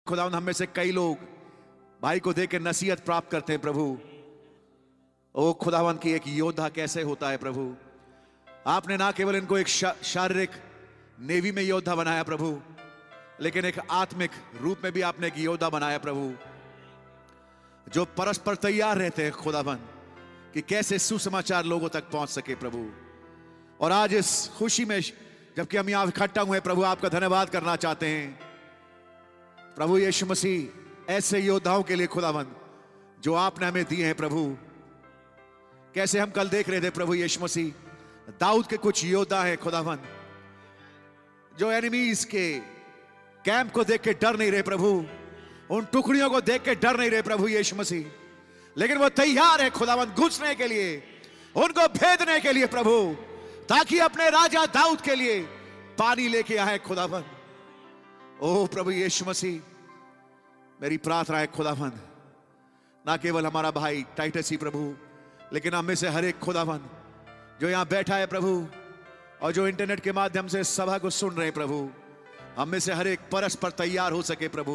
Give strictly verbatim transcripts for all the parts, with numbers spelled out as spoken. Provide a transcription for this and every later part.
खुदावंद हम में से कई लोग भाई को देख के नसीहत प्राप्त करते हैं प्रभु। ओ खुदावंद की एक योद्धा कैसे होता है प्रभु। आपने ना केवल इनको एक शारीरिक नेवी में योद्धा बनाया प्रभु, लेकिन एक आत्मिक रूप में भी आपने एक योद्धा बनाया प्रभु, जो परस्पर तैयार रहते हैं खुदावंद कि कैसे सुसमाचार लोगों तक पहुंच सके प्रभु। और आज इस खुशी में जबकि हम यहां इकट्ठा हुए प्रभु, आपका धन्यवाद करना चाहते हैं प्रभु यीशु मसीह, ऐसे योद्धाओं के लिए खुदावंद जो आपने हमें दिए हैं प्रभु। कैसे हम कल देख रहे थे प्रभु यीशु मसीह, दाऊद के कुछ योद्धा हैं खुदावंद जो एनिमीज के कैंप को देख के डर नहीं रहे प्रभु, उन टुकड़ियों को देख के डर नहीं रहे प्रभु यीशु मसीह, लेकिन वो तैयार है खुदावंद घुसने के लिए, उनको भेदने के लिए प्रभु, ताकि अपने राजा दाऊद के लिए पानी लेके आए खुदावंद। ओ प्रभु यीशु मसीह, मेरी प्रार्थना है खुदावंद, ना केवल हमारा भाई टाइटस ही प्रभु, लेकिन हम में से हर एक खुदावंद जो यहां बैठा है प्रभु, और जो इंटरनेट के माध्यम से सभा को सुन रहे हैं प्रभु, हम में से हर एक परस्पर तैयार हो सके प्रभु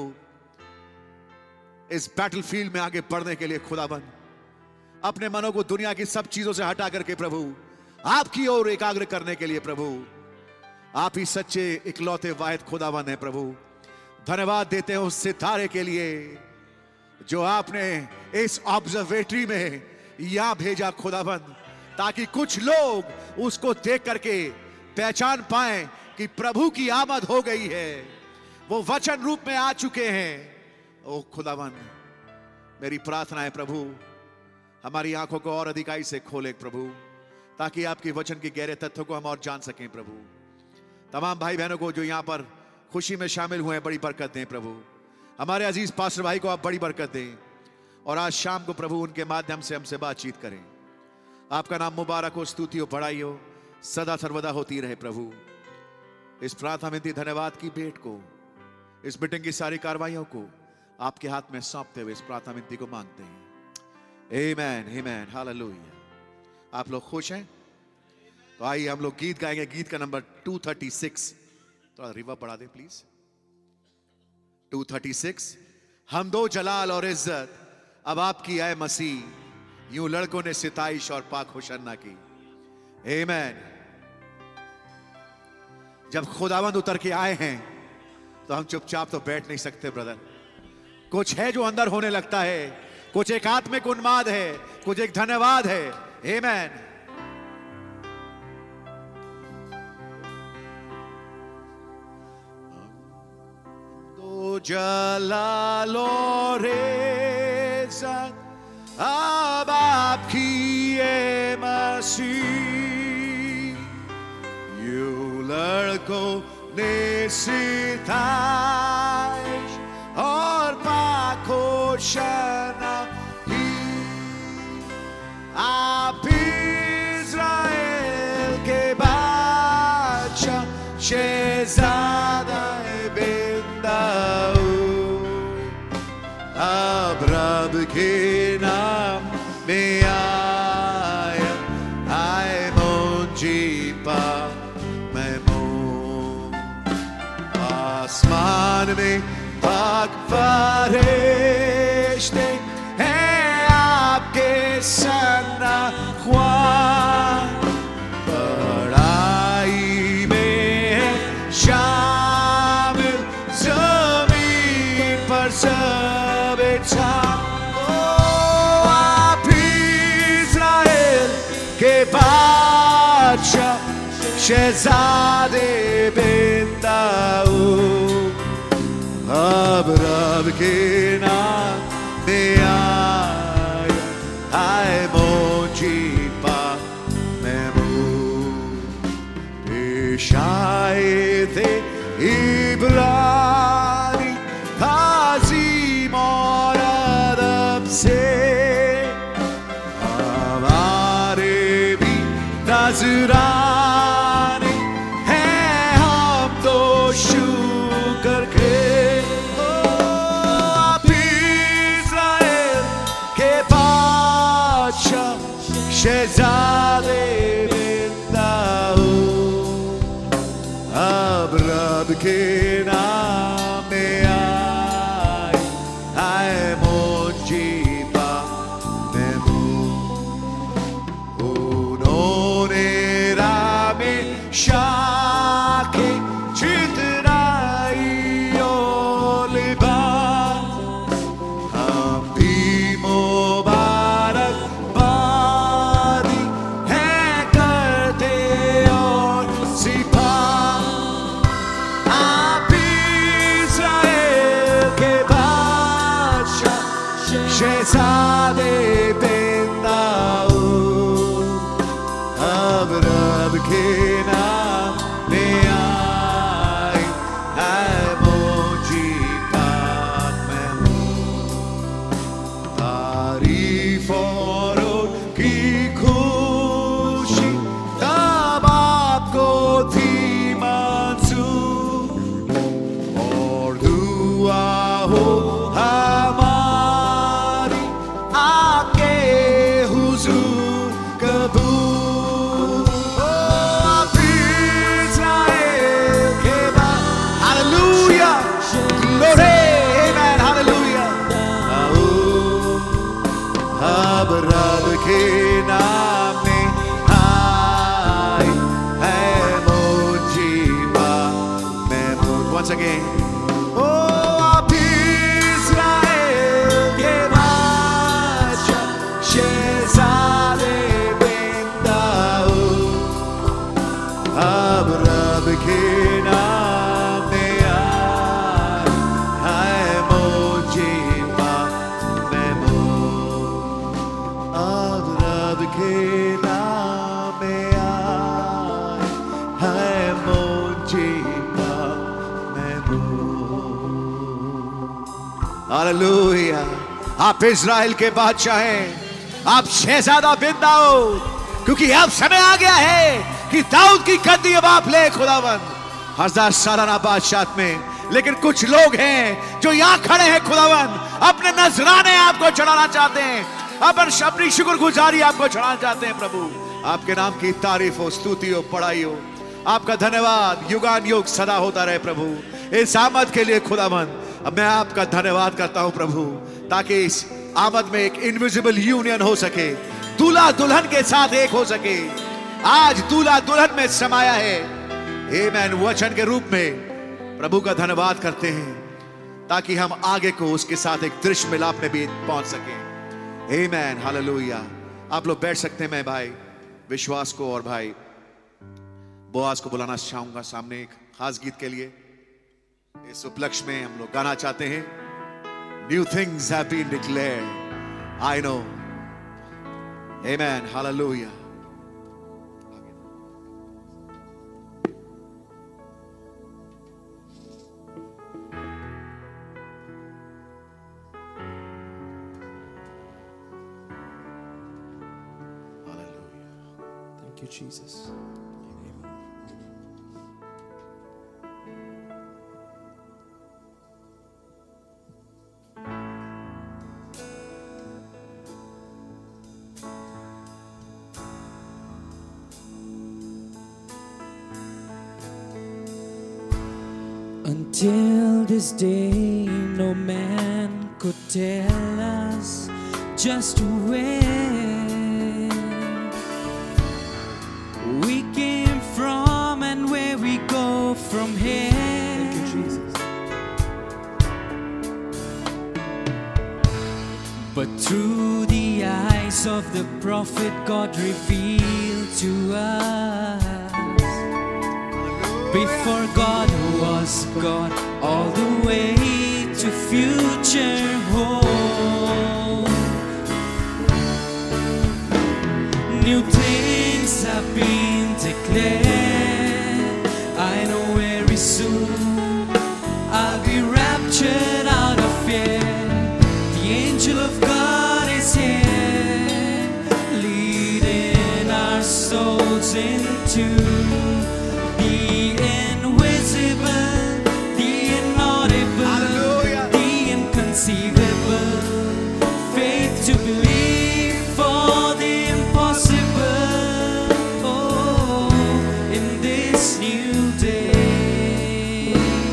इस बैटलफील्ड में आगे बढ़ने के लिए खुदावंद। अपने मनों को दुनिया की सब चीजों से हटा करके प्रभु आपकी ओर एकाग्र करने के लिए प्रभु, आप ही सच्चे इकलौते वाहिद खुदावंद हैं प्रभु। धन्यवाद देते हैं उस सितारे के लिए जो आपने इस ऑब्जर्वेटरी में यहां भेजा खुदावंद, ताकि कुछ लोग उसको देख करके पहचान पाएं कि प्रभु की आमद हो गई है, वो वचन रूप में आ चुके हैं। ओ खुदावंद, मेरी प्रार्थना है प्रभु, हमारी आंखों को और अधिकाई से खोले प्रभु, ताकि आपके वचन के गहरे तथ्यों को हम और जान सकें प्रभु। तमाम भाई बहनों को जो यहां पर खुशी में शामिल हुए हैं, बड़ी बरकत दें प्रभु। हमारे अजीज पास्टर भाई को आप बड़ी बरकत दें, और आज शाम को प्रभु उनके माध्यम से हमसे बातचीत करें। आपका नाम मुबारक हो, स्तुति हो, बड़ाई हो, सदा सर्वदा होती रहे प्रभु। इस प्रार्थना में दी धन्यवाद की भेंट को, इस मीटिंग की सारी कार्रवाइयों को आपके हाथ में सौंपते हुए इस प्रार्थना विनती को मांगते हैं। Amen, amen, hallelujah. आप लोग खुश हैं? तो आइए हम लोग गीत गाएंगे, गीत का नंबर दो सौ छत्तीस। थोड़ा रिवर्ब बढ़ा दे प्लीज। दो सौ छत्तीस। हम दो जलाल और इज्जत अब आपकी आए मसीह, यूं लड़कों ने सिताइश और पाक होशन्ना की। आमेन। जब खुदावंद उतर के आए हैं तो हम चुपचाप तो बैठ नहीं सकते ब्रदर। कुछ है जो अंदर होने लगता है, कुछ एक आत्मिक उन्माद है, कुछ एक धन्यवाद है। आमेन। दो जलाल और इज्जत अब आपकी ये मसीह, यूं लड़कों ने सिताइश और पाक होशन्ना की। आप इज़राइल के बादशाह, शहज़ादा बिन दाऊद, अब रब के नाम में आया, आए मुंजी पा मैं मुंह। आसमान में पाक फरिश्ते हैं आपके सन्ना ख्वां, बड़ाई में है शामिल जमीन पर सब छाम। ओ आप इज़राइल के बादशाह, शहज़ादे बिन दाऊद, अब रब के नाम में आया, आए मोजी पा महमूद। पेश आए थे इब्रानी ताज़ीम और अदब से, हमारे भी नज़राने हैं, हम तो शुक्र के। शहज़ादे बिन दाऊद, अब रब के नाम में आ हमारी आपके हुजूर कबूल। ओ आप इस्राएल के बाद, हालेलुया, ग्लोरी, आमेन, हालेलुया। अब रब के नाम में आए है मुजीबा महमूद। Once again, ओ आप इस्राएल के बादशाह शहज़ादे बिन दाऊद, अब रब के नाम में आए है मुजीबा महमूद। अब रब के नाम में आए है मुजीबा महमूद। हालेलुया। आप इज़राइल के बादशाह हैं, आप शहजादा बिन दाऊद, क्योंकि अब समय आ गया है कि दाऊद की गद्दी अब आप ले खुदावन हजार सालाना बादशाह में। लेकिन कुछ लोग हैं जो यहाँ खड़े हैं खुदावन, अपने नजराने आपको चढ़ाना चाहते हैं, अपन अपनी शुक्रगुजारी आपको चढ़ाना चाहते हैं। प्रभु आपके नाम की तारीफ हो, स्तुति हो, पढ़ाई हो। आपका धन्यवाद युगान युग सदा होता रहे प्रभु। इस आमद के लिए खुदावन अब मैं आपका धन्यवाद करता हूं प्रभु, ताकि इस आमद में एक इनविजिबल यूनियन हो सके, दूल्हा दुल्हन के साथ एक हो सके। आज दूल्हा दुल्हन में समाया है, आमेन, वचन के रूप में। प्रभु का धन्यवाद करते हैं ताकि हम आगे को उसके साथ एक दृश्य मिलाप में भी पहुंच सके। Amen, hallelujah. आप लोग बैठ सकते हैं। मैं भाई विश्वास को और भाई बोआज को बुलाना चाहूंगा सामने एक खास गीत के लिए। इस उपलक्ष्य में हम लोग गाना चाहते हैं, new things have been declared, I know. Amen, hallelujah. Thank you, Jesus. Until this day, no man could tell us just where we came from and where we go from here. Thank you, Jesus. But through the eyes of the prophet, God revealed to us. Before God was God, all the way to future home. New things have been declared. I know very soon I'll be raptured out of fear. The angel of God is here, leading our souls into the invisible, the inaudible, hallelujah, the inconceivable. Faith to believe for the impossible. Oh, in this new day,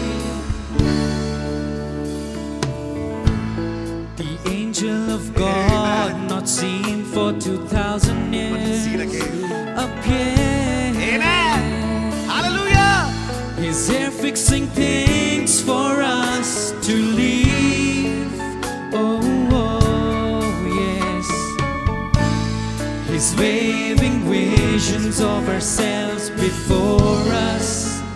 the angel of God, not seen for two thousand years, appeared. Amen. Hallelujah. He's here fixing things for us to leave. Oh, oh, yes. He's waving visions of ourselves before us,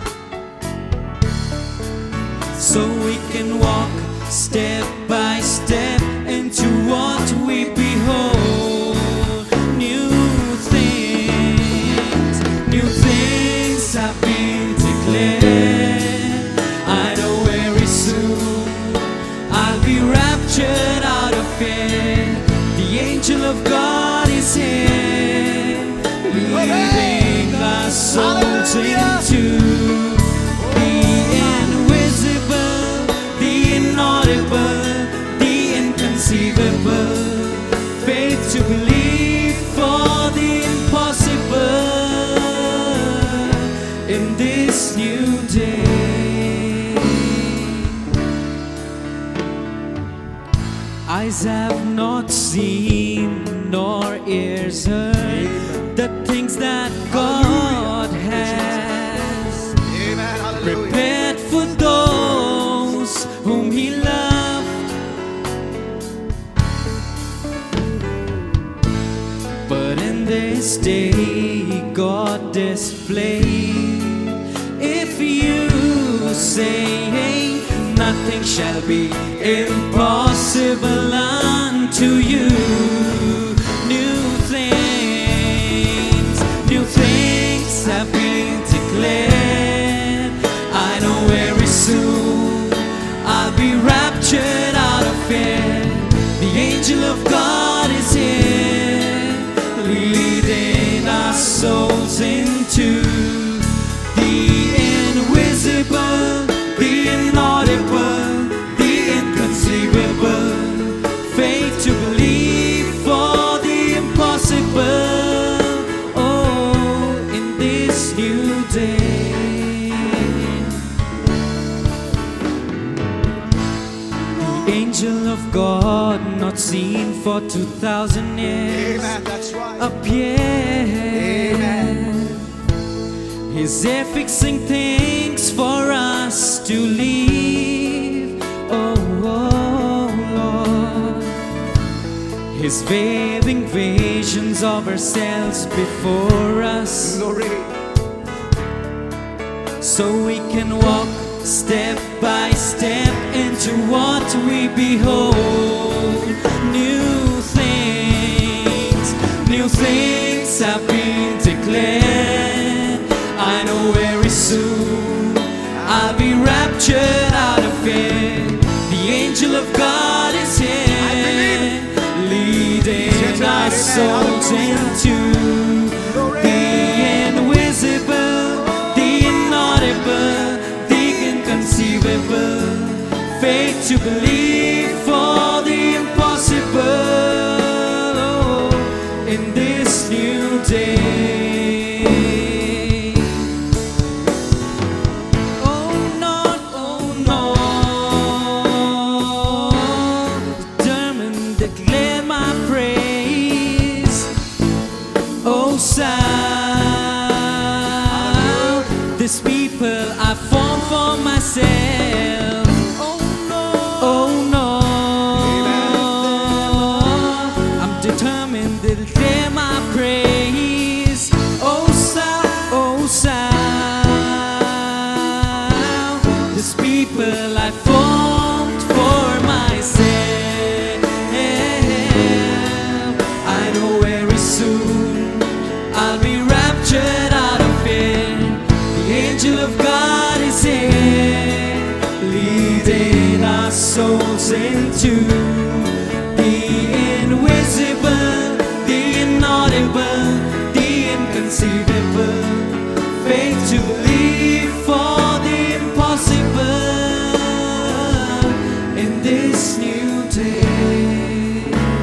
so we can walk step by step into what we behold. New things, new things have been declared. I know very soon I'll be raptured out of fear. The angel of God is here, leading our souls into the invisible, the inaudible, Eyes have not seen, nor ears heard the things that God has Amen. Hallelujah. prepared for those whom He loved. But in this day, God displayed, if you say nothing shall be impossible unto you. New things, new things have been declared. I know very soon I'll be raptured out of fear. The angel of God is here, leading our souls into the invisible, the inaudible, the inconceivable. Faith to believe for the impossible. Oh, in this new day, the angel of God, not seen for two thousand years, Amen. That's right. appeared. Amen. He's there fixing things for us to leave. Oh, oh, Lord. He's waving visions of ourselves before us, Glory. so we can walk step by step into what we behold. New things, new things have been declared. I know very soon I'll be raptured out of fear. The angel of God is here, leading our souls into the invisible, the inaudible, the inconceivable. Faith to believe for the impossible. Oh, in this new day. This people I formed for myself. Oh no, oh no. I'm determined to declare my praise. Oh sound, oh sound. This people I formed for myself. I know very soon I'll be raptured out of fear. The angel of God is here, leading our souls into the invisible, the inaudible, the inconceivable. Faith to believe for the impossible in this new day.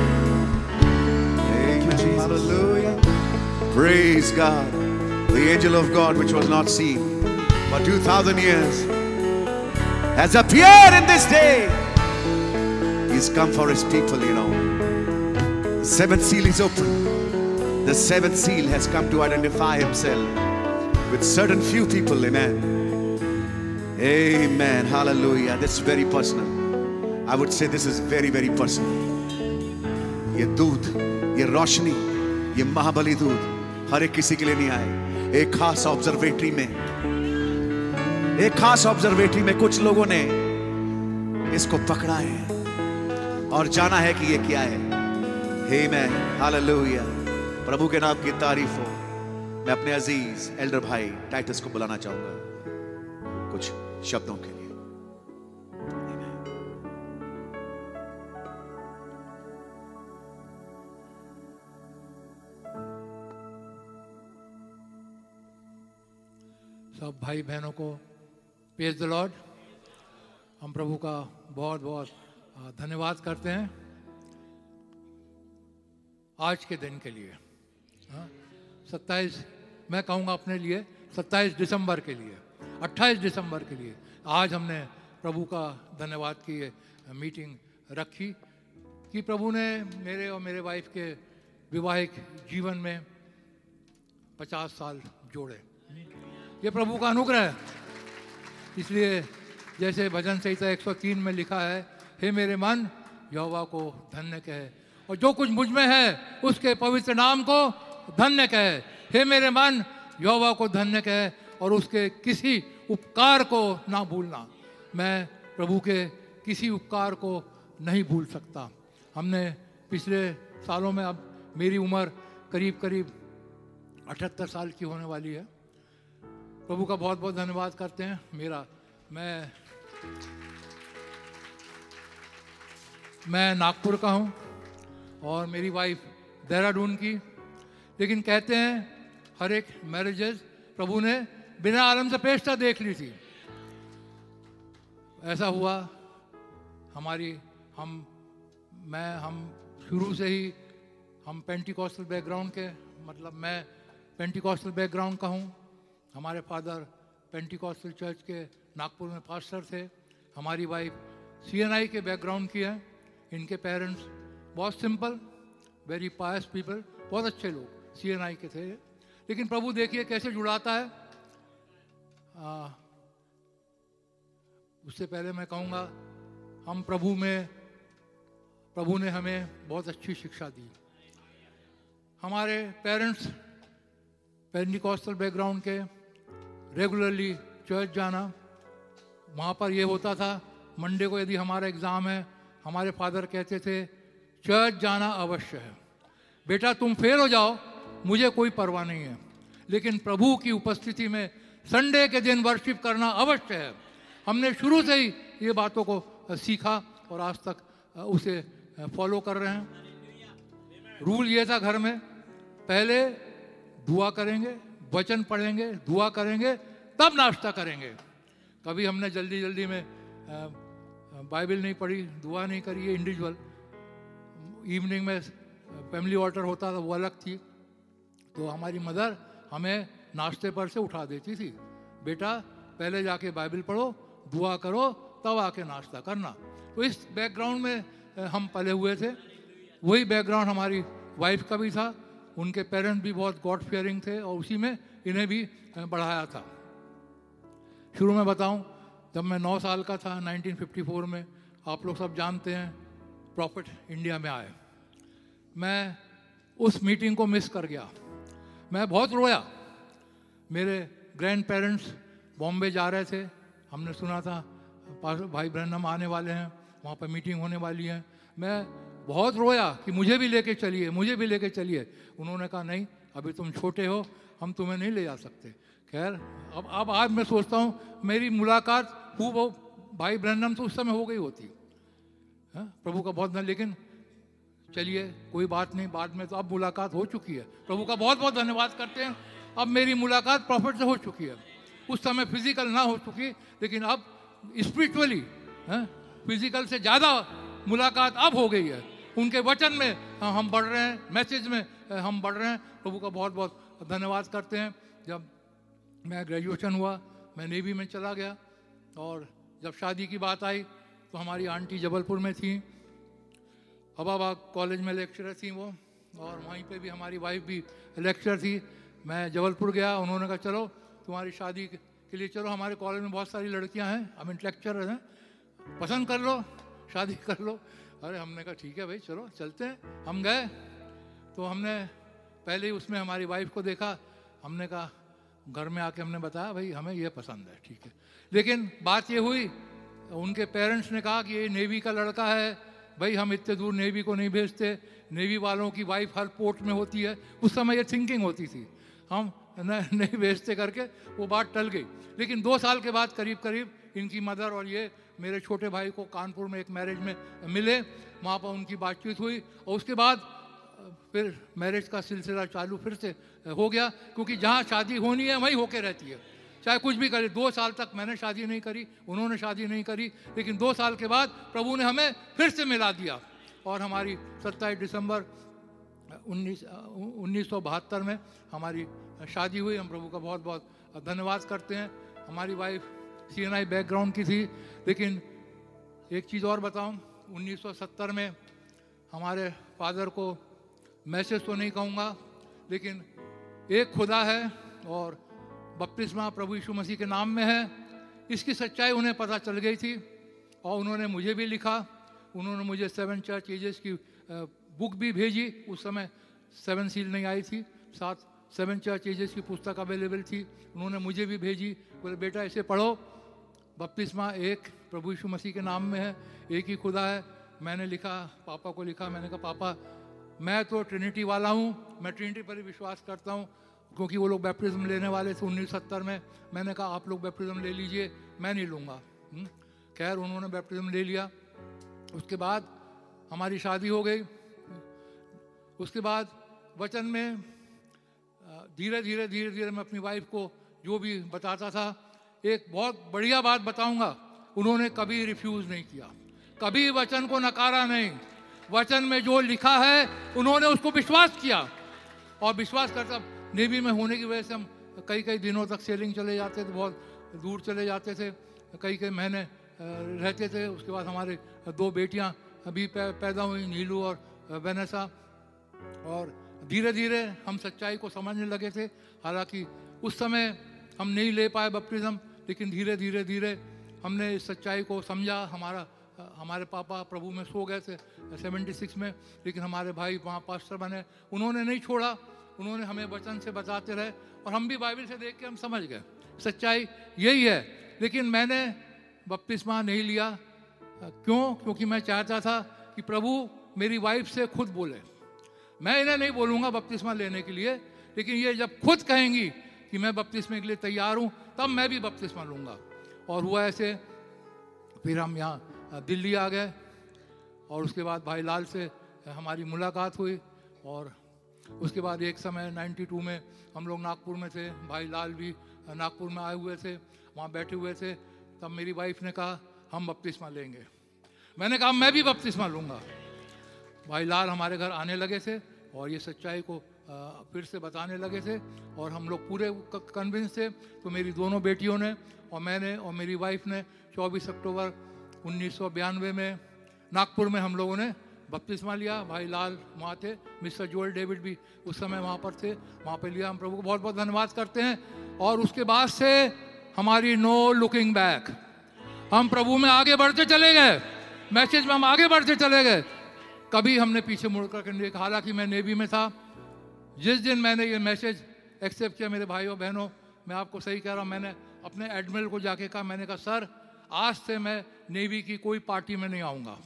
Amen. Hallelujah. Praise God. The angel of God, which was not seen for two thousand years, has appeared in this day. He's come for his people, you know. The seventh seal is open. The seventh seal has come to identify himself with certain few people. Amen. Amen. Hallelujah. That's very personal. I would say this is very, very personal. ये दूध, ये रोशनी, ये महाबली दूध हर एक किसी के लिए नहीं आए. एक खास ऑब्जर्वेटरी में, एक खास ऑब्जर्वेटरी में कुछ लोगों ने इसको पकड़ा है और जाना है कि ये क्या है. आमेन. हालेलुया. प्रभु के नाम की तारीफ हो. मैं अपने अजीज एल्डर भाई टाइटस को बुलाना चाहूंगा कुछ शब्दों के लिए. सब भाई बहनों को प्रेज द लॉर्ड. हम प्रभु का बहुत बहुत धन्यवाद करते हैं आज के दिन के लिए. सत्ताईस मैं कहूँगा अपने लिए सत्ताईस दिसंबर के लिए, अट्ठाईस दिसंबर के लिए आज हमने प्रभु का धन्यवाद की मीटिंग रखी कि प्रभु ने मेरे और मेरे वाइफ के वैवाहिक जीवन में पचास साल जोड़े। ये प्रभु का अनुग्रह है। इसलिए जैसे भजन संहिता एक सौ तीन में लिखा है, हे मेरे मन यहोवा को धन्य कहे और जो कुछ मुझ में है उसके पवित्र नाम को धन्य कहे। हे मेरे मन यहोवा को धन्य कहे और उसके किसी उपकार को ना भूलना। मैं प्रभु के किसी उपकार को नहीं भूल सकता। हमने पिछले सालों में, अब मेरी उम्र करीब करीब अठहत्तर साल की होने वाली है। प्रभु का बहुत बहुत धन्यवाद करते हैं। मेरा मैं मैं नागपुर का हूँ और मेरी वाइफ देहरादून की, लेकिन कहते हैं हर एक मैरिजेज प्रभु ने बिना आलम से पेशता देख ली थी। ऐसा हुआ हमारी हम मैं हम शुरू से ही हम पेंटिकॉस्टल बैकग्राउंड के, मतलब मैं पेंटिकॉस्टल बैकग्राउंड का हूँ। हमारे फादर पेंटिकॉस्टल चर्च के नागपुर में पास्टर थे। हमारी वाइफ सीएनआई के बैकग्राउंड की है। इनके पेरेंट्स बहुत सिंपल, वेरी पायस पीपल, बहुत अच्छे लोग सीएनआई के थे। लेकिन प्रभु देखिए कैसे जुड़ाता है। आ, उससे पहले मैं कहूँगा, हम प्रभु में प्रभु ने हमें बहुत अच्छी शिक्षा दी। हमारे पेरेंट्स पेंटिकॉस्टल बैकग्राउंड के, रेगुलरली चर्च जाना। वहाँ पर ये होता था, मंडे को यदि हमारा एग्ज़ाम है, हमारे फादर कहते थे चर्च जाना अवश्य है। बेटा तुम फेल हो जाओ, मुझे कोई परवाह नहीं है, लेकिन प्रभु की उपस्थिति में संडे के दिन वर्शिप करना अवश्य है। हमने शुरू से ही ये बातों को सीखा और आज तक उसे फॉलो कर रहे हैं। रूल ये था घर में, पहले दुआ करेंगे, वचन पढ़ेंगे, दुआ करेंगे, तब नाश्ता करेंगे। कभी हमने जल्दी जल्दी में बाइबल नहीं पढ़ी, दुआ नहीं करी, ये इंडिविजुअल। इवनिंग में फैमिली ऑल्टर होता था, वो अलग थी। तो हमारी मदर हमें नाश्ते पर से उठा देती थी, बेटा पहले जाके बाइबल पढ़ो, दुआ करो, तब आके नाश्ता करना। तो इस बैकग्राउंड में हम पले हुए थे। वही बैकग्राउंड हमारी वाइफ का भी था। उनके पेरेंट्स भी बहुत गॉड फियरिंग थे और उसी में इन्हें भी बढ़ाया था। शुरू में बताऊं, जब मैं नौ साल का था उन्नीस सौ चौवन में, आप लोग सब जानते हैं प्रॉफिट इंडिया में आए। मैं उस मीटिंग को मिस कर गया। मैं बहुत रोया। मेरे ग्रैंड पेरेंट्स बॉम्बे जा रहे थे, हमने सुना था भाई ब्रैनम आने वाले हैं, वहाँ पर मीटिंग होने वाली है। मैं बहुत रोया कि मुझे भी लेके चलिए, मुझे भी लेके चलिए। उन्होंने कहा नहीं, अभी तुम छोटे हो, हम तुम्हें नहीं ले जा सकते। खैर अब अब आज मैं सोचता हूँ मेरी मुलाकात हूँ वो भाई ब्रैनम तो उस समय हो गई होती है, प्रभु का बहुत धन्यवाद। लेकिन चलिए कोई बात नहीं, बाद में तो अब मुलाकात हो चुकी है। प्रभु का बहुत बहुत धन्यवाद करते हैं। अब मेरी मुलाकात प्रॉफिट से हो चुकी है। उस समय फिजिकल ना हो चुकी, लेकिन अब स्पिरिचुअली, फिजिकल से ज़्यादा मुलाकात अब हो गई है। उनके वचन में हम बढ़ रहे हैं, मैसेज में हम बढ़ रहे हैं। प्रभु का बहुत बहुत धन्यवाद करते हैं। जब मैं ग्रेजुएशन हुआ, मैं नेवी में चला गया और जब शादी की बात आई तो हमारी आंटी जबलपुर में थी, हवाबाग कॉलेज में लेक्चरर थी वो, और वहीं पे भी हमारी वाइफ भी लेक्चरर थी। मैं जबलपुर गया, उन्होंने कहा चलो तुम्हारी शादी के लिए चलो, हमारे कॉलेज में बहुत सारी लड़कियां हैं, हम लेक्चरर हैं, पसंद कर लो, शादी कर लो। अरे हमने कहा ठीक है भाई चलो चलते हैं। हम गए तो हमने पहले ही उसमें हमारी वाइफ को देखा। हमने कहा, घर में आके हमने बताया भाई हमें ये पसंद है, ठीक है। लेकिन बात ये हुई, उनके पेरेंट्स ने कहा कि ये नेवी का लड़का है, भाई हम इतने दूर नेवी को नहीं भेजते, नेवी वालों की वाइफ हर पोर्ट में होती है। उस समय ये थिंकिंग होती थी, हम नहीं भेजते करके वो बात टल गई। लेकिन दो साल के बाद करीब करीब इनकी मदर और ये मेरे छोटे भाई को कानपुर में एक मैरिज में मिले, वहाँ पर उनकी बातचीत हुई और उसके बाद फिर मैरिज का सिलसिला चालू फिर से हो गया। क्योंकि जहाँ शादी होनी है वहीं होके रहती है, चाहे कुछ भी करे। दो साल तक मैंने शादी नहीं करी, उन्होंने शादी नहीं करी, लेकिन दो साल के बाद प्रभु ने हमें फिर से मिला दिया और हमारी सत्ताईस दिसंबर उन्नीस उन्नीस सौ बहत्तर में हमारी शादी हुई। हम प्रभु का बहुत बहुत धन्यवाद करते हैं। हमारी वाइफ सीएनआई बैकग्राउंड की थी, लेकिन एक चीज़ और बताऊं, उन्नीस सौ सत्तर में हमारे फादर को मैसेज तो नहीं कहूँगा, लेकिन एक खुदा है और बपतिस्मा प्रभु यीशु मसीह के नाम में है, इसकी सच्चाई उन्हें पता चल गई थी और उन्होंने मुझे भी लिखा। उन्होंने मुझे सेवन चर्च एजेस की बुक भी भेजी। उस समय सेवन सील नहीं आई थी, साथ सेवन चर्च एजेस की पुस्तक अवेलेबल थी। उन्होंने मुझे भी भेजी, बोले बेटा ऐसे पढ़ो, बपतिस्मा एक प्रभु यीशु मसीह के नाम में है, एक ही खुदा है। मैंने लिखा, पापा को लिखा, मैंने कहा पापा मैं तो ट्रिनिटी वाला हूँ, मैं ट्रिनिटी पर ही विश्वास करता हूँ, क्योंकि वो लोग बैप्टिज्म लेने वाले थे उन्नीस सौ सत्तर में। मैंने कहा आप लोग बैप्टिज्म ले लीजिए, मैं नहीं लूँगा। खैर उन्होंने बैप्टिज्म ले लिया। उसके बाद हमारी शादी हो गई। उसके बाद वचन में धीरे धीरे धीरे धीरे मैं अपनी वाइफ को जो भी बताता था, एक बहुत बढ़िया बात बताऊंगा, उन्होंने कभी रिफ्यूज़ नहीं किया, कभी वचन को नकारा नहीं। वचन में जो लिखा है उन्होंने उसको विश्वास किया। और विश्वास करता, नेवी में होने की वजह से हम कई कई दिनों तक सेलिंग चले जाते थे, बहुत दूर चले जाते थे, कई कई महीने रहते थे। उसके बाद हमारे दो बेटियां अभी पैदा हुई, नीलू और वेनेसा, और धीरे धीरे हम सच्चाई को समझने लगे थे। हालांकि उस समय हम नहीं ले पाए बपतिस्म, लेकिन धीरे धीरे धीरे हमने इस सच्चाई को समझा। हमारा हमारे पापा प्रभु में सो गए थे सेवेंटी सिक्स में, लेकिन हमारे भाई वहाँ पास्टर बने, उन्होंने नहीं छोड़ा, उन्होंने हमें वचन से बताते रहे और हम भी बाइबल से देख के हम समझ गए सच्चाई यही है। लेकिन मैंने बपतिस्मा नहीं लिया। क्यों? क्योंकि मैं चाहता था कि प्रभु मेरी वाइफ से खुद बोले। मैं इन्हें नहीं बोलूँगा बपतिस्मा लेने के लिए, लेकिन ये जब खुद कहेंगी कि मैं बपतिस्मे के लिए तैयार हूँ, तब मैं भी बपतिस्मा लूँगा। और हुआ ऐसे, फिर हम यहाँ दिल्ली आ गए और उसके बाद भाई लाल से हमारी मुलाकात हुई। और उसके बाद एक समय बानवे में हम लोग नागपुर में थे, भाई लाल भी नागपुर में आए हुए थे, वहाँ बैठे हुए थे। तब मेरी वाइफ ने कहा हम बपतिस्मा लेंगे। मैंने कहा मैं भी बपतिस्मा लूँगा। भाई लाल हमारे घर आने लगे थे और ये सच्चाई को आ, फिर से बताने लगे थे और हम लोग पूरे कन्विंस थे। तो मेरी दोनों बेटियों ने और मैंने और मेरी वाइफ ने चौबीस अक्टूबर उन्नीस सौ बयानवे में नागपुर में हम लोगों ने बपतिस्मा लिया। भाई लाल वहाँ थे, मिस्टर जोएल डेविड भी उस समय वहाँ पर थे, वहाँ पे लिया। हम प्रभु को बहुत बहुत धन्यवाद करते हैं। और उसके बाद से हमारी नो लुकिंग बैक, हम प्रभु में आगे बढ़ते चले गए, मैसेज में हम आगे बढ़ते चले गए, कभी हमने पीछे मुड़ कर नहीं देखा। हालांकि मैं नेवी में था, जिस दिन मैंने ये मैसेज एक्सेप्ट किया, मेरे भाइयों बहनों, मैं आपको सही कह रहा हूँ, मैंने अपने एडमिरल को जाके कहा, मैंने कहा सर आज से मैं नेवी की कोई पार्टी में नहीं आऊँगा।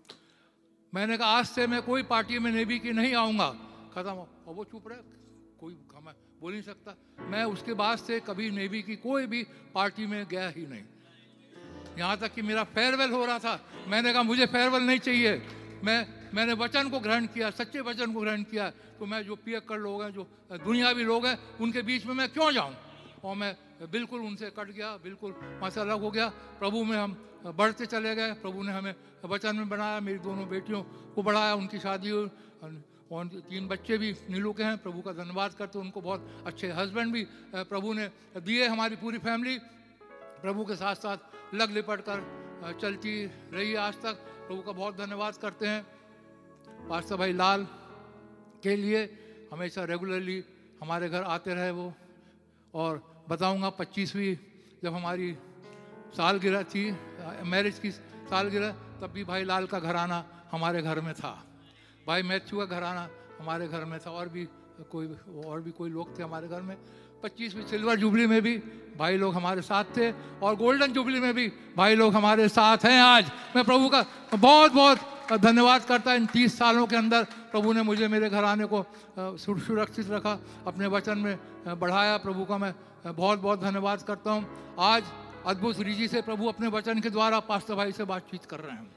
मैंने कहा आज से मैं कोई पार्टी में नेवी की नहीं आऊँगा। खत्म। और वो चुप रहे, कोई मैं बोल नहीं सकता। मैं उसके बाद से कभी नेवी की कोई भी पार्टी में गया ही नहीं। यहाँ तक कि मेरा फेयरवेल हो रहा था, मैंने कहा मुझे फेयरवेल नहीं चाहिए। मैं मैंने वचन को ग्रहण किया, सच्चे वचन को ग्रहण किया। तो मैं जो पियक्कड़ लोग हैं, जो दुनियावी लोग हैं, उनके बीच में मैं क्यों जाऊँ। और मैं बिल्कुल उनसे कट गया, बिल्कुल वहाँ से अलग हो गया। प्रभु में हम बढ़ते चले गए। प्रभु ने हमें वचन में बनाया, मेरी दोनों बेटियों को बढ़ाया, उनकी शादी हुई और तीन बच्चे भी नीलू के हैं। प्रभु का धन्यवाद करते, उनको बहुत अच्छे हस्बैंड भी प्रभु ने दिए। हमारी पूरी फैमिली प्रभु के साथ साथ लग लिपट कर चलती रही आज तक। प्रभु का बहुत धन्यवाद करते हैं। पास्टर भाई लाल के लिए हमेशा रेगुलरली हमारे घर आते रहे वो। और बताऊंगा पच्चीसवीं जब हमारी सालगिरह थी, मैरिज की सालगिरह, तब भी भाई लाल का घराना हमारे घर में था, भाई मैथ्यू का घराना हमारे घर में था, और भी कोई और भी कोई लोग थे हमारे घर में। पच्चीसवीं सिल्वर जुबली में भी भाई लोग हमारे साथ थे और गोल्डन जुबली में भी भाई लोग हमारे साथ हैं आज। मैं प्रभु का बहुत बहुत धन्यवाद करता। इन तीस सालों के अंदर प्रभु ने मुझे मेरे घराने को सुरक्षित रखा, अपने वचन में बढ़ाया। प्रभु का मैं बहुत बहुत धन्यवाद करता हूँ। आज अद्भुत रीति से प्रभु अपने वचन के द्वारा पास्टर भाई से बातचीत कर रहे हैं।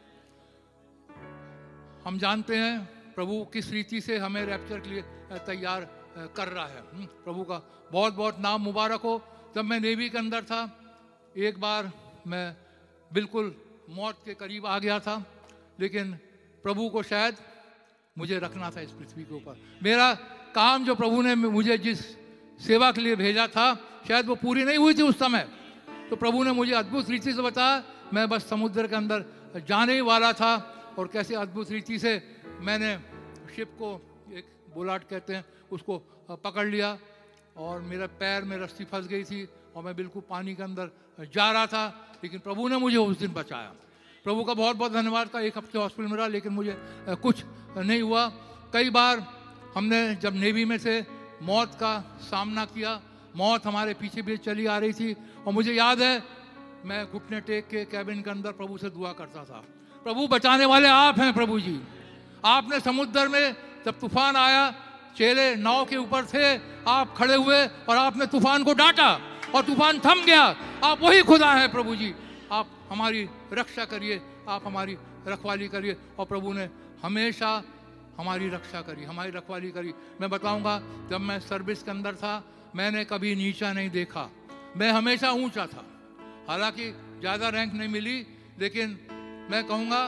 हम जानते हैं प्रभु किस रीति से हमें रैप्चर के लिए तैयार कर रहा है। प्रभु का बहुत बहुत नाम मुबारक हो। जब मैं नेवी के अंदर था, एक बार मैं बिल्कुल मौत के करीब आ गया था, लेकिन प्रभु को शायद मुझे रखना था इस पृथ्वी के ऊपर। मेरा काम जो प्रभु ने मुझे जिस सेवा के लिए भेजा था, शायद वो पूरी नहीं हुई थी उस समय। तो प्रभु ने मुझे अद्भुत रीति से बताया। मैं बस समुद्र के अंदर जाने ही वाला था और कैसे अद्भुत रीति से मैंने शिप को, एक बोलाट कहते हैं उसको, पकड़ लिया और मेरा पैर में रस्सी फंस गई थी और मैं बिल्कुल पानी के अंदर जा रहा था, लेकिन प्रभु ने मुझे उस दिन बचाया। प्रभु का बहुत बहुत धन्यवाद का। एक हफ्ते हॉस्पिटल में रहा लेकिन मुझे कुछ नहीं हुआ। कई बार हमने जब नेवी में से मौत का सामना किया, मौत हमारे पीछे भी चली आ रही थी और मुझे याद है मैं घुटने टेक के कैबिन के अंदर प्रभु से दुआ करता था, प्रभु बचाने वाले आप हैं प्रभु जी। आपने समुद्र में जब तूफान आया, चेले नाव के ऊपर थे, आप खड़े हुए और आपने तूफान को डांटा और तूफान थम गया। आप वही खुदा हैं प्रभु जी, आप हमारी रक्षा करिए, आप हमारी रखवाली करिए। और प्रभु ने हमेशा हमारी रक्षा करी, हमारी रखवाली करी। मैं बताऊंगा, जब मैं सर्विस के अंदर था मैंने कभी नीचा नहीं देखा, मैं हमेशा ऊंचा था। हालांकि ज़्यादा रैंक नहीं मिली, लेकिन मैं कहूँगा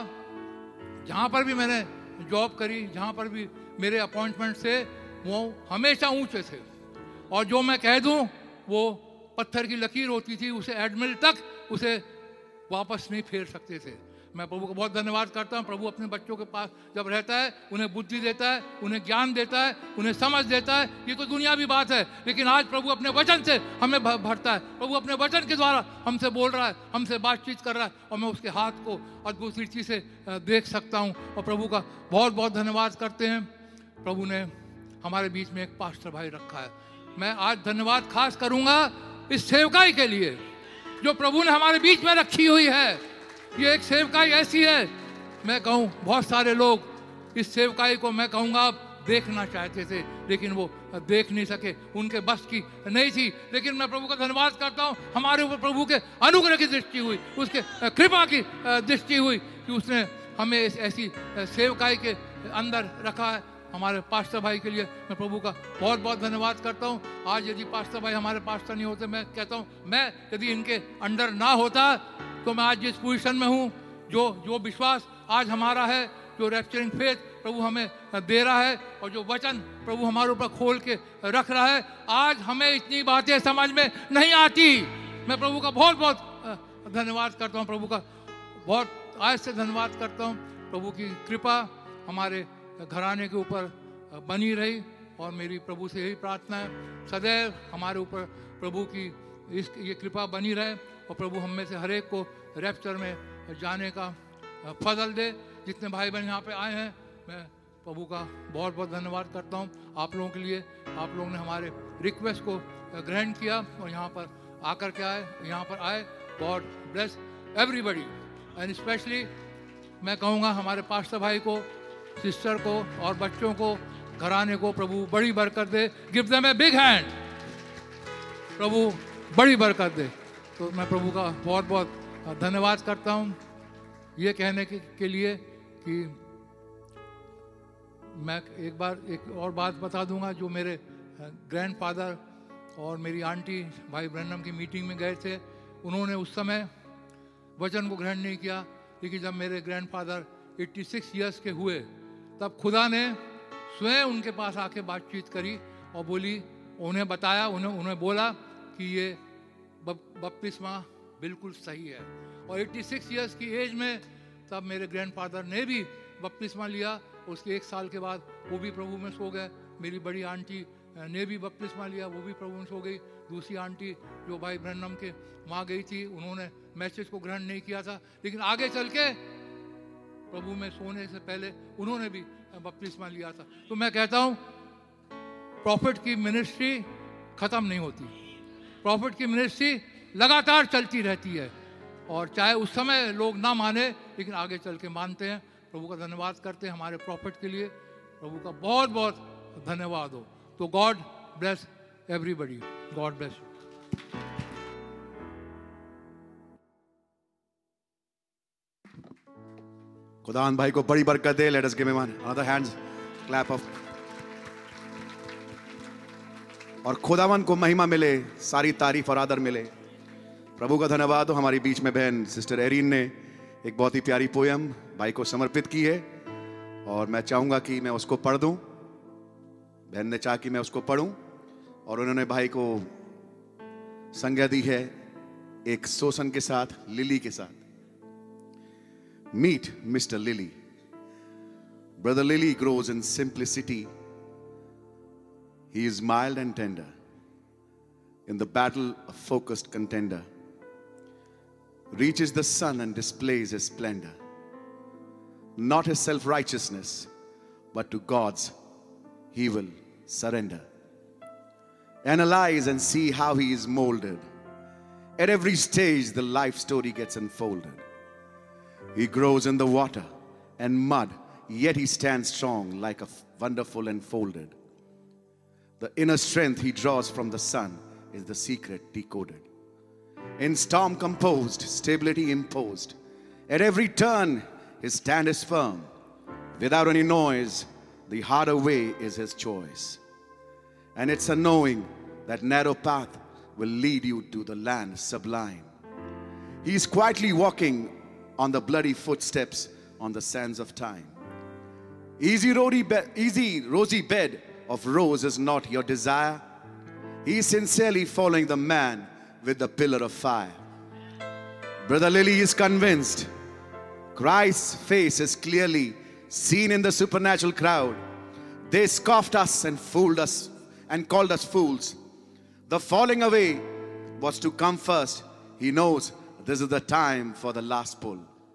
जहाँ पर भी मैंने जॉब करी, जहाँ पर भी मेरे अपॉइंटमेंट थे, वो हमेशा ऊंचे थे। और जो मैं कह दूँ वो पत्थर की लकीर होती थी, उसे एडमिरल तक उसे वापस नहीं फेर सकते थे। मैं प्रभु को बहुत धन्यवाद करता हूँ। प्रभु अपने बच्चों के पास जब रहता है उन्हें बुद्धि देता है, उन्हें ज्ञान देता है, उन्हें समझ देता है। ये तो दुनियावी बात है, लेकिन आज प्रभु अपने वचन से हमें भरता है। प्रभु अपने वचन के द्वारा हमसे बोल रहा है, हमसे बातचीत कर रहा है और मैं उसके हाथ को अद्भुत रीति से देख सकता हूँ और प्रभु का बहुत बहुत धन्यवाद करते हैं। प्रभु ने हमारे बीच में एक पास्टर भाई रखा है। मैं आज धन्यवाद खास करूँगा इस सेवकाई के लिए जो प्रभु ने हमारे बीच में रखी हुई है। ये एक सेवकाई ऐसी है, मैं कहूँ बहुत सारे लोग इस सेवकाई को मैं कहूँगा देखना चाहते थे, लेकिन वो देख नहीं सके, उनके बस की नहीं थी। लेकिन मैं प्रभु का धन्यवाद करता हूँ, हमारे ऊपर प्रभु के अनुग्रह की दृष्टि हुई, उसके कृपा की दृष्टि हुई कि उसने हमें इस ऐसी सेवकाई के अंदर रखा है। हमारे पास्टर भाई के लिए मैं प्रभु का बहुत बहुत धन्यवाद करता हूँ। आज यदि पास्टर भाई हमारे पास्टर नहीं होते, मैं कहता हूँ मैं यदि इनके अंडर ना होता तो मैं आज जिस पोजीशन में हूँ, जो जो विश्वास आज हमारा है, जो रैप्चरिंग फेथ प्रभु हमें दे रहा है और जो वचन प्रभु हमारे ऊपर खोल के रख रहा है, आज हमें इतनी बातें समझ में नहीं आती। मैं प्रभु का बहुत बहुत धन्यवाद करता हूँ, प्रभु का बहुत आज से धन्यवाद करता हूँ। प्रभु की कृपा हमारे घराने के ऊपर बनी रही और मेरी प्रभु से यही प्रार्थना है, सदैव हमारे ऊपर प्रभु की इस ये कृपा बनी रहे और प्रभु हम में से हर एक को रैप्चर में जाने का फजल दे। जितने भाई बहन यहाँ पे आए हैं, मैं प्रभु का बहुत बहुत धन्यवाद करता हूँ आप लोगों के लिए। आप लोगों ने हमारे रिक्वेस्ट को ग्रहण किया और यहाँ पर आकर के आए, यहाँ पर आए। God bless everybody and specially मैं कहूँगा हमारे पास्टर भाई को, सिस्टर को और बच्चों को, घराने को प्रभु बड़ी बरकत दे। Give them a big hand, प्रभु बड़ी बरकत दे। तो मैं प्रभु का बहुत बहुत धन्यवाद करता हूँ ये कहने के, के लिए कि मैं एक बार एक और बात बता दूंगा। जो मेरे ग्रैंडफादर और मेरी आंटी भाई ब्रैनम की मीटिंग में गए थे, उन्होंने उस समय वचन को ग्रहण नहीं किया, लेकिन जब मेरे ग्रैंडफादर छियासी इयर्स के हुए तब खुदा ने स्वयं उनके पास आके बातचीत करी और बोली, उन्हें बताया, उन्हें उन्हें बोला कि ये बपतिस्मा बिल्कुल सही है। और छियासी इयर्स की एज में तब मेरे ग्रैंडफादर ने भी बपतिस्मा लिया। उसके एक साल के बाद वो भी प्रभु में सो गए। मेरी बड़ी आंटी ने भी बपतिस्मा लिया, वो भी प्रभु में सो गई। दूसरी आंटी जो भाई ब्रैनम के वहाँ गई थी, उन्होंने मैसेज को ग्रहण नहीं किया था, लेकिन आगे चल के प्रभु में सोने से पहले उन्होंने भी बपतिस्मा लिया था। तो मैं कहता हूँ प्रॉफिट की मिनिस्ट्री खत्म नहीं होती, प्रॉफिट की मिनिस्ट्री लगातार चलती रहती है और चाहे उस समय लोग ना माने, लेकिन आगे चल के मानते हैं। प्रभु का धन्यवाद करते हैं हमारे प्रॉफिट के लिए। प्रभु का बहुत बहुत धन्यवाद हो। तो God bless everybody, God bless you. खुदावन भाई को बड़ी बरकत दे। Let us give him another hands clap off. और खुदावन को महिमा मिले, सारी तारीफ और आदर मिले। प्रभु का धन्यवाद हो। हमारी बीच में बहन सिस्टर एरिन ने एक बहुत ही प्यारी पोयम भाई को समर्पित की है और मैं चाहूंगा कि मैं उसको पढ़ दूं। बहन ने चाहा कि मैं उसको पढ़ूं और उन्होंने भाई को संज्ञा दी है एक सोसन के साथ, लिली के साथ। Meet Mister Lily. Brother Lily grows in simplicity. He is mild and tender. In the battle, a focused contender. Reaches the sun and displays his splendor. Not his self-righteousness, but to God's he will surrender. Analyze and see how he is molded. At every stage, the life story gets unfolded. He grows in the water and mud, yet he stands strong like a wonderful enfolded. The inner strength he draws from the sun is the secret decoded. In storm composed, stability imposed. At every turn, his stand is firm. Without any noise, the harder way is his choice. And it's a knowing that narrow path will lead you to the land sublime. He is quietly walking on the bloody footsteps on the sands of time. Easy, rosy bed, easy rosy bed of rose is not your desire. He is sincerely following the man with the pillar of fire. Brother Lily is convinced. Christ's face is clearly seen in the supernatural crowd. They scoffed us and fooled us and called us fools. The falling away was to come first. He knows this is the time for the last pull.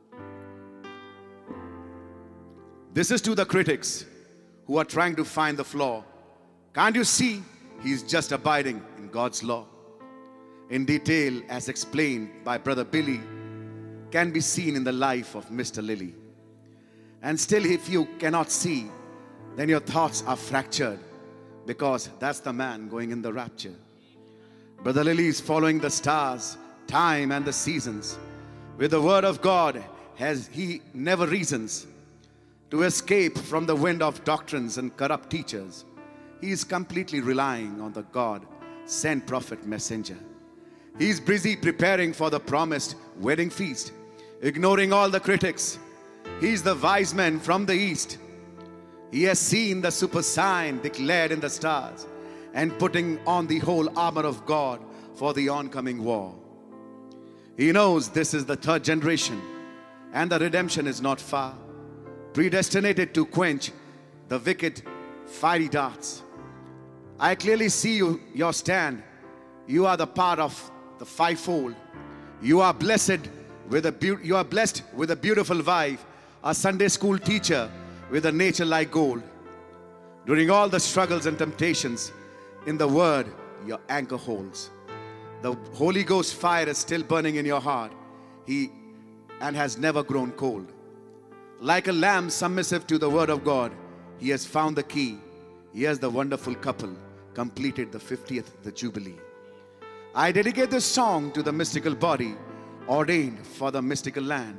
This is to the critics who are trying to find the flaw. Can't you see he's just abiding in God's law? In detail, as explained by Brother Billy, can be seen in the life of Mister Lily. And still, if you cannot see, then your thoughts are fractured, because that's the man going in the rapture. Brother Lily is following the stars, time and the seasons. With the word of God, has he never reasons to escape from the wind of doctrines and corrupt teachers. He is completely relying on the God-sent prophet messenger. He is busy preparing for the promised wedding feast, ignoring all the critics. He is the wise man from the east. He has seen the super sign declared in the stars and putting on the whole armor of God for the oncoming war. He knows this is the third generation and the redemption is not far, predestinated to quench the wicked fiery darts. I clearly see you, your stand. You are the part of the fivefold. You are blessed with a you are blessed with a beautiful wife, a Sunday school teacher with a nature like gold. During all the struggles and temptations, in the word your anchor holds. The Holy Ghost fire is still burning in your heart. He and has never grown cold. Like a lamb submissive to the word of God, he has found the key. He has the wonderful couple completed the fiftieth the Jubilee. I dedicate this song to the mystical body ordained for the mystical land.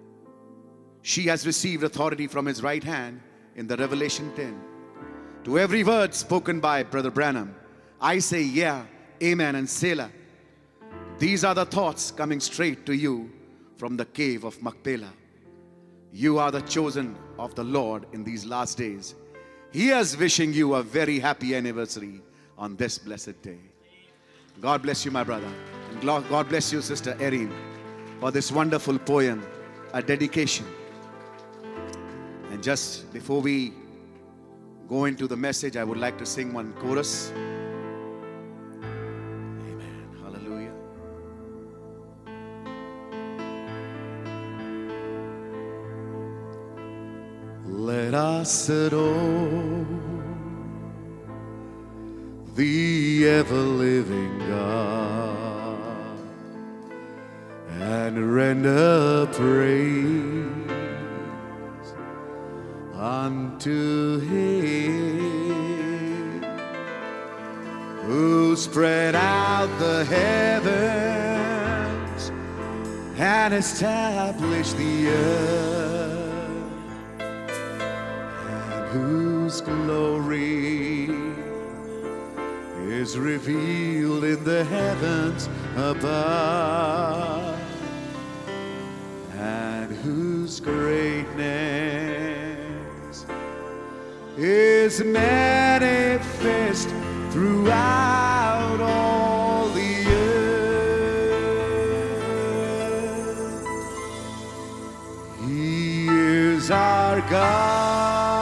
She has received authority from his right hand in the Revelation ten. To every word spoken by Brother Branham, I say yeah, amen and Selah. These are the thoughts coming straight to you from the cave of Machpelah. You are the chosen of the Lord in these last days. He is wishing you a very happy anniversary on this blessed day. God bless you, my brother. And God bless you, Sister Erin, for this wonderful poem, a dedication. And just before we go into the message, I would like to sing one chorus. Amen. Hallelujah. Let us adore the ever-living God and render praise unto Him who spread out the heavens and established the earth, and whose glory is revealed in the heavens above, and whose greatness is manifest throughout all the earth. He is our God.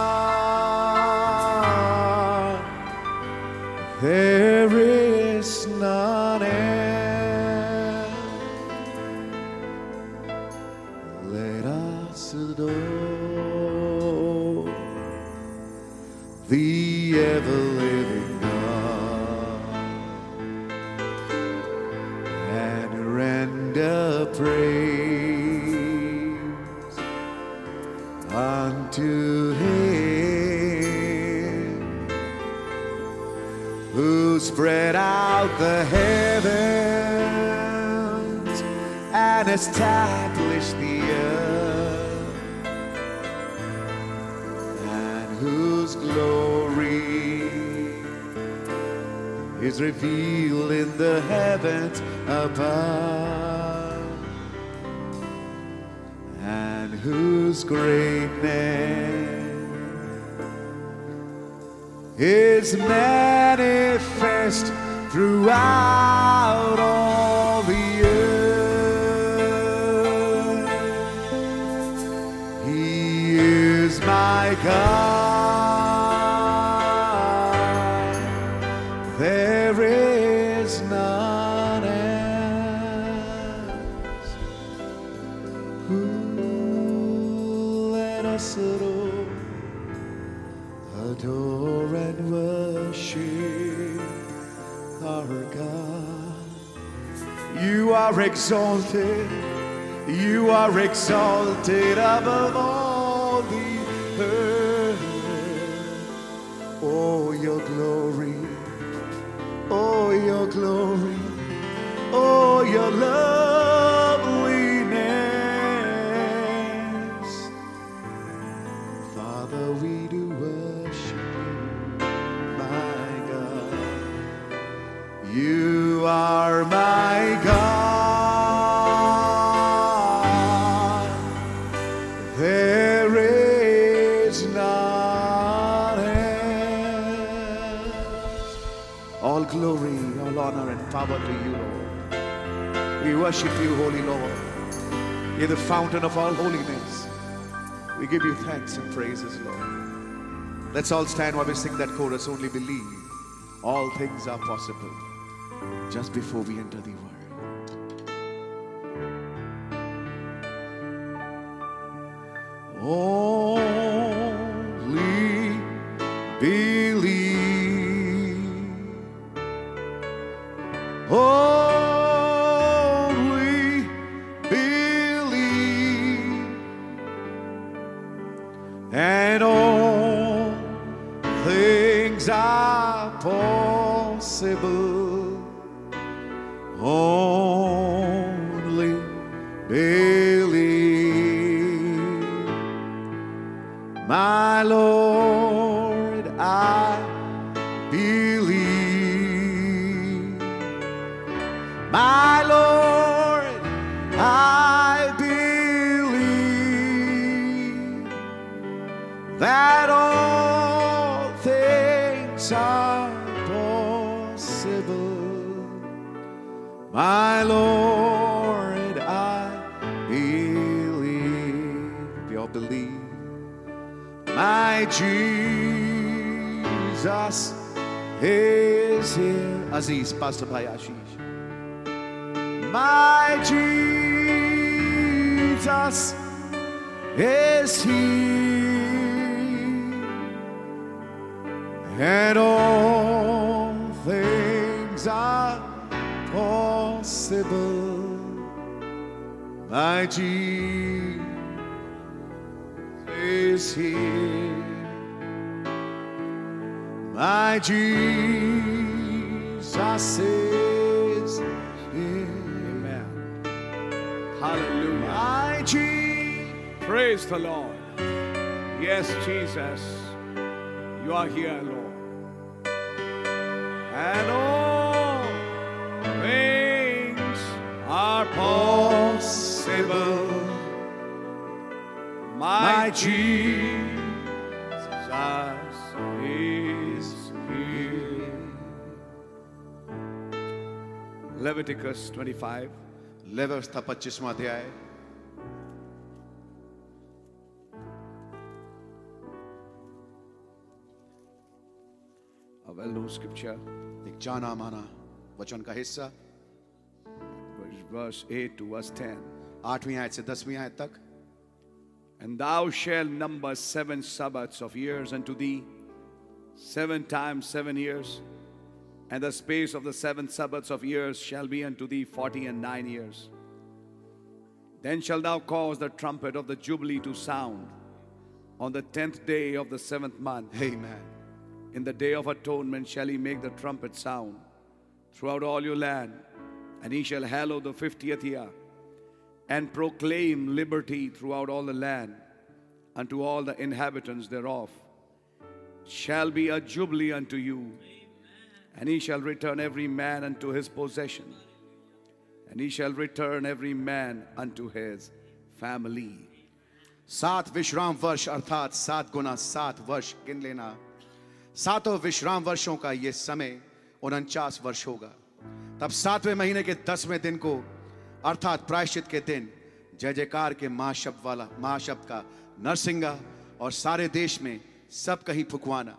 the ever-living God, and render praise unto Him who spread out the heavens and established the earth, and whose glory is revealed in the heavens above, and whose greatness is manifest throughout all the earth. He is my God, there is none else. Who let us adore, adore and worship our God. You are exalted, you are exalted above all the earth. Oh, your glory, oh, your glory, oh, your loveliness. Father, we do worship you, my God. You are my God, there is none else. All glory, all honor and power to you, Lord. We worship you, Holy Lord. You're the fountain of all holiness. We give you thanks and praises, Lord. Let's all stand while we sing that chorus, Only Believe. All things are possible. Just before we enter the word. Only believe. Only believe. And all things are possible. Only believe. My Lord, I believe. My Lord, I believe that all things are possible. My Lord, I believe. We all believe. My Jesus is here. Aziz, Pastor Bhai Ashish. My Jesus is here, and all things are possible. My Jesus is here. My Jesus is here. Amen. Hallelujah. My Jesus. Praise the Lord. Yes, Jesus, you are here, Lord. And all things are possible. My Jesus is here. Leviticus twenty-five. व्यवस्था पच्चीसवां अध्याय. A well-known scripture, एक जाना माना वचन का हिस्सा. verse eight to verse ten. आठवीं आयत से दसवीं आयत तक. And thou shalt number seven Sabbaths of years unto thee, seven times seven years, and the space of the seven Sabbaths of years shall be unto thee forty and nine years. Then shalt thou cause the trumpet of the Jubilee to sound on the tenth day of the seventh month. Amen. In the day of atonement shall he make the trumpet sound throughout all your land, and he shall hallow the fiftieth year, and proclaim liberty throughout all the land unto all the inhabitants thereof. Shall be a jubilee unto you, and he shall return every man unto his possession, and he shall return every man unto his family. सात विश्राम वर्ष अर्थात सात गुना सात वर्ष गिन लेना। सातों विश्राम वर्षों का ये समय उनचास वर्ष होगा। तब सातवें महीने के दसवें दिन को अर्थात प्रायश्चित के दिन जय जयकार के महाशब्द वाला महाशब्द का नरसिंगा और सारे देश में सब कहीं फुकवाना,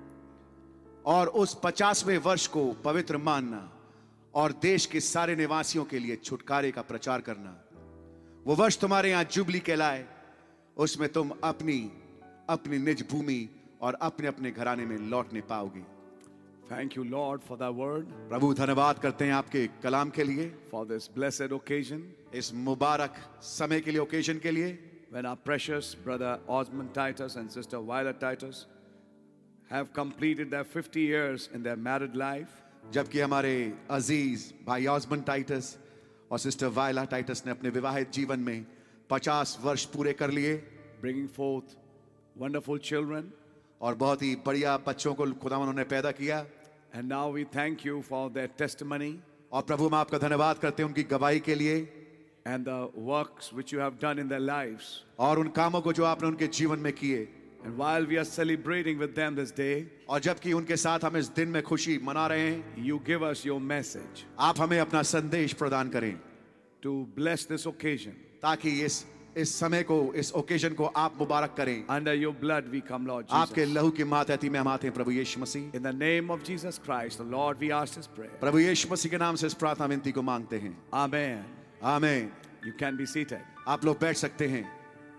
और उस पचासवें वर्ष को पवित्र मानना और देश के सारे निवासियों के लिए छुटकारे का प्रचार करना। वो वर्ष तुम्हारे यहां जुबली कहलाए, उसमें तुम अपनी अपनी निज भूमि और अपने अपने घराने में लौटने पाओगे। Thank you, Lord, for thy word, प्रभु धन्यवाद करते हैं आपके कलाम के लिए, for this blessed occasion इस मुबारक समय के लिए, ओकेजन के लिए, when our precious brother Osmond Titus and sister Violet Titus have completed their fifty years in their married life. जबकि हमारे अजीज भाई ऑस्मंड टाइटस और सिस्टर वायला टाइटस ने अपने विवाहित जीवन में पचास वर्ष पूरे कर लिए, bringing forth wonderful children. और बहुत ही बढ़िया बच्चों को खुदावन ने पैदा किया। And now we thank you for their testimony और प्रभु हम आपका धन्यवाद करते हैं उनकी गवाही के लिए and the works which you have done in their lives. और उन कामों को जो आपने उनके जीवन में किए। And while we are celebrating with them this day, और जबकि उनके साथ हम इस दिन में खुशी मना रहे हैं, you give us your message आप हमें अपना संदेश प्रदान करें to bless this occasion. ताकि इस इस समय को, इस ओकेजन को आप मुबारक करें। Under your blood we come, Lord आपके Jesus. लहू की मातहती में हम आते हैं प्रभु यीशु मसीह। In the name of Jesus Christ, the Lord, we ask this prayer. प्रभु यीशु मसीह के नाम से इस प्रार्थना विनती को मांगते हैं, Amen. आमीन। You can be seated. आप लोग बैठ सकते हैं।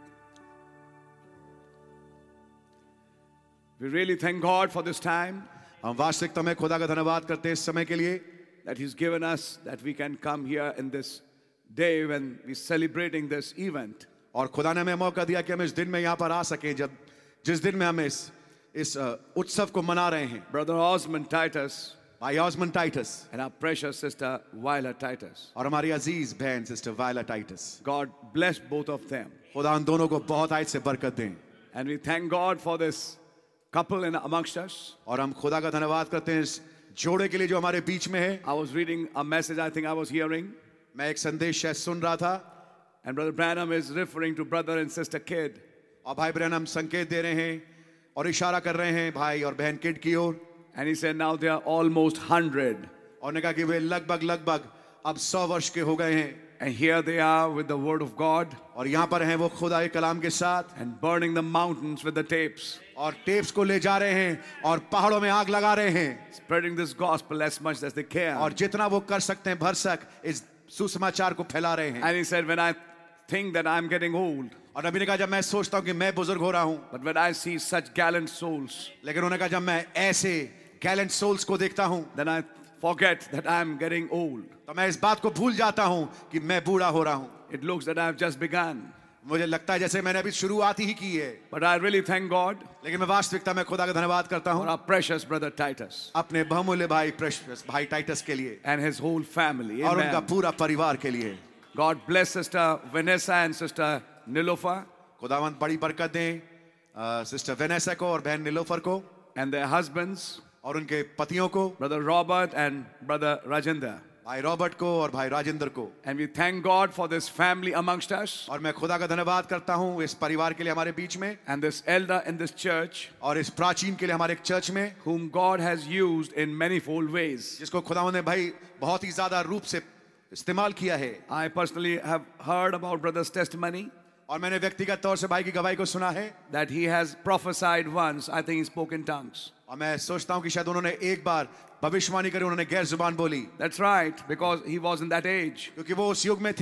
We really thank God for this time हम वास्तविकता में खुदा का धन्यवाद करते हैं इस समय के लिए that He's given us, that we can come here in this day when we're celebrating this event. और खुदा ने हमें मौका दिया कि हम इस दिन में यहाँ पर आ सकें, जब जिस दिन में हम इस इस अ, उत्सव को मना रहे हैं। Brother Osmond Titus भाई Osmond Titus and our precious sister Violet Titus. और हमारी अजीज बहन sister Viola Titus, God bless both of them. खुदा उन दोनों को बहुत आयत से बरकत दें। And we thank God for this couple in amongst us. और हम खुदा का धन्यवाद करते हैं इस जोड़े के लिए जो हमारे बीच में है। I was reading a message I think I was hearing, मैं एक संदेश शायद सुन रहा था and Brother Branham is referring to brother and sister Kid. और भाई ब्रैनम संकेत दे रहे हैं और इशारा कर रहे हैं भाई और बहन किड की ओर, And he said now they are almost one hundred. और ने कहा कि वे लगभग लगभग अब सौ वर्ष के हो गए हैं, And here they are with the word of God और यहाँ पर हैं वो खुदा के कलाम के साथ, and burning the mountains with the tapes, और टेप्स को ले जा रहे हैं और पहाड़ों में आग लगा रहे हैं, spreading this gospel as much as they can. और जितना वो कर सकते हैं भरसक इस सुसमाचार को फैला रहे हैं। And he said, when I think that I'm getting old, और नबी ने कहा जब मैं सोचता हूँ कि मैं बुजुर्ग हो रहा हूँ, but when I see such gallant souls, लेकिन उन्होंने कहा जब मैं ऐसे गैलेंट सोल्स को देखता हूँ then I forget that I'm getting old. तो मैं इस बात को भूल जाता हूँ कि मैं बूढ़ा हो रहा हूँ। It looks that I've just begun. मुझे लगता है जैसे मैंने अभी शुरुआत ही की है, But I really thank God लेकिन मैं वास्तविकता में खुदा का धन्यवाद करता for हूँ our precious brother Titus अपने बहुमूल्य भाई प्रेशियस भाई टाइटस के लिए and his whole family. और उनका Amen. पूरा परिवार के लिए। God bless sister Vanessa and sister Nilofa खुदावंत बड़ी बरकत दें अ, सिस्टर वेनेसा को और बहन निलोफर को and their husbands, और उनके पतियों को, brother Robert and brother Rajendra. भाई रॉबर्ट को और भाई राजेंद्र को। And we thank God for this family amongst us और मैं खुदा का धन्यवाद करता हूँ इस परिवार के लिए हमारे बीच में, and this elder in this church और इस प्राचीन के लिए हमारे एक चर्च में, whom God has used in manifold ways. जिसको खुदावंत ने भाई बहुत ही ज्यादा रूप से इस्तेमाल किया है। I personally have heard about brother's testimony और मैंने व्यक्तिगत तौर से भाई की गवाही को सुना है, that he has prophesied once. I think he spoke in tongues. और मैं सोचता हूँ कि शायद उन्होंने एक बार भविष्यवाणी करी, उन्होंने गैर जुबान बोली, That's right, because he was in that age. क्योंकि वो उस युग में थे।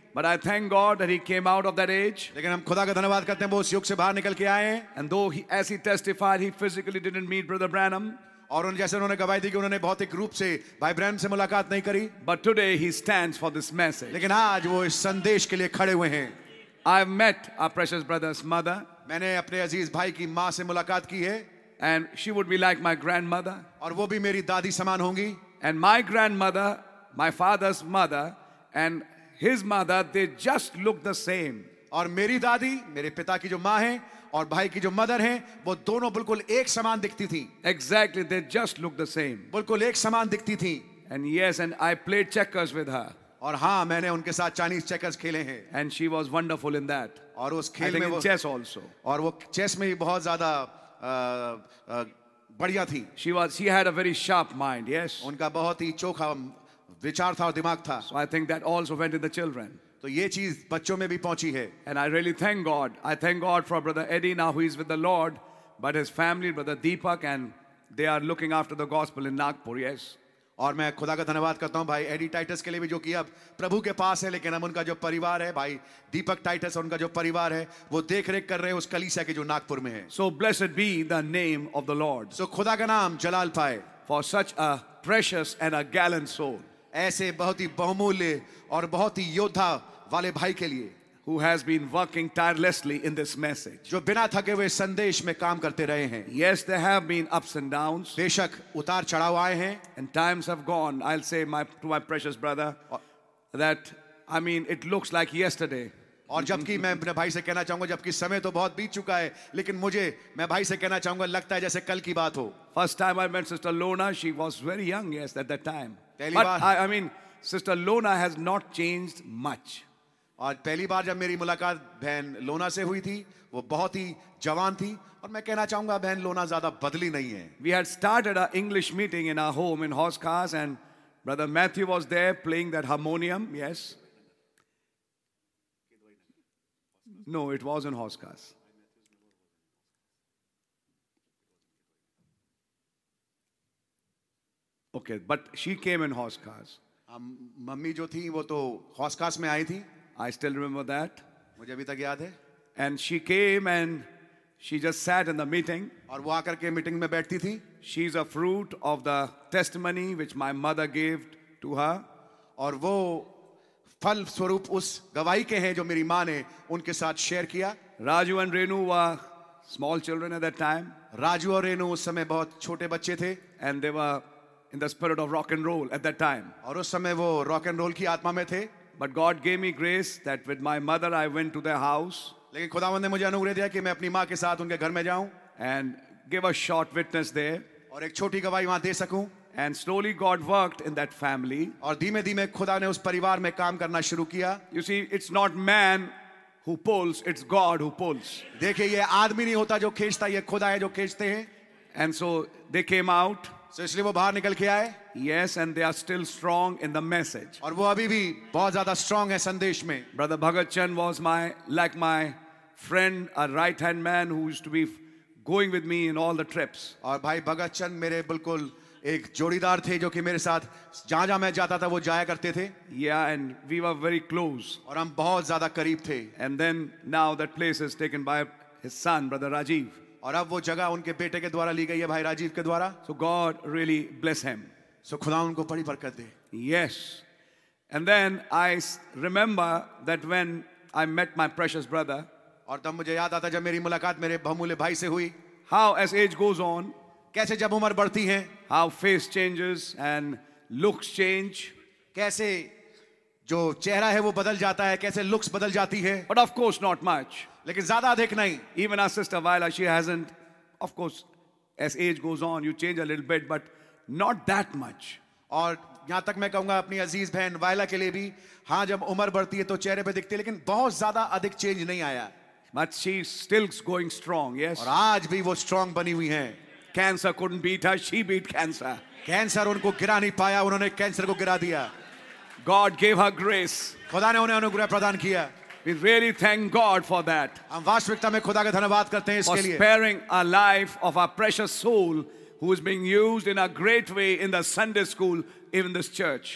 But I thank God that he came out of that age. लेकिन हम खुदा का धन्यवाद करते हैं वो उस युग से बाहर निकल के आए हैं. And though he, as he testified, he physically didn't meet Brother Branham. और उन जैसे उन्होंने गवाही दी कि उन्होंने भौतिक रूप से भाई ब्रैनम से मुलाकात नहीं करी. But today he stands for this message. लेकिन आज वो इस संदेश के लिए खड़े हुए हैं. I've met our precious brother's mother. मैंने अपने अजीज भाई की माँ से मुलाकात की है. And she would be like my grandmother. और वो भी मेरी दादी समान होंगी. And my grandmother, my father's mother, and his mother, they just look the same. और मेरी दादी, मेरे पिता की जो माँ है और भाई की जो मदर है, वो दोनों बिल्कुल एक समान दिखती थी. Exactly, they just look the same. बिल्कुल एक समान दिखती थी. And yes, and I played checkers with her. और हाँ, मैंने उनके साथ चाइनीज चेकर्स खेले हैं. And she was wonderful in that. और उस I खेल think में in वो chess also. और वो चेस में भी बहुत ज्यादा बढ़िया थी. She was. She had a very sharp mind. Yes. उनका बहुत ही चोखा विचार था और दिमाग था. So I think that also went in the children. तो ये चीज बच्चों में भी पहुंची है. And I really thank God. I thank God for Brother Eddie now who is with the Lord, but his family, Brother Deepak, and they are looking after the gospel in Nagpur. Yes. और मैं खुदा का धन्यवाद करता हूं भाई AD Titus के लिए भी जो कि अब प्रभु के पास है, लेकिन अब उनका जो परिवार है, भाई दीपक टाइटस और उनका जो परिवार है, वो देख रेख कर रहे हैं उस कलीसिया के जो नागपुर में है. So blessed be the name of the Lord. So खुदा का नाम जलाल पाए. For such a precious and a gallant soul. ऐसे बहुत ही बहुमूल्य और बहुत ही योद्धा वाले भाई के लिए. Who has been working tirelessly in this message. जो बिना थके हुए संदेश में काम करते रहे हैं. Yes, there have been ups and downs. बेशक उतार चढ़ाव आए हैं. And times have gone. I'll say my to my precious brother that I mean it looks like yesterday. और जबकि मैं अपने भाई से कहना चाहूंगा जबकि समय तो बहुत बीत चुका है, लेकिन मुझे मैं भाई से कहना चाहूंगा लगता है जैसे कल की बात हो. First time I met Sister Lona, she was very young, yes, at that time. पहली But bar I, I mean, Sister Lona has not changed much. और पहली बार जब मेरी मुलाकात बहन लोना से हुई थी, वो बहुत ही जवान थी और मैं कहना चाहूंगा बहन लोना ज्यादा बदली नहीं है. We had started our English meeting in our home in Horsecars, and Brother Matthew was there playing that harmonium. Yes. No, it was in Horsecars. Okay, but she came in Horsecars. Mummy जो थी वो तो हॉस्कास में आई थी. I still remember that. मुझे अभी तक याद है. And she came and she just sat in the meeting. और वो आकर के मीटिंग में बैठती थी. She's a fruit of the testimony which my mother gave to her. और वो फल स्वरूप उस गवाही के हैं जो मेरी माँ ने उनके साथ शेयर किया. Raju and Renu were small children at that time. Raju और रेनू उस समय बहुत छोटे बच्चे थे. And they were in the spirit of rock and roll at that time. और उस समय वो रॉक एंड रोल की आत्मा में थे. But God gave me grace that with my mother I went to their house. लेकिन खुदावंद ने मुझे अनुग्रह दिया कि मैं अपनी माँ के साथ उनके घर में जाऊं and give a short witness there. और एक छोटी गवाही वहां दे सकूं. And slowly God worked in that family. और धीमे धीमे खुदा ने उस परिवार में काम करना शुरू किया. You see, it's not man who pulls, it's God who pulls. देखिए ये आदमी नहीं होता जो खींचता, ये खुदा है जो खींचते हैं. And so they came out. So इसलिए वो बाहर निकल के आए. Yes, and they are still strong in the message. और वो अभी भी बहुत ज्यादा स्ट्रांग है संदेश में. Brother Bhagat Chand was my like my friend, a right hand man who used to be going with me in all the trips. और भाई भगत चंद मेरे बिल्कुल एक जोड़ीदार थे जो कि मेरे साथ जहां जहां मैं जाता था वो जाया करते थे. Yeah, and we were very close. और हम बहुत ज्यादा करीब थे. And then now that place is taken by his son, Brother Rajiv. और अब वो जगह उनके बेटे के द्वारा ली गई है, भाई राजीव के द्वारा. So God really bless him. So खुदा उनको बड़ी बरकत दे. Yes. And then I remember that when I met my precious brother, और तब मुझे याद आता जब मेरी मुलाकात मेरे बहुमूल्य भाई से हुई. how as age goes on, कैसे जब उम्र बढ़ती है, how face changes and looks change. कैसे जो चेहरा है वो बदल जाता है, कैसे लुक्स बदल जाती है. But of course not much. लेकिन ज्यादा अधिक नहीं. Even our sister Viola, she hasn't, of course, as age goes on, you change a little bit, but not that much. और यहाँ तक मैं कहूँगा अपनी अजीज बहन वायला के लिए भी, हाँ जब उम्र बढ़ती है तो चेहरे पे दिखती है, लेकिन बहुत ज्यादा अधिक चेंज नहीं आया. But she's still going strong, yes. और आज भी वो स्ट्रांग बनी हुई हैं. Cancer couldn't beat her, she beat cancer. Cancer उनको गिरा नहीं पाया, उन्होंने कैंसर को गिरा दिया. God gave her grace. खुदा ने उन्हें अनुग्रह प्रदान किया. We really thank God for that. हम वास्तविकता में खुदा का धन्यवाद करते हैं For इसके लिए. sparing a life of our precious soul who is being used in a great way in the Sunday school, even this church.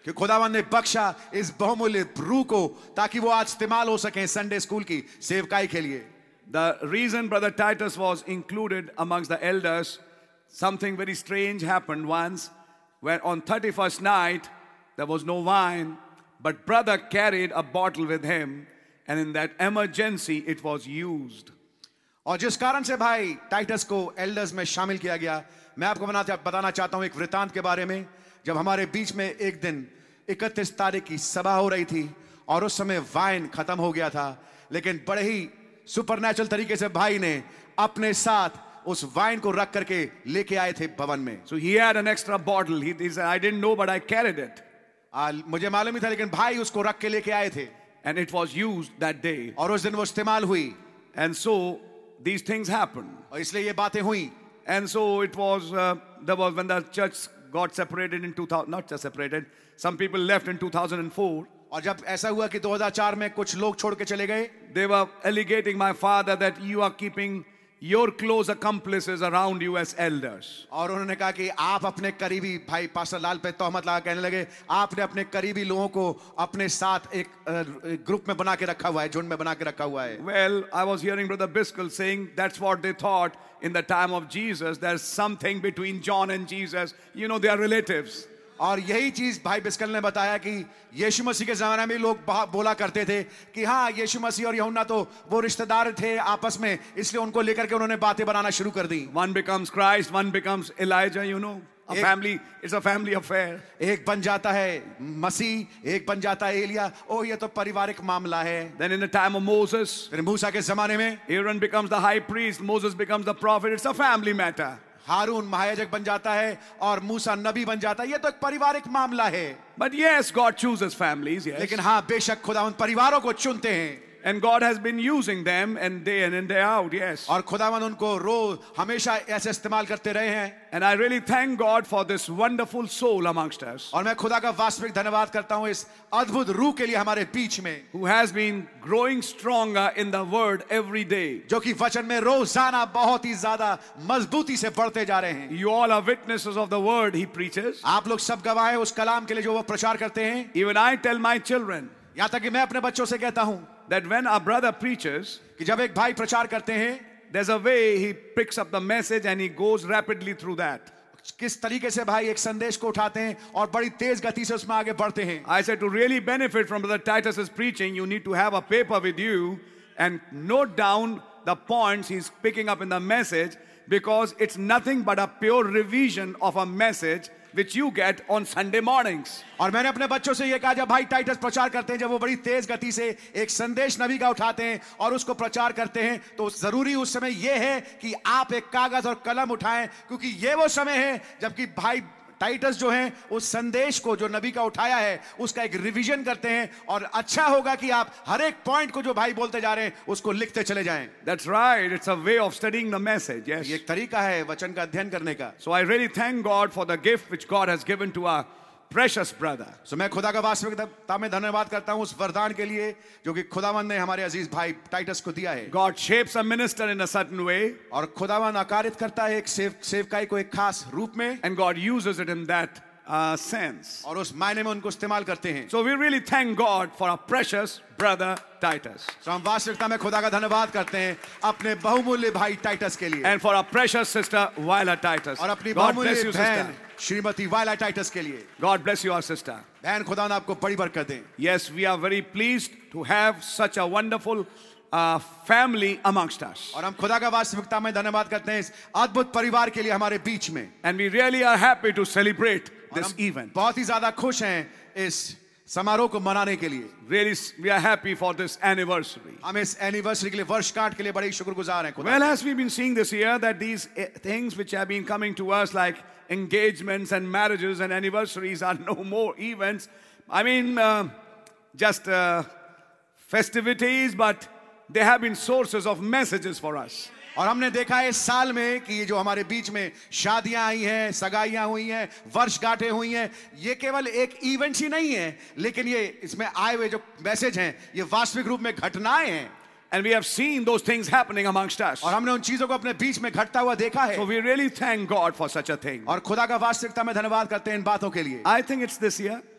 कि खुदावन ने बख्शा इस बहुमूल्य रूह को ताकि वो आज इस्तेमाल हो सके संडे स्कूल की सेवकाई के लिए। The reason Brother Titus was included amongst the elders, something very strange happened once when on thirty-first night there was no wine, but brother carried a bottle with him, and in that emergency it was used. और जिस कारण से भाई Titus को elders में शामिल किया गया, मैं आपको बनाता बताना चाहता हूं एक वृतांत के बारे में। जब हमारे बीच में एक दिन इकतीस तारीख की सभा हो रही थी और उस समय वाइन खत्म हो गया था, लेकिन बड़े ही सुपरनैचुरल तरीके से भाई ने अपने साथ उस वाइन को रख करके लेके आए थे भवन में। So he had an extra bottle. He, he said, I didn't know, but I carried it. आ, मुझे मालूम ही था, लेकिन भाई उसको रख के लेके आए थे। And it was used that day. और उस दिन वो इस्तेमाल हुई। And so these things happened. और इसलिए ये बातें हुई। And so it was, uh, there was when the church got separated in two thousand, not just separated, some people left in two thousand four. और जब ऐसा हुआ कि दो हज़ार चार में कुछ लोग छोड़ के चले गए, they were alleging my father that you are keeping your close accomplices around you as elders. और उन्होंने कहा कि आप अपने करीबी भाई पास्टर लाल पे तोहमत लगा कहने लगे, आपने अपने करीबी लोगों को अपने साथ एक, एक ग्रुप में बना के रखा हुआ है, झुंड में बना के रखा हुआ है। Well, I was hearing Brother Biscuit saying that's what they thought in the time of Jesus. There's something between John and Jesus. You know, they are relatives. और यही चीज भाई बिस्कल ने बताया कि यीशु मसीह के जमाने में लोग बोला करते थे कि हाँ यीशु मसीह और यूहन्ना तो वो रिश्तेदार थे आपस में, इसलिए उनको लेकर के उन्होंने बातें बनाना शुरू कर दी। One becomes Christ, one becomes Elijah, you know. A family, it's a family affair. एक बन जाता है मसीह, एक बन जाता है एलिया। ओ ये तो पारिवारिक मामला है। Then in the time of Moses, फिर मूसा के जमाने में Aaron becomes the high priest, Moses becomes the prophet. It's a family matter. हारून महायाजक बन जाता है और मूसा नबी बन जाता है। ये तो एक पारिवारिक मामला है। But yes, God chooses families, yes. लेकिन हाँ बेशक खुदा उन परिवारों को चुनते हैं। And God has been using them and day in and day out, yes. और खुदावन उनको रोज हमेशा ऐसे इस्तेमाल करते रहे हैं। And I really thank God for this wonderful soul amongst us. और मैं खुदा का वास्तविक धन्यवाद करता हूँ इस अद्भुत रूह के लिए हमारे बीच में, who has been growing stronger in the word every day. जो कि वचन में रोजाना बहुत ही ज्यादा मजबूती से बढ़ते जा रहे हैं। You all are witnesses of the word he preaches. आप लोग सब गवाह हैं उस कलाम के लिए जो वो प्रचार करते हैं। Even I tell my children यहाँ तक कि मैं अपने बच्चों से कहता हूँ that when our brother preaches, कि जब एक भाई प्रचार करते हैं, there's a way he picks up the message and he goes rapidly through that. किस तरीके से भाई एक संदेश को उठाते हैं और बड़ी तेज गति से उसमें आगे बढ़ते हैं। I said to really benefit from Brother Titus's preaching, you need to have a paper with you and note down the points he's picking up in the message, because it's nothing but a pure revision of a message which you get on Sunday mornings. और मैंने अपने बच्चों से ये कहा, जब भाई Titus प्रचार करते हैं, जब वो बड़ी तेज गति से एक संदेश नबी का उठाते हैं और उसको प्रचार करते हैं, तो जरूरी उस समय ये है कि आप एक कागज और कलम उठाएं, क्योंकि ये वो समय है जबकि भाई टाइटस जो हैं उस संदेश को जो नबी का उठाया है उसका एक रिवीजन करते हैं। और अच्छा होगा कि आप हर एक पॉइंट को जो भाई बोलते जा रहे हैं उसको लिखते चले जाएं। That's right. It's a way of studying the message. Yes. ये एक तरीका है वचन का अध्ययन करने का। So I really thank God for the gift which God has given to our precious brother. So मैं खुदा का वास्तविकता में धन्यवाद करता हूँ उस वरदान के लिए जो कि खुदावन ने हमारे अजीज भाई टाइटस को दिया है। God shapes a minister in a certain way, और खुदावन आकारित करता है एक सेव सेवकाई को एक खास रूप में, and God uses it in that uh, sense. और उस मायने में उनको इस्तेमाल करते हैं। So we really thank God for our precious brother Titus. So हम वास्तविकता में खुदा का धन्यवाद करते हैं अपने बहुमूल्य भाई टाइटस के लिए, And for our precious sister Viola Titus. और अपनी God bless बहुमूल्य you, बहन sister. श्रीमती वायला टाइटस के लिए। God bless you, our sister. बहन खुदा ने आपको बड़ी बरकत दे। Yes, we are very pleased to have such a wonderful uh, family amongst us. और हम खुदा का वास्तविकता में धन्यवाद करते हैं इस अद्भुत परिवार के लिए हमारे बीच में। And we really are happy to celebrate this event. बहुत ही ज्यादा खुश हैं इस समारोह को मनाने के लिए। Really, we are happy for this anniversary. हम इस एनिवर्सरी के लिए, वर्षगांठ के लिए बड़े शुक्रगुजार हैं खुदा। Well, as we've been seeing this year, that these uh, things which have been coming to us like engagements and marriages and anniversaries are no more events. I mean, uh, just uh, festivities, but they have been sources of messages for us. और हमने देखा है इस साल में कि ये जो हमारे बीच में शादियां आई हैं, सगाइयां हुई हैं, वर्षगांठें हुई हैं, ये केवल एक इवेंट ही नहीं है, लेकिन ये इसमें आए हुए जो मैसेज हैं ये वास्तविक रूप में घटनाएं हैं। And we have seen those things happening amongst us. और हमने उन चीजों को अपने बीच में घटता हुआ देखा है। So we really thank God for such a thing. और खुदा का वास्तविकता में धन्यवाद करते हैं इन बातों के लिए। I think it's this year.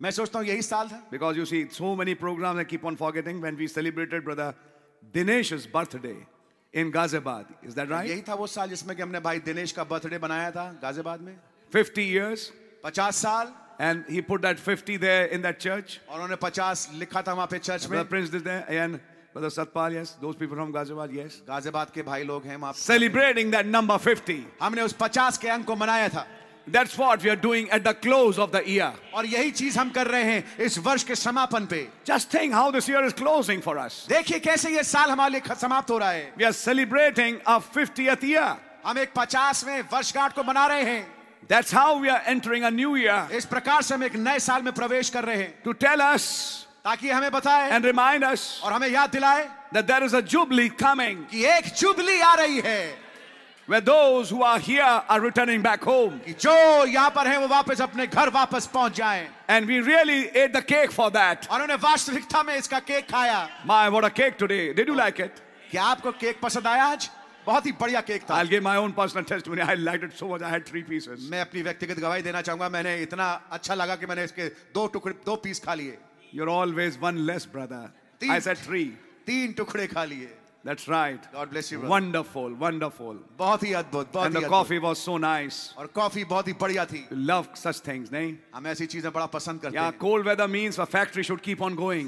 मैं सोचता हूँ यही साल था, Because you see, so many programs I keep on forgetting when we celebrated Brother Dinesh's birthday in Ghaziabad. Is that right? यही था वो साल जिसमें कि हमने भाई दिनेश का बर्थडे बनाया था गाजियाबाद में. fifty years. पचास साल. And he put that fifty there in that church. और उन्होंने पचास लिखा था वहाँ पे चर्च में. Brother Prince did there. And Brother Satpal, yes. Those people from Ghaziabad, yes. Ghaziabad के भाई लोग हैं वहाँ. Celebrating that number fifty. हमने उस पचास के अंक को मनाया था. That's what we are doing at the close of the year. और यही चीज हम कर रहे हैं इस वर्ष के समापन पे. Just think how this year is closing for us. देखिए कैसे ये साल हमारे लिए समाप्त हो रहा है. We are celebrating our fiftieth year. हम एक पचासवें वर्षगांठ को मना रहे हैं. That's how we are entering a new year. इस प्रकार से हम एक नए साल में प्रवेश कर रहे हैं. To tell us ताकि हमें बताए and remind us और हमें याद दिलाए that there is a jubilee coming. कि एक जुबली आ रही है. Where those who are here are returning back home. कि जो यहाँ पर हैं वो वापस अपने घर वापस पहुंच जाएं. And we really ate the cake for that. और उन्होंने वास्तविकता में इसका केक खाया. My, what a cake today. Did you like it? क्या आपको केक पसंद आया आज? बहुत ही बढ़िया केक था. I'll give my own personal testimony. I liked it so much. I had three pieces. मैं अपनी व्यक्तिगत गवाही देना चाहूंगा. मैंने इतना अच्छा लगा कि मैंने इसके दो टुकड़े दो पीस खा लिए. You're always one less, brother. I said three. तीन टुकड़े खा लिए. That's right. God bless you, brother. Wonderful, wonderful. बहुत ही अद्भुत, बहुत And ही the अद्भुत. coffee was so nice. और कॉफी बहुत ही बढ़िया थी. You love such things, nahin? हम ऐसी चीजें बड़ा पसंद करते Yeah, हैं. cold weather means a factory should keep on going.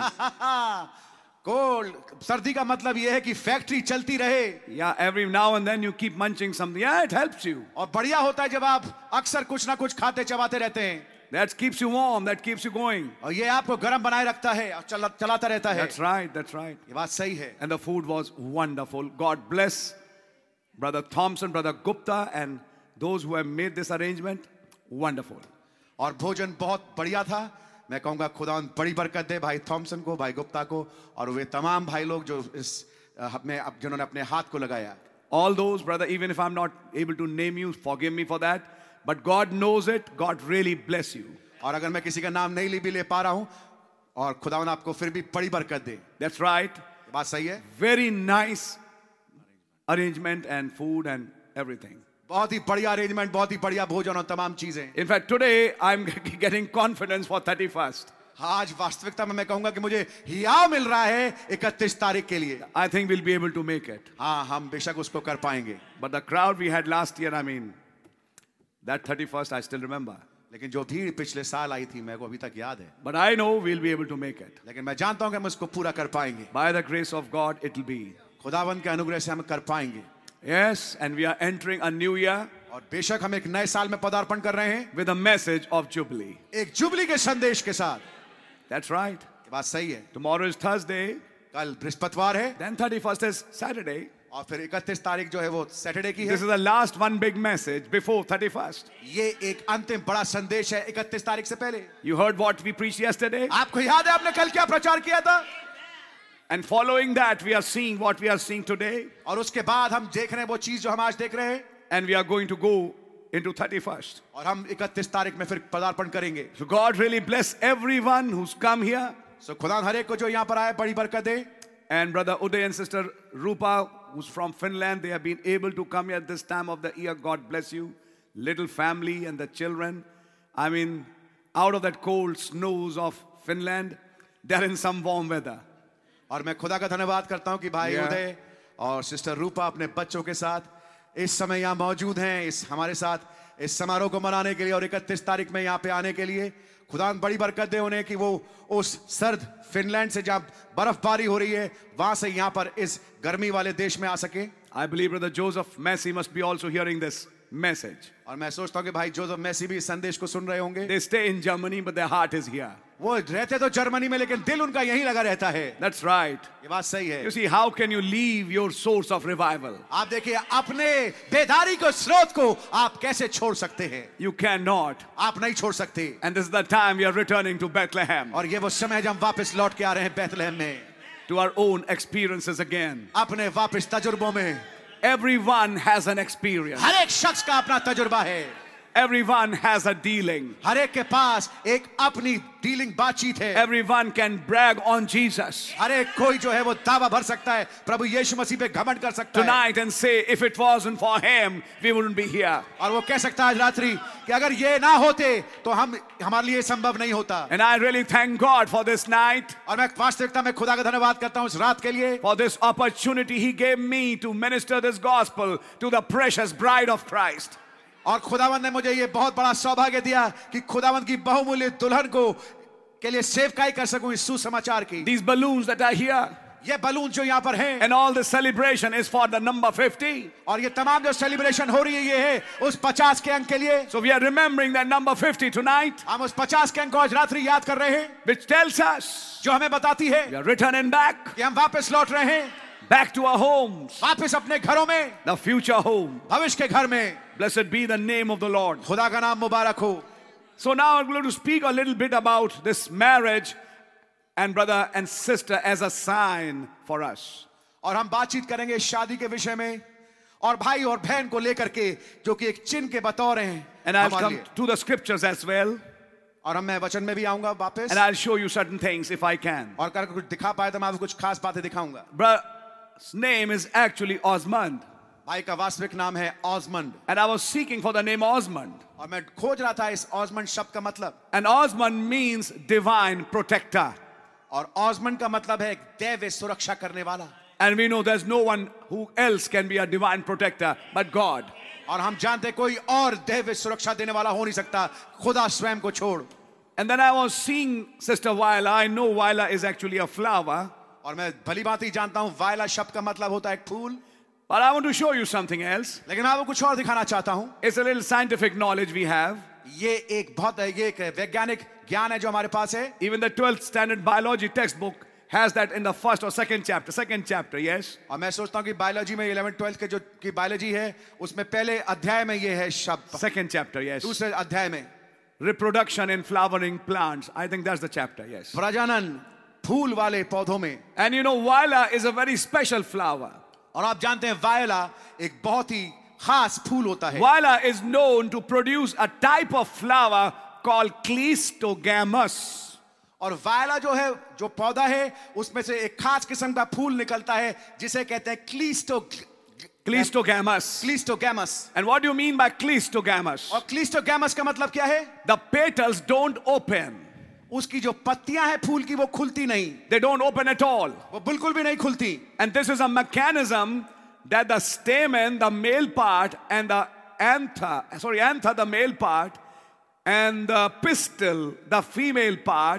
Cold सर्दी का मतलब ये है कि फैक्ट्री चलती रहे. Yeah, every now and then you keep munching something. Yeah, it helps you. और बढ़िया होता है जब आप अक्सर कुछ ना कुछ खाते चबाते रहते हैं. That keeps you warm. That keeps you going. और ये आपको गर्म बनाए रखता है और चला, चलाता रहता है. That's right. That's right. ये बात सही है. And the food was wonderful. God bless Brother Thompson, Brother Gupta, and those who have made this arrangement. Wonderful. और भोजन बहुत बढ़िया था. मैं कहूँगा खुदा बड़ी बरकत दे भाई थॉमसन को, भाई गुप्ता को और वे तमाम भाई लोग जो इस में जिन्होंने अपने हाथ को लगाया. All those, brother, even if I'm not able to name you, forgive me for that. But God knows it. God really bless you. और अगर मैं किसी का नाम नहीं भी ले पा रहा हूँ और खुदावन आपको फिर भी बड़ी बरकत दे. That's right. ये बात सही है. Very nice arrangement and food and everything. बहुत ही बढ़िया अरेंजमेंट, बहुत ही बढ़िया भोजन और तमाम चीजें. In fact, today I'm getting confidence for thirty-first. आज वास्तविकता में मैं कहूंगा कि मुझे हिया मिल रहा है इकतीस तारीख के लिए. I think we'll be able to make it. हाँ, हम बेशक उसको कर पाएंगे. But the crowd we had last year, I mean, that thirty-first I still remember. लेकिन जो भीड़ पिछले साल आई थी मेरे को अभी तक याद है. But I know we'll be able to make it. लेकिन मैं जानता हूं कि हम उसको पूरा कर पाएंगे. By the grace of God, it'll be. खुदावन के अनुग्रह से हम कर पाएंगे. Yes, and we are entering a new year. और बेशक हम एक नए साल में पदार्पण कर रहे हैं. With a message of jubilee. एक जुबली के संदेश के साथ. That's right. ये बात सही है. Tomorrow is Thursday. कल बृहस्पतिवार है. Then thirty-first is Saturday. और फिर इकतीस तारीख जो है वो सैटरडे की है. This is the last one big message before thirty-first. ये एक अंतिम बड़ा संदेश है इकतीस तारीख से पहले. You heard what we preached yesterday? आपको याद है आपने कल क्या प्रचार किया था? And following that, we are seeing what we are seeing today. और उसके बाद हम देख रहे हैं वो चीज जो हम आज देख रहे हैं. And we are going to go into thirty-first. और हम इकतीस तारीख में फिर पदार्पण करेंगे. So God really bless everyone who's come here. So खुदा हर एक को जो यहाँ पर आए बड़ी बरकत दे. And Brother Uday and Sister Rupa, who's from Finland, they have been able to come here at this time of the year. God bless you. Little family and the children. I mean, out of that cold snows of Finland, they're in some warm weather. और मैं खुदा का धन्यवाद करता हूँ कि भाई Yeah. उदय और सिस्टर रूपा अपने बच्चों के साथ इस समय यहाँ मौजूद हैं, इस हमारे साथ इस समारोह को मनाने के लिए और इकतीस तारीख में यहाँ पे आने के लिए. खुदा बड़ी बरकत दे उन्हें कि वो उस सर्द फिनलैंड से जहाँ बर्फबारी हो रही है वहां से यहाँ पर इस गर्मी वाले देश में आ सके. I believe Brother Joseph Massey must be also hearing this message. और मैं सोचता हूँ कि भाई जोसेफ मैसी भी इस संदेश को सुन रहे होंगे. They stay in Germany, but their heart is here. वो रहते तो जर्मनी में लेकिन दिल उनका यहीं लगा रहता है. That's right. ये बात सही है. You see, how can you leave your source of revival? आप देखिए अपने बेदारी को स्रोत को आप कैसे छोड़ सकते हैं. You cannot. आप नहीं छोड़ सकते. And this is the time we are returning to Bethlehem, और ये वो समय है जब हम वापस लौट के आ रहे हैं बैतलहम में. to our own experiences again. अपने वापस तजुर्बों में. Everyone has an experience. हर एक शख्स का अपना तजुर्बा है. Everyone has a dealing. हर एक के पास एक अपनी डीलिंग बातचीत है. Everyone can brag on Jesus हर एक कोई जो है वो दावा भर सकता है, प्रभु यीशु मसीह पे घमंड कर सकता है. tonight and say, if it wasn't for him, we wouldn't be here. और वो कह सकता है आज रात्रि कि अगर ये ना होते तो हम हमारे लिए संभव नहीं होता. And I really thank God for this night, और मैं वास्तविकता में खुदा का धन्यवाद करता हूँ इस रात के लिए, for this opportunity he gave me to minister this gospel to the precious bride of Christ. और खुदावंद ने मुझे ये बहुत बड़ा सौभाग्य दिया कि खुदावंद की बहुमूल्य दुल्हन को के लिए सेवकाई कर सकूं इस सुसमाचार की. These balloons that are here, ये बलून जो यहाँ पर हैं, and all the celebration is for the number fifty. और ये तमाम जो सेलिब्रेशन हो रही है ये है उस पचास के अंक के लिए. So we are remembering that number fifty tonight, हम उस पचास के अंक को आज रात्रि याद कर रहे हैं, which tells us जो हमें बताती है we are returning back, कि हम वापस लौट रहे हैं, back to our homes, वापस अपने घरों में, the future home. भविष्य के घर में. Blessed be the name of the Lord. खुदा का नाम मुबारक हो. So now I'm going to speak a little bit about this marriage and brother and sister as a sign for us. और हम बातचीत करेंगे शादी के विषय में और भाई और बहन को लेकर के जो कि एक चिन्ह के बतौर हैं. And I'll हमारे come लिए. to the scriptures as well. और हम मैं वचन में भी आऊंगा वापस, And I'll show you certain things if I can. और कर कुछ दिखा पाए तो मैं आपको कुछ खास बातें दिखाऊंगा. Brother's name is actually Osmond. भाई का वास्तविक नाम है ऑसमंड. And I was seeking for the name Osmond. और मैं खोज रहा था इस ऑसमंड शब्द का मतलब. And Osmond means divine protector. और ऑसमंड का मतलब है एक दैवीय सुरक्षा करने वाला. And we know there's no one who else can be a divine protector but God. और हम जानते हैं कोई और दैवीय सुरक्षा देने वाला हो नहीं सकता खुदा स्वयं को छोड़. And then I was seeing Sister Viola. I know Viola is actually a flower. और मैं भली बात ही जानता हूं वायला शब्द का मतलब होता है एक फूल. But I want to show you something else. लेकिन मैं आपको कुछ और दिखाना चाहता हूं. It's a little scientific knowledge we have. ये एक बहुत ये एक वैज्ञानिक ज्ञान है जो हमारे पास है. Even the twelfth standard biology textbook has that in the first or second chapter. Second chapter, yes. और मैं सोचता हूं कि बायोलॉजी में इलेवेंथ ट्वेल्थ के जो की बायोलॉजी है उसमें पहले अध्याय में ये है शब्द. Second chapter, yes. दूसरे अध्याय में Reproduction in flowering plants. I think that's the chapter, yes. प्रजनन फूल वाले पौधों में. And you know, Viola is a very special flower. और आप जानते हैं वायला एक बहुत ही खास फूल होता है. Viola is known to produce a type of flower called Cleistogamous. और वायला जो है जो पौधा है उसमें से एक खास किस्म का फूल निकलता है जिसे कहते हैं क्लीस्टो Cleistogamous. क्लीस्टोगैमस. And what do you mean by Cleistogamous? और क्लीस्टोगैमस का मतलब क्या है? The petals don't open. उसकी जो पत्तियां हैं फूल की वो खुलती नहीं. They don't open at all. वो बिल्कुल भी नहीं खुलती. And this is a mechanism that the stamen, the male part, and the anther, sorry, anther, the male part, and the pistil, the female part,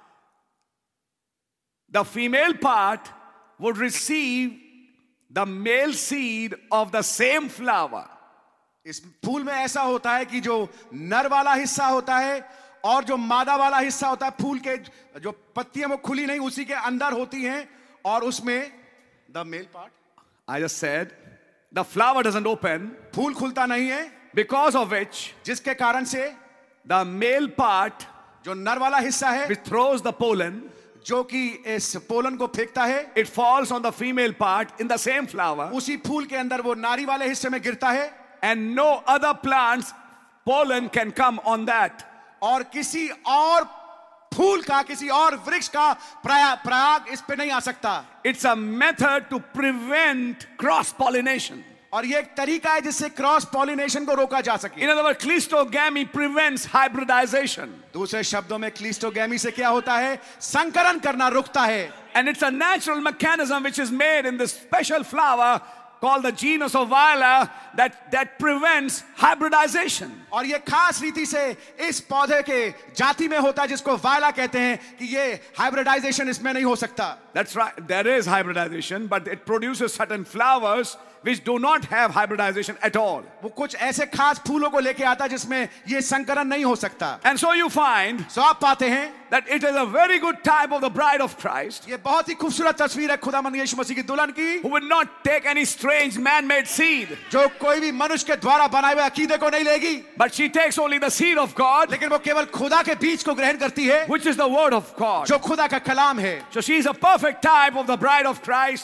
the female part would receive the male seed of the same flower. इस फूल में ऐसा होता है कि जो नर वाला हिस्सा होता है और जो मादा वाला हिस्सा होता है फूल के जो पत्तियां वो खुली नहीं उसी के अंदर होती हैं और उसमें the male part. I just said the flower doesn't open, फूल खुलता नहीं है, because of which जिसके कारण से the male part, जो नर वाला हिस्सा है which throws the pollen, जो कि इस पोलन को फेंकता है, it falls on the female part in the same flower, उसी फूल के अंदर वो नारी वाले हिस्से में गिरता है. and no other plant's pollen can come on that. और किसी और फूल का किसी और वृक्ष का प्रया, प्रयाग इस पे नहीं आ सकता. It's a method to prevent cross pollination. और ये एक तरीका है जिससे क्रॉस पॉलिनेशन को रोका जा सके. In other words, Cleistogamy prevents hybridization. दूसरे शब्दों में क्लिस्टोगैमी से क्या होता है? संकरण करना रुकता है. And it's a natural mechanism which is made in this special flower called the genus of Viola that, that prevents hybridization. और ये खास रीति से इस पौधे के जाति में होता है जिसको वायला कहते हैं कि ये हाइब्रिडाइजेशन इसमें नहीं हो सकता. That's right, there is hybridization, but it produces certain flowers which do not have hybridization at all. वो कुछ ऐसे खास फूलों को लेके आता है जिसमें ये संकरण नहीं हो सकता. And so you find सो आप पाते हैं that it is a very good type of the bride of Christ, ये बहुत ही खूबसूरत तस्वीर है खुदावंद यीशु मसीह की दुल्हन की, who will not take any strange man-made seed, जो कोई भी मनुष्य के द्वारा बनाए हुए अकीदे को नहीं लेगी, but she takes only the seed of God, लेकिन वो केवल खुदा के बीज को ग्रहण करती है which is the word of God. जो खुदा का कलाम है. So she is a perfect type of the bride of Christ.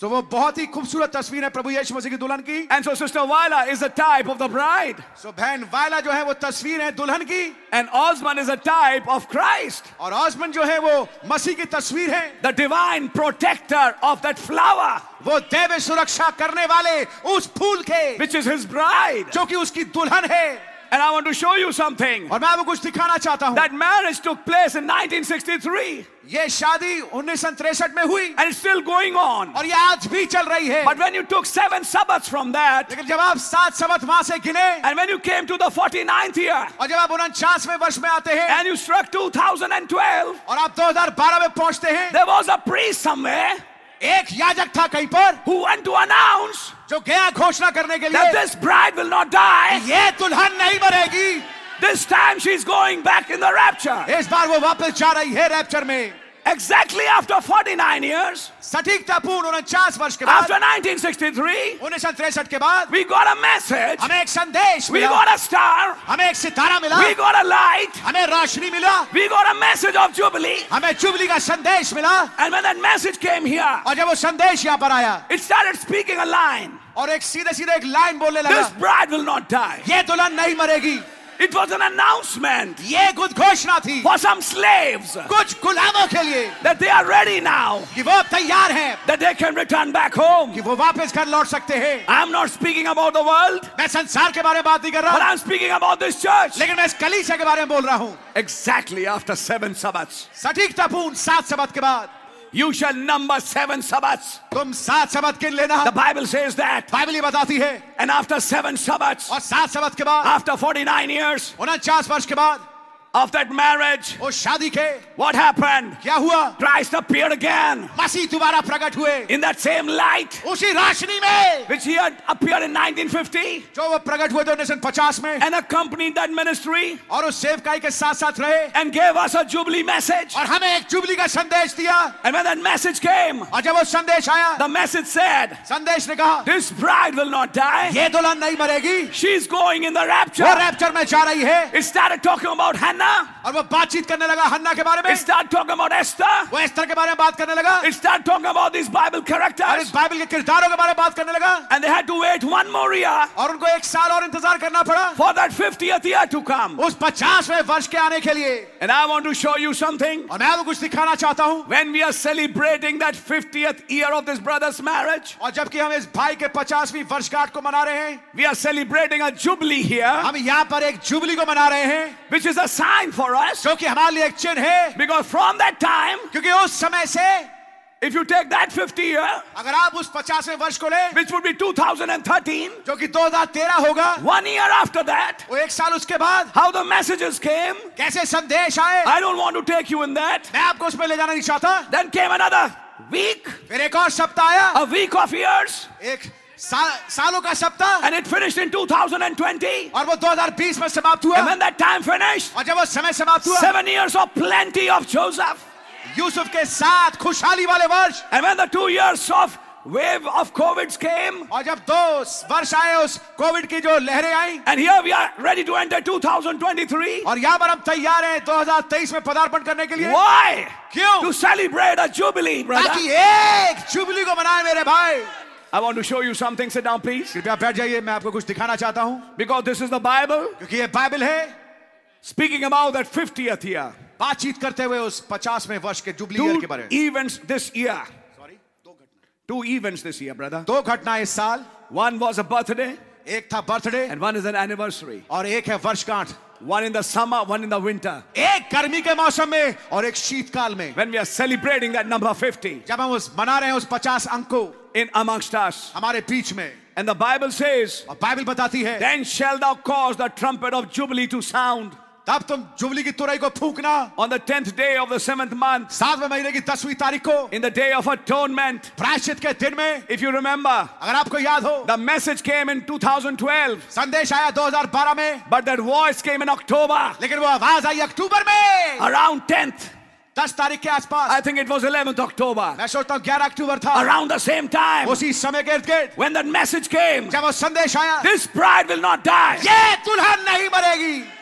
तो वो बहुत ही खूबसूरत तस्वीर है प्रभु यीशु मसीह की दुल्हन की। And so Sister Viola is a type of the bride. सो बहन वायला जो है वो तस्वीर है दुल्हन की। And Osman is a type of Christ. और ऑसमन जो है वो मसीह की तस्वीर है। The divine protector of that flower. वो दैव सुरक्षा करने वाले उस फूल के, which is his bride. जो कि उसकी दुल्हन है। And I want to show you something. और मैं आपको कुछ दिखाना चाहता हूँ। That marriage took place in nineteen sixty-three. ये शादी उन्नीस सौ तिरसठ में हुई। And it's still going on. और ये आज भी चल रही है। But when you took seven Sabbaths from that, लेकिन जब आप सात सबत वहां से गिने, and when you came to the forty-ninth year, और जब आप उनचासवें वर्ष में आते हैं, and you struck two thousand twelve, और आप दो हज़ार बारह में पहुंचते हैं, there was a priest somewhere एक याजक था कहीं पर, who went to announce जो गया घोषणा करने के that लिए, this bride will not die. ये दुल्हन नहीं मरेगी। This time she's going back in the rapture. इस बार वो वापस जा रही है रैप्चर में। Exactly after forty-nine years, सटीकता पूर्ण उनचास वर्ष के बाद, after nineteen sixty-three, उन्नीस सौ तिरसठ के बाद, we got a message. हमें एक संदेश We मिला, got a star. हमें एक सितारा मिला, We got a light. हमें रोशनी मिला, We got a message of Jubilee. हमें जुबली का संदेश मिला। And when that message came here, और जब वो संदेश यहाँ पर आया, it started speaking a line. और एक सीधे सीधे एक लाइन बोलने This लगा, bride will not die. ये दुल्हन नहीं मरेगी। It was an announcement ये कुछ घोषणा थी for some slaves कुछ गुलामों के लिए, that they are ready now, कि वो अब तैयार हैं, that they can return back home. कि वो वापस घर लौट सकते हैं। I'm not speaking about the world, मैं संसार के बारे में बात नहीं कर but रहा, I'm speaking about this church. लेकिन मैं इस कलीसिया के बारे में बोल रहा हूँ। Exactly after seven Sabbaths, सटीकता पूर्ण सात सबत के बाद, you shall number seven Sabbaths. तुम सात सबत गिन लेना। The Bible says that. Bible ये बताती है। And after seven Sabbaths, और सात सबत के बाद, after forty-nine years उनचास वर्ष के बाद, of that marriage, उस शादी के what happened? क्या हुआ? Christ appeared again मसीह दोबारा प्रकट हुए, in that same light उसी रोशनी में, which he had appeared in nineteen fifty, जो वो प्रकट हुए थे उन्नीस सौ पचास में, and accompanied that ministry और उस सेवकाई के साथ साथ रहे, and gave us a jubilee message. और हमें एक जुबली का संदेश दिया। And when that message came, और जब वो संदेश आया, the message said, संदेश ने कहा, this bride will not die. ये दुल्हन नहीं मरेगी, She's going in the वो rapture. रैप्चर में जा रही है। It started talking about Hannah. और वो बातचीत करने लगा हन्ना के बारे में, It started talking about Esther. वो एस्तर के बारे में बात करने लगा, It started talking about these Bible और इस characters. बाइबल के किरदारों के बारे में बात करने लगा, And they had to wait one more year और उनको एक साल और इंतजार करना पड़ा for that fiftieth year to come. उस पचासवें वर्ष के आने के लिए। And I want to show you something. और मैं आपको कुछ दिखाना चाहता हूँ। When we are celebrating that fiftieth year of this brother's marriage, और जबकि हम इस भाई के पचासवीं वर्षगांठ को मना रहे हैं, we are celebrating a jubilee here, हम यहाँ पर एक जुबली को मना रहे हैं, which is a sign for us. जो कि हमारे लिए एक चिन्ह है, Because from that time, क्योंकि उस समय से, if you take that fifty year, अगर आप उस पचासवें वर्ष को ले, which would be two thousand thirteen, जो कि दो हज़ार तेरह होगा, one year after that, वो एक साल उसके बाद how the messages came, कैसे संदेश आए, I don't want to take you in that. मैं आपको उसमें ले जाना नहीं चाहता। Then came another week, फिर एक और सप्ताह आया, a week of years, एक सा, सालों का सप्ताह, and it finished in two thousand twenty. और वो दो हज़ार बीस में समाप्त हुआ। And when that time finished, और जब वो समय समाप्त हुआ, seven years of plenty of Joseph. Yusuf के साथ खुशहाली वाले वर्ष, And when the two years of wave of COVID came, और जब दो वर्ष आए उस कोविड की जो लहरें आई, and here we are ready to enter two thousand twenty-three. और यहाँ पर हम तैयार हैं दो हज़ार तेईस में पदार्पण करने के लिए। Why? क्यों? To celebrate a jubilee, brother. ताकि एक जुबली को मनाए मेरे भाई। I want to show you something. Sit down, please. कृपया बैठ जाइए, मैं आपको कुछ दिखाना चाहता हूँ, Because this is the Bible क्योंकि ये बाइबल है, speaking about that fiftieth year. बातचीत करते हुए उस पचासवें वर्ष के जुबली ईयर Two के बारे में। events this year. सॉरी, दो घटना, Two events this year, brother. दो घटनाएं इस साल, One was a birthday, एक था birthday and one is an anniversary. और एक है वर्षगांठ। One in the summer, one in the winter. एक गर्मी के मौसम में और एक शीतकाल में, When we are celebrating that number fifty जब हम उस मना रहे हैं उस पचास अंक को in amongst us. हमारे बीच में। And the Bible says, और बाइबल बताती है, then shall thou cause the trumpet of jubilee to sound तब तुम जुबली की तुरई को फूंकना on the tenth day of the seventh month, सातवें महीने की दसवीं तारीख को, in the day of atonement. प्रायश्चित के दिन में। If you remember, अगर आपको याद हो, the message came in two thousand twelve, संदेश आया दो हज़ार बारह में, but that voice came in October, लेकिन वो आवाज आई अक्टूबर में, around tenth. दस तारीख के आसपास। I think it was eleventh October, मैं सोचता हूँ ग्यारह अक्टूबर था, around the same time, उसी समय के इर्द गिर्द when that message came, जब वो संदेश आया, this bride will not die. ये दुल्हन नहीं मरेगी,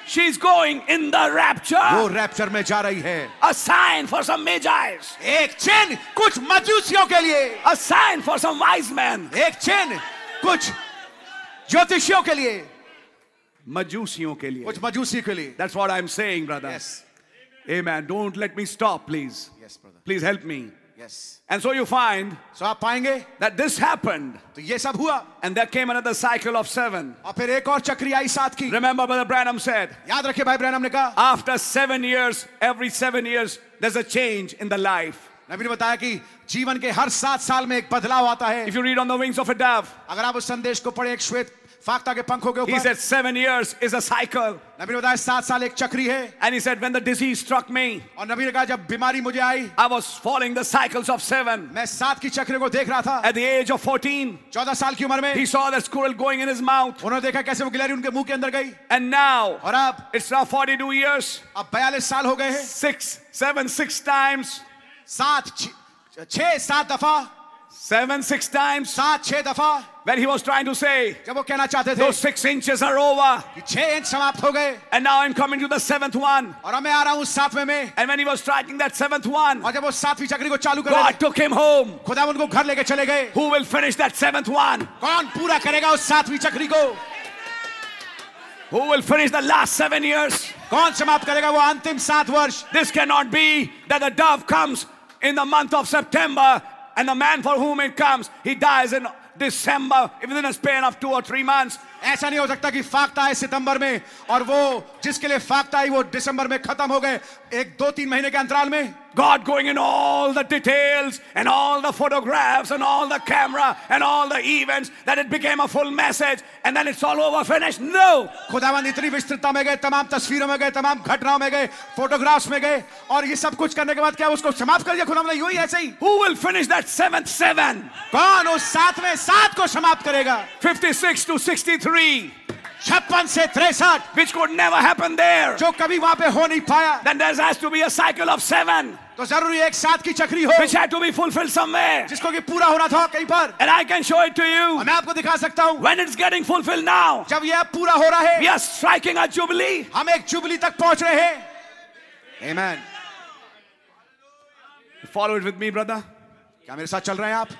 she's going in the rapture. वो रैप्चर में जा रही है. A sign for some magi's. एक चिन्ह कुछ मजूसियों के लिए. A sign for some wise men. एक चिन्ह कुछ ज्योतिषियों के लिए. Majusiyon ke liye. कुछ मजूसी के लिए. That's what I'm saying, brother. Yes. Amen. Don't let me stop, please. Yes, brother. Please help me. Yes. And so you find So आप पाएंगे that this happened. तो ये सब हुआ. And there came another cycle of seven. और फिर एक और चक्री आई सात की. Remember, Brother Branham said, याद रखिए भाई ब्रैनम ने कहा. after seven years, every seven years, there's a change in the life. नबी ने बताया कि जीवन के हर सात साल में एक बदलाव आता है. If you read on the wings of a dove, अगर आप उस संदेश को पढ़े एक श्वेत फाख्ता के पंखों के he ऊपर. said seven years is a cycle. नबी ने बताया सात साल एक चक्री है. And he said, when the disease struck me, और नबी ने कहा जब बीमारी मुझे आई, I was following the cycles of seven. मैं सात की चक्री को देख रहा था. At the age of fourteen, चौदह साल की उम्र में he saw the squirrel going in his mouth. उन्होंने देखा कैसे वो गिलहरी उनके मुंह के अंदर गई. And now, और अब it's now forty-two years, अब बयालीस साल हो गए हैं. six, seven, six times, सात छ- छह सात दफा seven, six times, सात छह दफा when he was trying to say, जब वो कहना चाहते थे those six inches are over. कि छह इंच समाप्त हो गए. And now I'm coming to the seventh one. और अब मैं आ रहा हूँ सातवें में. And when he was striking that seventh one, और जब वो सातवीं चक्री को चालू कर God took him home. खुदा उनको घर लेके चले गए. Who will finish that seventh one? कौन पूरा करेगा उस सातवीं चक्री को? Who will finish the last seven years? कौन समाप्त करेगा वो अंतिम सात वर्ष? This cannot be that the dove comes in the month of September and the man for whom it comes, he dies in December, within a span of two or three months. ऐसा नहीं हो सकता कि फाख्ता है सितंबर में और वो जिसके लिए फाख्ता आई वो दिसंबर में खत्म हो गए एक दो तीन महीने के अंतराल में. God going in all the details and all the photographs and all the camera and all the events that it became a full message and then it's all over, finished. No. खुदावंद इतनी विस्तृतता में गए, तमाम तस्वीरों में गए, तमाम घटनाओं में गए, फोटोग्राफ्स में गए और ये सब कुछ करने के बाद क्या उसको समाप्त कर दिया खुदावंद? यूं ही ऐसे ही. Who will finish that seventh seven? कौन उस सातवें सात को समाप्त करेगा? fifty-six to sixty-three, छप्पन से तिरसठ, which could never happen there. जो कभी वहां पे हो नहीं पाया. Then there has to be a cycle of seven, तो जरूरी एक सात की चक्री हो which had to be fulfilled somewhere. जिसको कि पूरा होना था कहीं पर. And I can show it to और you. मैं आपको दिखा सकता हूं When it's getting fulfilled now, जब ये अब पूरा हो रहा है we are striking a jubilee. हम एक जुबली तक पहुंच रहे हैं. Amen. Follow it with me, brother. क्या मेरे साथ चल रहे हैं आप?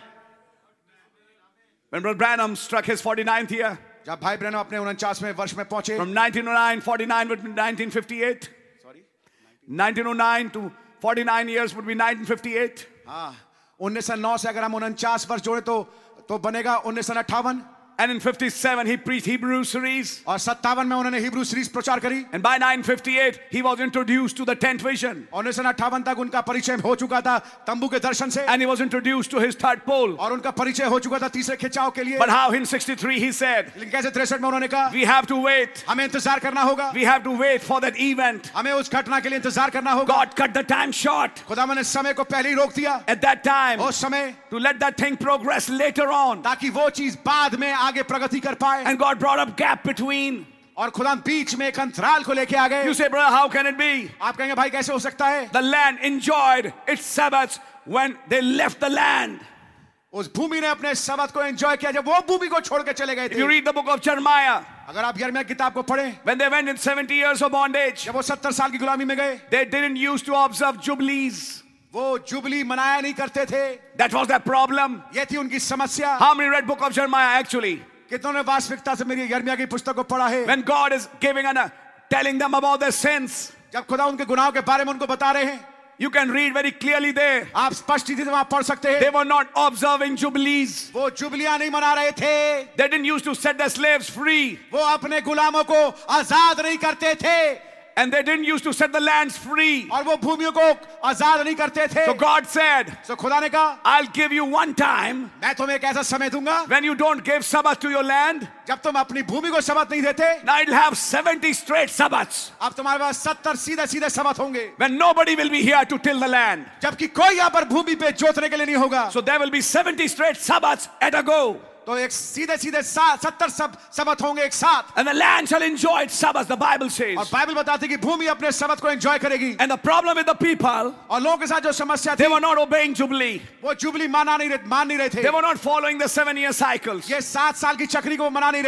When Brother Branham struck his forty-ninth year, जब भाई ब्रैनम अपने उनचासवें वर्ष में पहुंचे, from nineteen oh nine, forty-nine would be nineteen fifty-eight. Sorry? nineteen oh nine to forty-nine years would be nineteen fifty-eight. हाँ, उन्नीस सौ नौ से अगर हम उनचास वर्ष जोड़े तो तो बनेगा उन्नीस सौ अट्ठावन. And in fifty-seven, he preached Hebrew series. और सत्तावन में उन्होंने हिब्रू सीरीज प्रचार करी. And by nine fifty-eight, he was introduced to the tenth vision. उन्नीस सौ अट्ठावन तक उनका परिचय हो चुका था तंबू के दर्शन से. And he was introduced to his third pole. और उनका परिचय हो चुका था तीसरे खिंचाव के लिए. But how in sixty-three he said, लेकिन कैसे तिरसठ में उन्होंने कहा we have to wait. हमें इंतजार करना होगा. We have to wait for that event. हमें उस घटना के लिए इंतजार करना होगा. God cut the time short खुदावन ने समय को पहले ही रोक दिया. at that time उस समय to let that thing progress later on. ताकि वो चीज बाद में आगे प्रगति कर पाए. And God brought up gap between. और खुदा बीच में एक अंतराल को लेके आ गए. You say, brother, how can it be? आप कहेंगे भाई कैसे हो सकता है? The land enjoyed its Sabbaths when they left the land. उस भूमि ने अपने सबत को एंजॉय किया जब वो भूमि को छोड़ के चले गए If you थे. read the book of Jeremiah, अगर आप यिर्मयाह की किताब को पढ़ें, when they went in seventy years of bondage, जब वो सत्तर साल की गुलामी में गए, they didn't used to observe jubilees. वो जुबली मनाया नहीं करते थे. That was their problem. ये थी उनकी समस्या. How many read book of Jeremiah actually? कितनों ने वास्तविकता से मेरी यिर्मयाह की पुस्तक को पढ़ा है? When God is giving and uh, telling them about their sins, जब खुदा उनके गुनाहों के बारे में उनको बता रहे हैं, you can read very clearly there. आप स्पष्ट रीति से वहां पढ़ सकते They हैं. were not observing jubilees. वो जुबलियां नहीं मना रहे थे. They didn't used to set their slaves free. वो अपने गुलामों को आजाद नहीं करते थे. And they didn't used to set the lands free. और वो भूमियों को आजाद नहीं करते थे. So God said, तो खुदा ने कहा I'll give you one time मैं तुम्हें एक ऐसा समय दूंगा when you don't give Sabbath to your land. जब तुम अपनी भूमि को सबत नहीं देते. Now it'll have seventy straight Sabbaths अब तुम्हारे पास सत्तर सीधे सीधे सबत होंगे. when nobody will be here to till the land. जबकि कोई यहाँ पर भूमि पे जोतने के लिए नहीं होगा. So there will be seventy straight Sabbaths at a go. तो एक सीधे सीधे सत्तर सब सबत होंगे एक साथ. And the land shall enjoy its Sabbaths, the Bible says. और बाइबल बताती है कि भूमि अपने सबत को एंजॉय करेगी. And the problem with the people, और लोगों के साथ जो समस्या they थी were not obeying Jubilee. वो जुबली माना नहीं रहे मान नहीं रहे थे. They were not following the seven year cycles. ये सात साल की चक्री को मना नहीं रहे थे.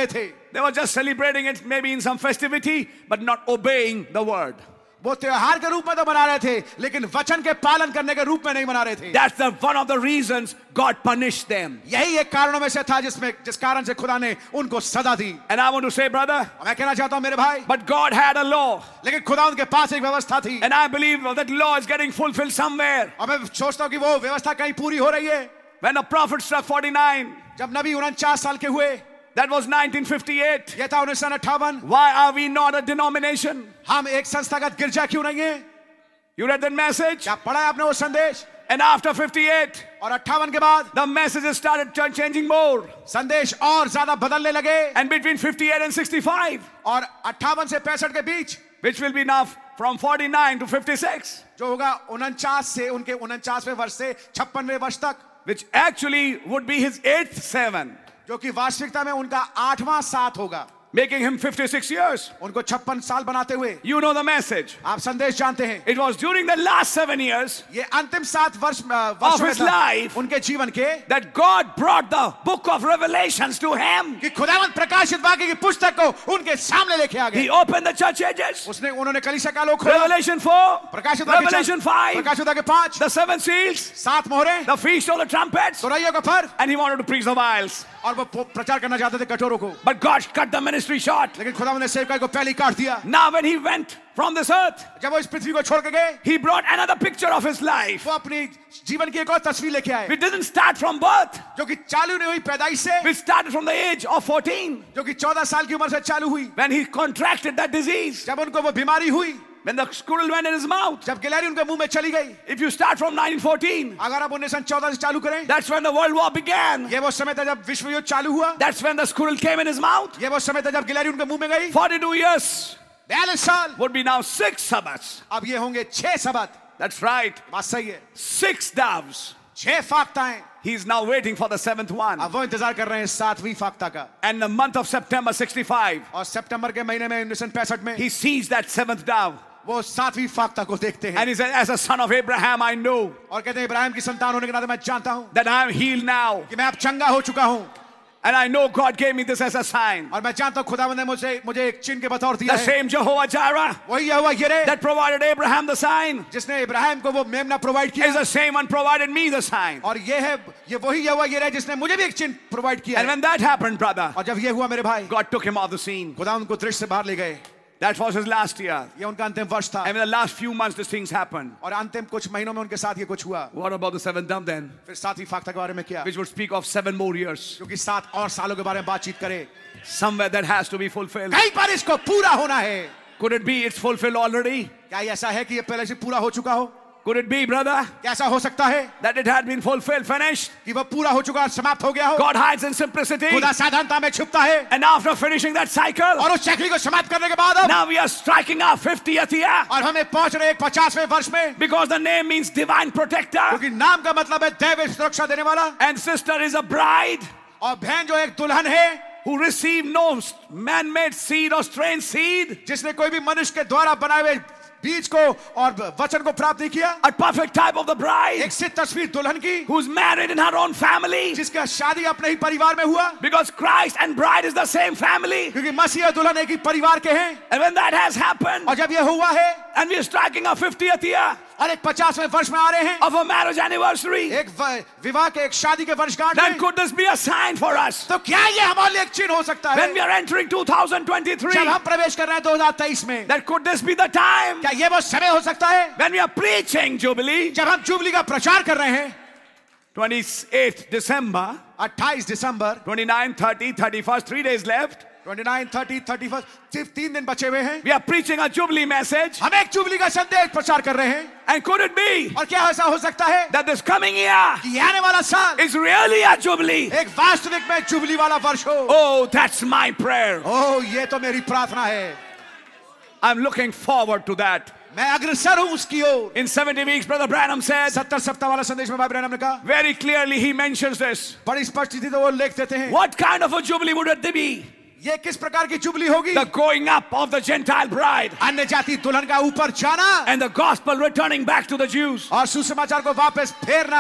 They were just celebrating it maybe in some festivity, but not obeying the word. वो त्योहार के रूप में तो मना रहे थे, लेकिन वचन के पालन करने के रूप में नहीं मना रहे थे. That's the one of the reasons God punished them. यही एक कारणों में से था जिसमें जिस कारण से खुदा ने उनको सजा दी. And I want to say, brother, मैं कहना चाहता हूं मेरे भाई, but God had a law. लेकिन खुदा उनके पास एक व्यवस्था थी. And I believe that law is getting fulfilled somewhere. और मैं सोचता हूं कि वो व्यवस्था कहीं पूरी हो रही है. When the prophet struck forty-nine, जब नबी उनचास साल के हुए, that was nineteen fifty-eight. ये था उन्नीस सौ अट्ठावन. Why are we not a denomination? हम एक संस्थागत गिरजा क्यों नहीं है? You read that message? क्या पढ़ा है आपने वो संदेश? And after fifty-eight, और अट्ठावन के बाद the messages started ch- changing more. संदेश और ज्यादा बदलने लगे. And between fifty-eight and sixty-five, और अट्ठावन से पैंसठ के बीच, which will be now from forty-nine to fifty-six, जो होगा उनचास से उनके उनचासवें वर्ष से छप्पनवें वर्ष तक, which actually would be his eighth seven, जो कि वास्तविकता में उनका आठवां सात होगा, making him fifty-six years. उनको छप्पन साल बनाते हुए. You know the message. आप संदेश जानते हैं. It was during the last seven years ये अंतिम सात वर्ष of वर्षों his में था, life उनके जीवन के, that God brought the book of Revelations to him. कि खुदावंद प्रकाशित वाक्य की पुस्तक को उनके सामने लेके आ He गए. opened the church ages. उसने उन्होंने कलीसिया का लोग खोला. Revelation four, प्रकाशित वाक्य Revelation five, प्रकाशित वाक्य पांच, the seven seals, सात मोहरे, the feast of the trumpets, तुरैयों का फर, and he wanted to preach the vials. और वो प्रचार करना चाहते थे कटोरों को. But God cut the ministry short. लेकिन खुदावंद ने सेवकाई को पहले ही काट दिया. Now when he went from this earth, जब वो इस पृथ्वी को छोड़ के गए, he brought another picture of his life. वो अपनी जीवन की एक और तस्वीर लेके आए, We didn't start from birth. जो कि चालू नहीं हुई पैदाइश से, We started from the age of fourteen, जो कि चौदह साल की उम्र से चालू हुई. when he contracted that disease. जब उनको वो बीमारी हुई, When the squirrel went in his mouth. जब गिलहरी उनके मुंह में चली गई. If you start from nineteen fourteen, अगर आप उन्नीस सौ चौदह से चालू करें, that's when the world war began. ये वो समय था जब विश्व युद्ध चालू हुआ. That's when the squirrel came in his mouth. ये वो समय था जब गिलहरी उनके मुंह में गई. forty-two years बयालीस साल, would be now six Sabbaths. अब ये होंगे छह सबत. That's right. बात सही है. Six doves. छह फाख्ताएं. He's now waiting for the seventh one. अब वो इंतजार कर रहे हैं सातवीं फाख्ता का. And the month of September sixty-five, और सितंबर के महीने में उन्नीस सौ पैंसठ में he sees that seventh dove. वो सातवीं फाख्ता को देखते हैं. And he said, as a son of Abraham, I know और कहते हैं इब्राहिम की संतान होने के नाते मैं जानता हूं that I am healed now. कि मैं अब चंगा हो चुका हूं. And I know God gave me this as a sign. और मैं जानता हूं खुदावंद ने मुझे मुझे एक चिन्ह के बतौर दिया The है. same Jehovah Jireh वही यहोवा यिरे that provided Abraham the sign जिसने इब्राहिम को वो मेमना प्रोवाइड is किया. the same one provided me the sign. और ये है ये वही यहोवा यिरे जिसने मुझे भी एक चिन्ह प्रोवाइड किया And है. when that happened, brother, और जब ये हुआ मेरे भाई, God took him off the scene. खुदा उनको दृश्य से बाहर ले गए. That was his last year. ये उनका अंतिम वर्ष था. And in the last few months, these things happened. और अंतिम कुछ महीनों में उनके साथ ये कुछ हुआ. What about the seventh dove then? फिर सातवीं फाख्ता के बारे में क्या, Which would speak of seven more years. क्योंकि सात और सालों के बारे में बातचीत करे. Somewhere that has to be fulfilled. कहीं पर इसको पूरा होना है. Could it be it's fulfilled already? क्या ये ऐसा है कि ये पहले से पूरा हो चुका हो? Could it be, brother, क्या ऐसा हो सकता है that it had been fulfilled, finished? कि वो पूरा हो चुका, समाप्त हो गया हो? God hides in simplicity. खुदा साधारणता में छुपता है. And after finishing that cycle, और उस चक्री को समाप्त करने के बाद अब now we are striking our fiftieth year. और हमें पहुंच रहे एक पचासवें वर्ष में, Because the name means divine protector. क्योंकि नाम का मतलब है दैवीय सुरक्षा देने वाला. And sister is a bride और बहन जो एक दुल्हन है, who received no man-made seed or strange seed. जिसने कोई भी मनुष्य के द्वारा बनाए हुए बीज को और वचन को प्राप्त नहीं किया. A perfect type of the bride एक सिद्ध तस्वीर दुल्हन की, who's married in her own family. जिसका शादी अपने ही परिवार में हुआ. Because Christ and bride is the same family. क्योंकि मसीह और दुल्हन एक ही परिवार के हैं. And when that has happened, और जब ये हुआ है and we are striking our fiftieth year और एक पचासवें वर्ष में आ रहे हैं, of a marriage anniversary, एक व- विवाह के एक शादी के वर्षगांठ then में, could this be a sign for us? तो क्या ये हमारे लिए एक चिन्ह हो सकता है When we are entering two thousand twenty-three, जब हम प्रवेश कर रहे हैं दो हज़ार तेईस में? that could this be the time क्या ये वो समय हो सकता है when we are preaching Jubilee, जब हम जुबली का प्रचार कर रहे हैं? twenty-eighth December, अट्ठाईस दिसंबर, twenty-nine, thirty, thirty-first, three days left. उनतीस, तीस, इकतीस, सिर्फ तीन दिन बचे हुए हैं. We are preaching a Jubilee message. हम एक जुबली का संदेश प्रचार कर रहे हैं. And could it be और क्या ऐसा हो सकता है that this coming year कि आने वाला साल is really a Jubilee? एक वास्तविक में जुबली वाला वर्ष हो? Oh, that's my prayer. ओह, ये तो मेरी प्रार्थना है. I'm looking forward to that. मैं अग्रसर हूं उसकी ओर. In seventy weeks, Brother Branham said, सत्तर सप्ताह वाला संदेश में भाई ब्रैनम ने कहा, very clearly he mentions this. बड़ी स्पष्ट थी तो वो लिख देते हैं. What kind of a Jubilee would it be? ये किस प्रकार की जुबली होगी? The going up of the Gentile bride अन्य जाति दुल्हन का ऊपर जाना and the gospel returning back to the Jews. और सुसमाचार को वापस फेरना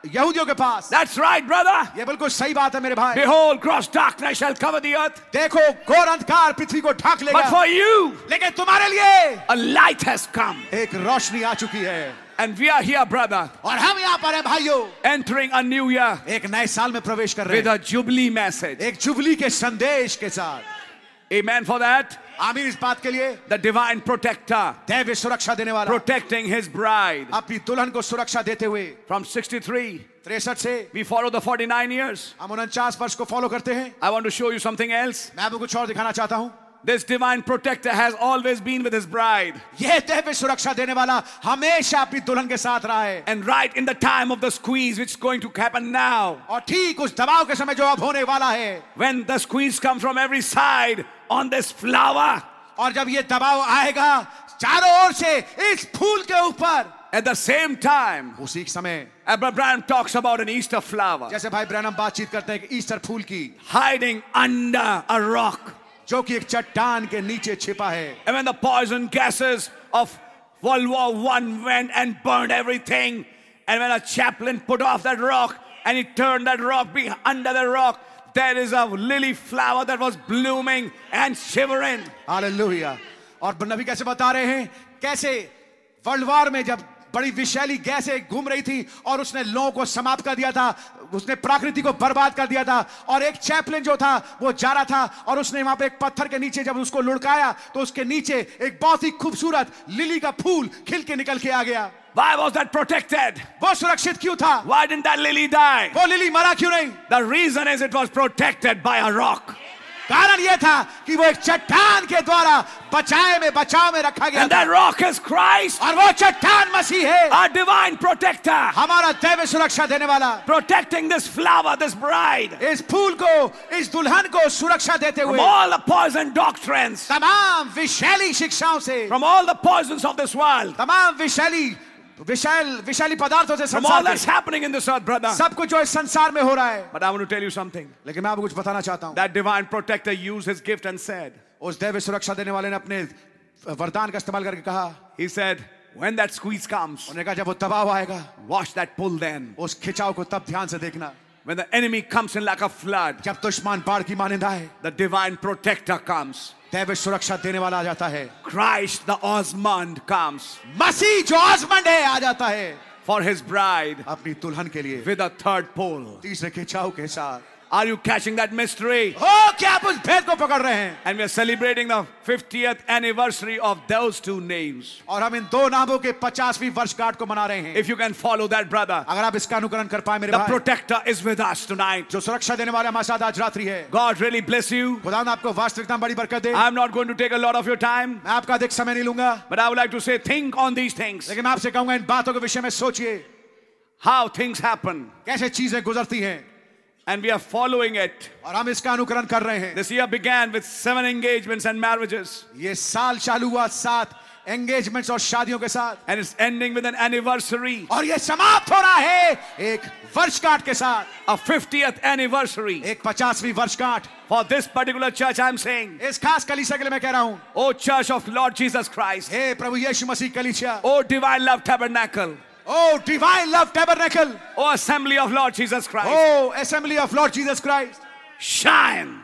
यहूदियों के पास। That's right, brother. ये बिल्कुल सही बात है मेरे भाई। Behold, gross darkness shall cover the earth. देखो घोर अंधकार पृथ्वी को ढाक But लेगा, for you, लेकिन तुम्हारे लिए a light has come. एक रोशनी आ चुकी है। And we are here, brother, और हम यहाँ पर हैं भाइयों, entering a new year एक नए साल में प्रवेश कर रहे with हैं, a jubilee message. एक जुबली के संदेश के साथ। Amen for that. आमीन इस बात के लिए। The divine protector दैवीय सुरक्षा देने वाला protecting his bride. अपनी दुल्हन को सुरक्षा देते हुए From sixty-three, तिरसठ से we follow the forty-nine years. हम उनचास वर्ष को फॉलो करते हैं। I want to show you something else. मैं आपको कुछ और दिखाना चाहता हूँ। This divine protector has always been with his bride. यह दैवीय सुरक्षा देने वाला हमेशा अपनी दुल्हन के साथ रहा है। And right in the time of the squeeze, which is going to happen now, और ठीक उस दबाव के समय जो अब होने वाला है, when the squeeze comes from every side on this flower, और जब ये दबाव आएगा चारों ओर से इस फूल के ऊपर, at the same time, उसी समय Abraham talks about an Easter flower जैसे भाई ब्रैनम बातचीत करते हैं कि ईस्टर फूल की, hiding under a rock. जो कि एक चट्टान के नीचे छिपा है। And when the poison gases of World War One went and burned everything, and when a chaplain put off that rock and he turned that rock be under the rock, there is a lily flower that was blooming and shivering. Hallelujah. और नबी कैसे बता रहे हैं कैसे world war में जब बड़ी विषैली गैसें घूम रही थी और उसने लोगों को समाप्त कर दिया था, उसने प्रकृति को बर्बाद कर दिया था, और एक चैपलिन जो था वो जा रहा था और उसने वहां पे एक पत्थर के नीचे जब उसको लुढ़काया तो उसके नीचे एक बहुत ही खूबसूरत लिली का फूल खिल के निकल के आ गया। Why was that protected? वो सुरक्षित क्यों था? Why didn't that lily die? वो लिली मरा क्यों नहीं? The reason is it was protected by a rock. कारण ये था कि वो एक चट्टान के द्वारा बचाए में बचाव में रखा गया And था। that rock is Christ, और वो चट्टान मसीह है, our divine protector, हमारा दैवीय सुरक्षा देने वाला, protecting this flower, this bride, इस फूल को, इस दुल्हन को सुरक्षा देते from हुए all the poison doctrines, तमाम विषैली शिक्षाओं से, from all the poisons of this world, तमाम विषैली विषैल विषैली पदार्थों से from all संसार that's के, happening in this earth, brother. सब कुछ जो इस संसार में हो रहा है। But I want to tell you something. लेकिन मैं आपको कुछ बताना चाहता हूँ। That divine protector used his gift and said, उस दैवीय सुरक्षा देने वाले ने अपने वरदान का इस्तेमाल करके कहा, he said, when that squeeze comes, उन्होंने कहा जब वो दबाव आएगा, watch that pull then. उस खिंचाव को तब ध्यान से देखना, When the enemy comes in like a flood, जब दुश्मन बाढ़ की मानिंद आए, the divine protector comes. दैवीय सुरक्षा देने वाला आ जाता है। Christ the Osmond comes मसीह जो आजमंड है आ जाता है for his bride अपनी दुल्हन के लिए with a third pull. तीसरे खिंचाव के साथ। Are you catching that mystery? हो क्या आप उस भेद को पकड़ रहे हैं? And we are celebrating the fiftieth anniversary of those two names. और हम इन दो नामों के पचासवीं वर्षगांठ को मना रहे हैं। If you can follow that, brother, अगर आप इसका अनुकरण कर पाए मेरे the भाई, protector is with us tonight. जो सुरक्षा देने वाले हमारे साथ आज रात्रि है। God really bless you. खुदा ने आपको वास्तविकता में बड़ी बरकत दे। I'm not going to take a lot of your time, मैं आपका अधिक समय नहीं लूंगा, but I would like to say, think on these things. लेकिन मैं आपसे कहूंगा इन बातों के विषय में सोचिए, How things happen. कैसे चीजें गुजरती हैं, And we are following it. और हम इसका अनुकरण कर रहे हैं। This year began with seven engagements and marriages. ये साल चालू हुआ सात एंगेजमेंट्स और शादियों के साथ, And it's ending with an anniversary, और ये समाप्त हो रहा है एक वर्षगांठ के साथ, a fiftieth anniversary. एक पचासवीं वर्षगांठ। For this particular church, I'm saying, इस खास कलीसिया के लिए मैं कह रहा हूं, O Church of Lord Jesus Christ, हे प्रभु यीशु मसीह कलीसिया, O Divine Love Tabernacle, O divine love tabernacle, O Assembly of Lord Jesus Christ, O assembly of Lord Jesus Christ, shine,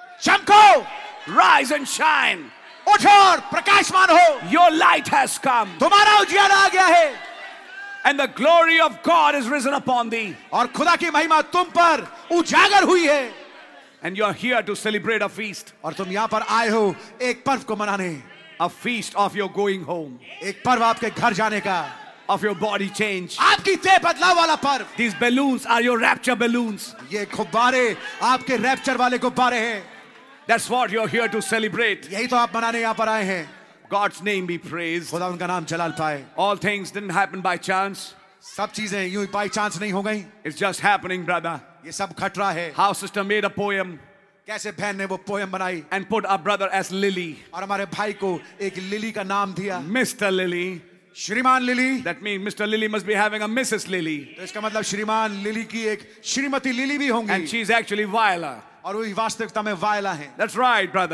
चमको, rise and shine. उठो और प्रकाशमान हो, Your light has come, तुम्हारा उजियारा आ गया है, and the glory of God is risen upon thee. और खुदा की महिमा तुम पर उजागर हुई है, And you are here to celebrate a feast, और तुम यहाँ पर आए हो एक पर्व को मनाने, a feast of your going home, एक पर्व आपके घर जाने का, of your body change. आपकी देह बदलाव वाला पर्व। These balloons are your rapture balloons. ये गुब्बारे आपके रैप्चर वाले गुब्बारे हैं, That's what you're here to celebrate. यही तो आप मनाने यहाँ पर आए हैं। God's name be praised. खुदा उनका नाम जलाल पाए। All things didn't happen by chance. सब चीजें यूं ही बाई चांस नहीं हो गई, It's just happening, brother. ये सब घट रहा है। How sister made a poem कैसे बहन ने वो पोयम बनाई and put our brother as Lily, और हमारे भाई को एक लिली का नाम दिया, Mister Lily. श्रीमान Lily. That means Mister Lily must be having a Missus Lily. तो इसका मतलब श्रीमान लिली की एक श्रीमती लिली भी And होंगी, she's actually Viola. और वही वास्तविकता में वायला है। That's right, brother. ये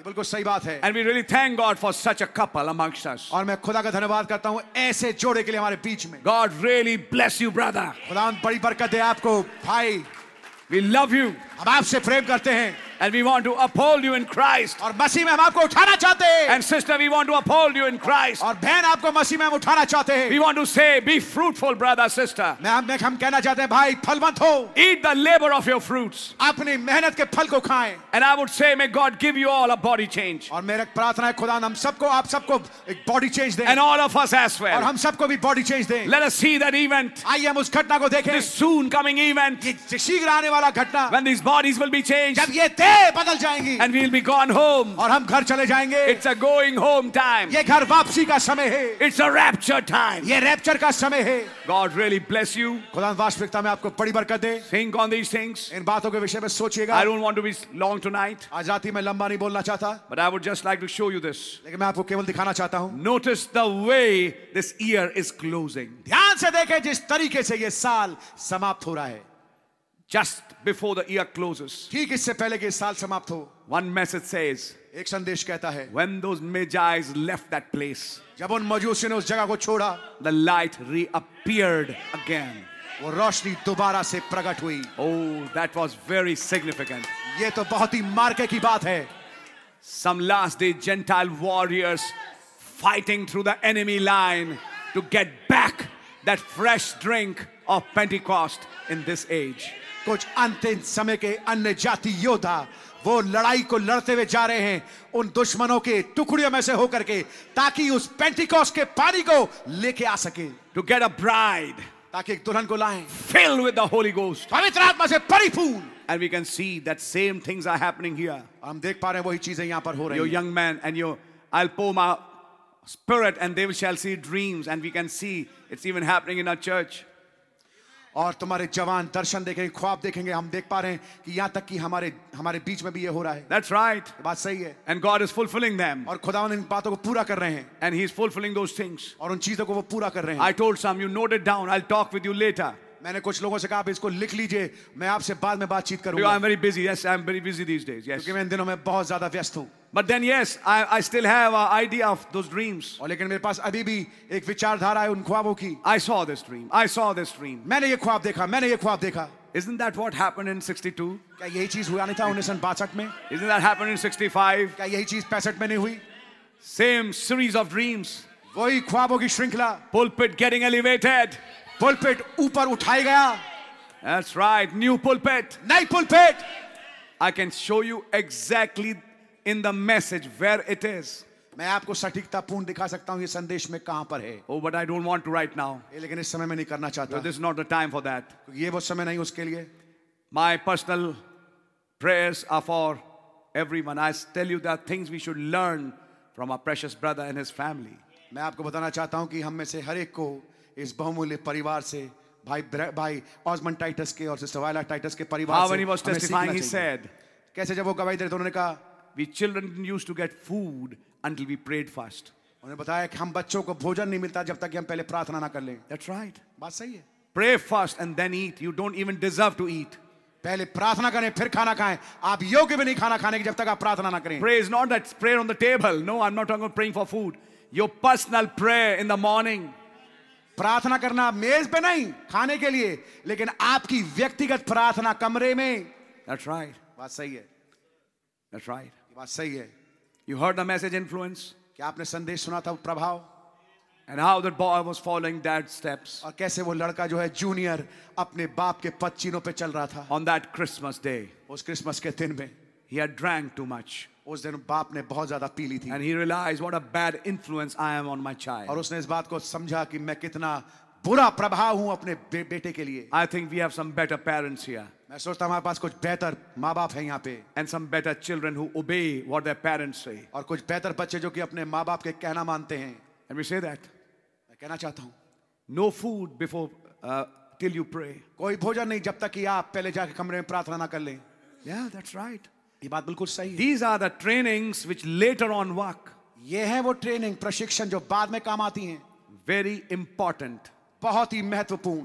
बिल्कुल सही बात है। And we really thank God for such a couple amongst us. और मैं खुदा का धन्यवाद करता हूँ ऐसे जोड़े के लिए हमारे बीच में। God really bless you, brother. खुदा बड़ी बरकत दे आपको भाई। We love you. हम आपसे प्रेम करते हैं And we want to uphold you in Christ. और मसीह में हम आपको उठाना चाहते हैं। And sister, we want to uphold you in Christ. और बहन आपको मसीह में हम उठाना चाहते हैं। We want to say, be fruitful, brother, sister. मैं हम हम कहना चाहते हैं भाई फलवंत हो। Eat the labor of your fruits. अपनी मेहनत के फल को खाएं। And I would say, may God give you all a body change. और मेरा प्रार्थना है खुदा हम सबको आप सबको एक बॉडी चेंज दें। And all of us as और well. हम सबको भी बॉडी चेंज दें। Let us see that event. आइए हम उस घटना को देखें। This soon coming event. ये शीघ्र आने वाला घटना। When these bodies will be changed. जब ये देह बदल जाएंगी। And we'll be gone home. और हम घर चले जाएंगे। It's a going home time. ये घर वापसी का समय है। It's a rapture time. ये रैप्चर का समय है। God really bless you. खुदा वास्तविकता में आपको बड़ी बरकत दे। Think on these things. इन बातों के विषय में सोचिएगा। I don't want to be long tonight, आज रात ही मैं लंबा नहीं बोलना चाहता, but I would just like to show you this. लेकिन मैं आपको केवल दिखाना चाहता हूँ। Notice the way this year is closing. ध्यान से देखें जिस तरीके से ये साल समाप्त हो रहा है। Just before the year closes, ठीक इससे पहले कि साल समाप्त हो, one message says, एक संदेश कहता है, when those magi's left that place, जब उन मजूसियों ने उस जगह को छोड़ा, the light reappeared again. वो रोशनी दोबारा से प्रकट हुई। Oh, that was very significant. ये तो बहुत ही मार्के की बात है। Some last day Gentile warriors fighting through the enemy line to get back that fresh drink of Pentecost in this age. कुछ अंतिम समय के अन्य जाति योद्धा वो लड़ाई को लड़ते हुए जा रहे हैं उन दुश्मनों के टुकड़ियों में से होकर के, ताकि उस पेंटिकॉस्ट के पानी को लेके आ सके, To get a bride ताकि एक दुल्हन को लाएं filled with the Holy Ghost. पवित्र आत्मा से परिपूर्ण। And we can see that same things are happening here. हम देख पा रहे हैं वही चीजें यहाँ पर हो रही Your हैं। young man and your, I'll pour my spirit and they shall see dreams, and we can see it's even happening in our church. और तुम्हारे जवान दर्शन देखेंगे, ख्वाब देखेंगे। हम देख पा रहे हैं कि यहाँ तक कि हमारे हमारे बीच में भी ये हो रहा है। That's right. ये बात सही है। And God is fulfilling them. और खुदावन इन बातों को पूरा कर रहे हैं And He's fulfilling those things. और उन चीजों को वो पूरा कर रहे हैं। I told some, you note it down. I'll talk with you later. मैंने कुछ लोगों से कहा आप इसको लिख लीजिए, मैं आपसे बाद में बातचीत Because करूंगा, I'm very busy. Yes, I'm very busy these days. Yes. क्योंकि मैं इन दिनों में बहुत ज्यादा व्यस्त हूँ। But then, yes, I, I still have an idea of those dreams. और लेकिन मेरे पास अभी भी एक विचारधारा है उन ख्वाबों की। I saw this dream. I saw this dream. मैंने ये ख्वाब देखा, मैंने ये ख्वाब देखा। Isn't that what happened in sixty-two? क्या यही चीज हुआ नहीं था उन्नीस सौ बासठ में? Isn't that happened in sixty-five? क्या यही चीज पैंसठ में नहीं हुई? Same series of dreams. वही ख्वाबों की श्रृंखला। Pulpit getting elevated. पुलपिट ऊपर उठाया गया। That's right. New pulpit. नई pulpit. I can show you exactly in the message where it is. मैं आपको सटीकता पूर्ण दिखा सकता हूँ ये संदेश में कहां पर है। Oh, but I don't want to right now. ये लेकिन इस समय में नहीं करना चाहता, So this is not the time for that. क्योंकि ये वो समय नहीं उसके लिए। My personal prayers are for everyone. I tell you there are things we should learn from our precious brother and his family. मैं आपको बताना चाहता हूं कि हम में से हर एक को इस बहुमूल्य परिवार से, भाई भाई ऑस्मंड टाइटस के और सिस्टर वायला टाइटस के परिवार How से when he was हमें testifying, सीखना he चाहिए। said, कैसे जब वो गवाही दे रहे थे उन्होंने कहा, we children didn't used to get food until we prayed first. उन्होंने बताया कि हम बच्चों को भोजन नहीं मिलता जब तक कि हम पहले प्रार्थना ना कर लें। That's right. बात सही है। Pray first and then eat. You don't even deserve to eat. पहले प्रार्थना करें फिर खाना खाएं। आप योग्य भी नहीं खाना खाने की जब तक आप प्रार्थना ना करें। Pray is not that prayer on the table. No, I'm not talking about praying for food. Your personal prayer in the morning. प्रार्थना करना मेज पे नहीं खाने के लिए, लेकिन आपकी व्यक्तिगत प्रार्थना कमरे में। That's right. बात सही है। That's right. ये बात सही है। You heard the message influence क्या आपने संदेश सुना था प्रभाव? and how that boy was following dad's steps और कैसे वो लड़का जो है जूनियर अपने बाप के पद चिन्हों पे चल रहा था। on that Christmas day. उस क्रिसमस के दिन में He had drank too much उस दिन बाप ने बहुत ज्यादा पी ली थी and he realized what a bad influence I am on my और child. उसने इस बात को समझा कि मैं कितना बुरा प्रभाव हूं अपने बे, बेटे के लिए। I think we have some better parents here मैं सोचता हूं हमारे पास कुछ बेहतर माँ बाप हैं यहाँ पे and some better children who obey what their parents say. और कुछ बेहतर बच्चे जो कि अपने माँ बाप के कहना मानते हैं। And we say that. मैं कहना चाहता हूँ No food before uh, till you pray. कोई भोजन नहीं जब तक कि आप पहले जाके कमरे में प्रार्थना ना कर लें। Yeah, that's right. ये बात बिल्कुल सही है। These are the trainings which later on work. ये है वो ट्रेनिंग प्रशिक्षण जो बाद में काम आती हैं। Very important. बहुत ही महत्वपूर्ण।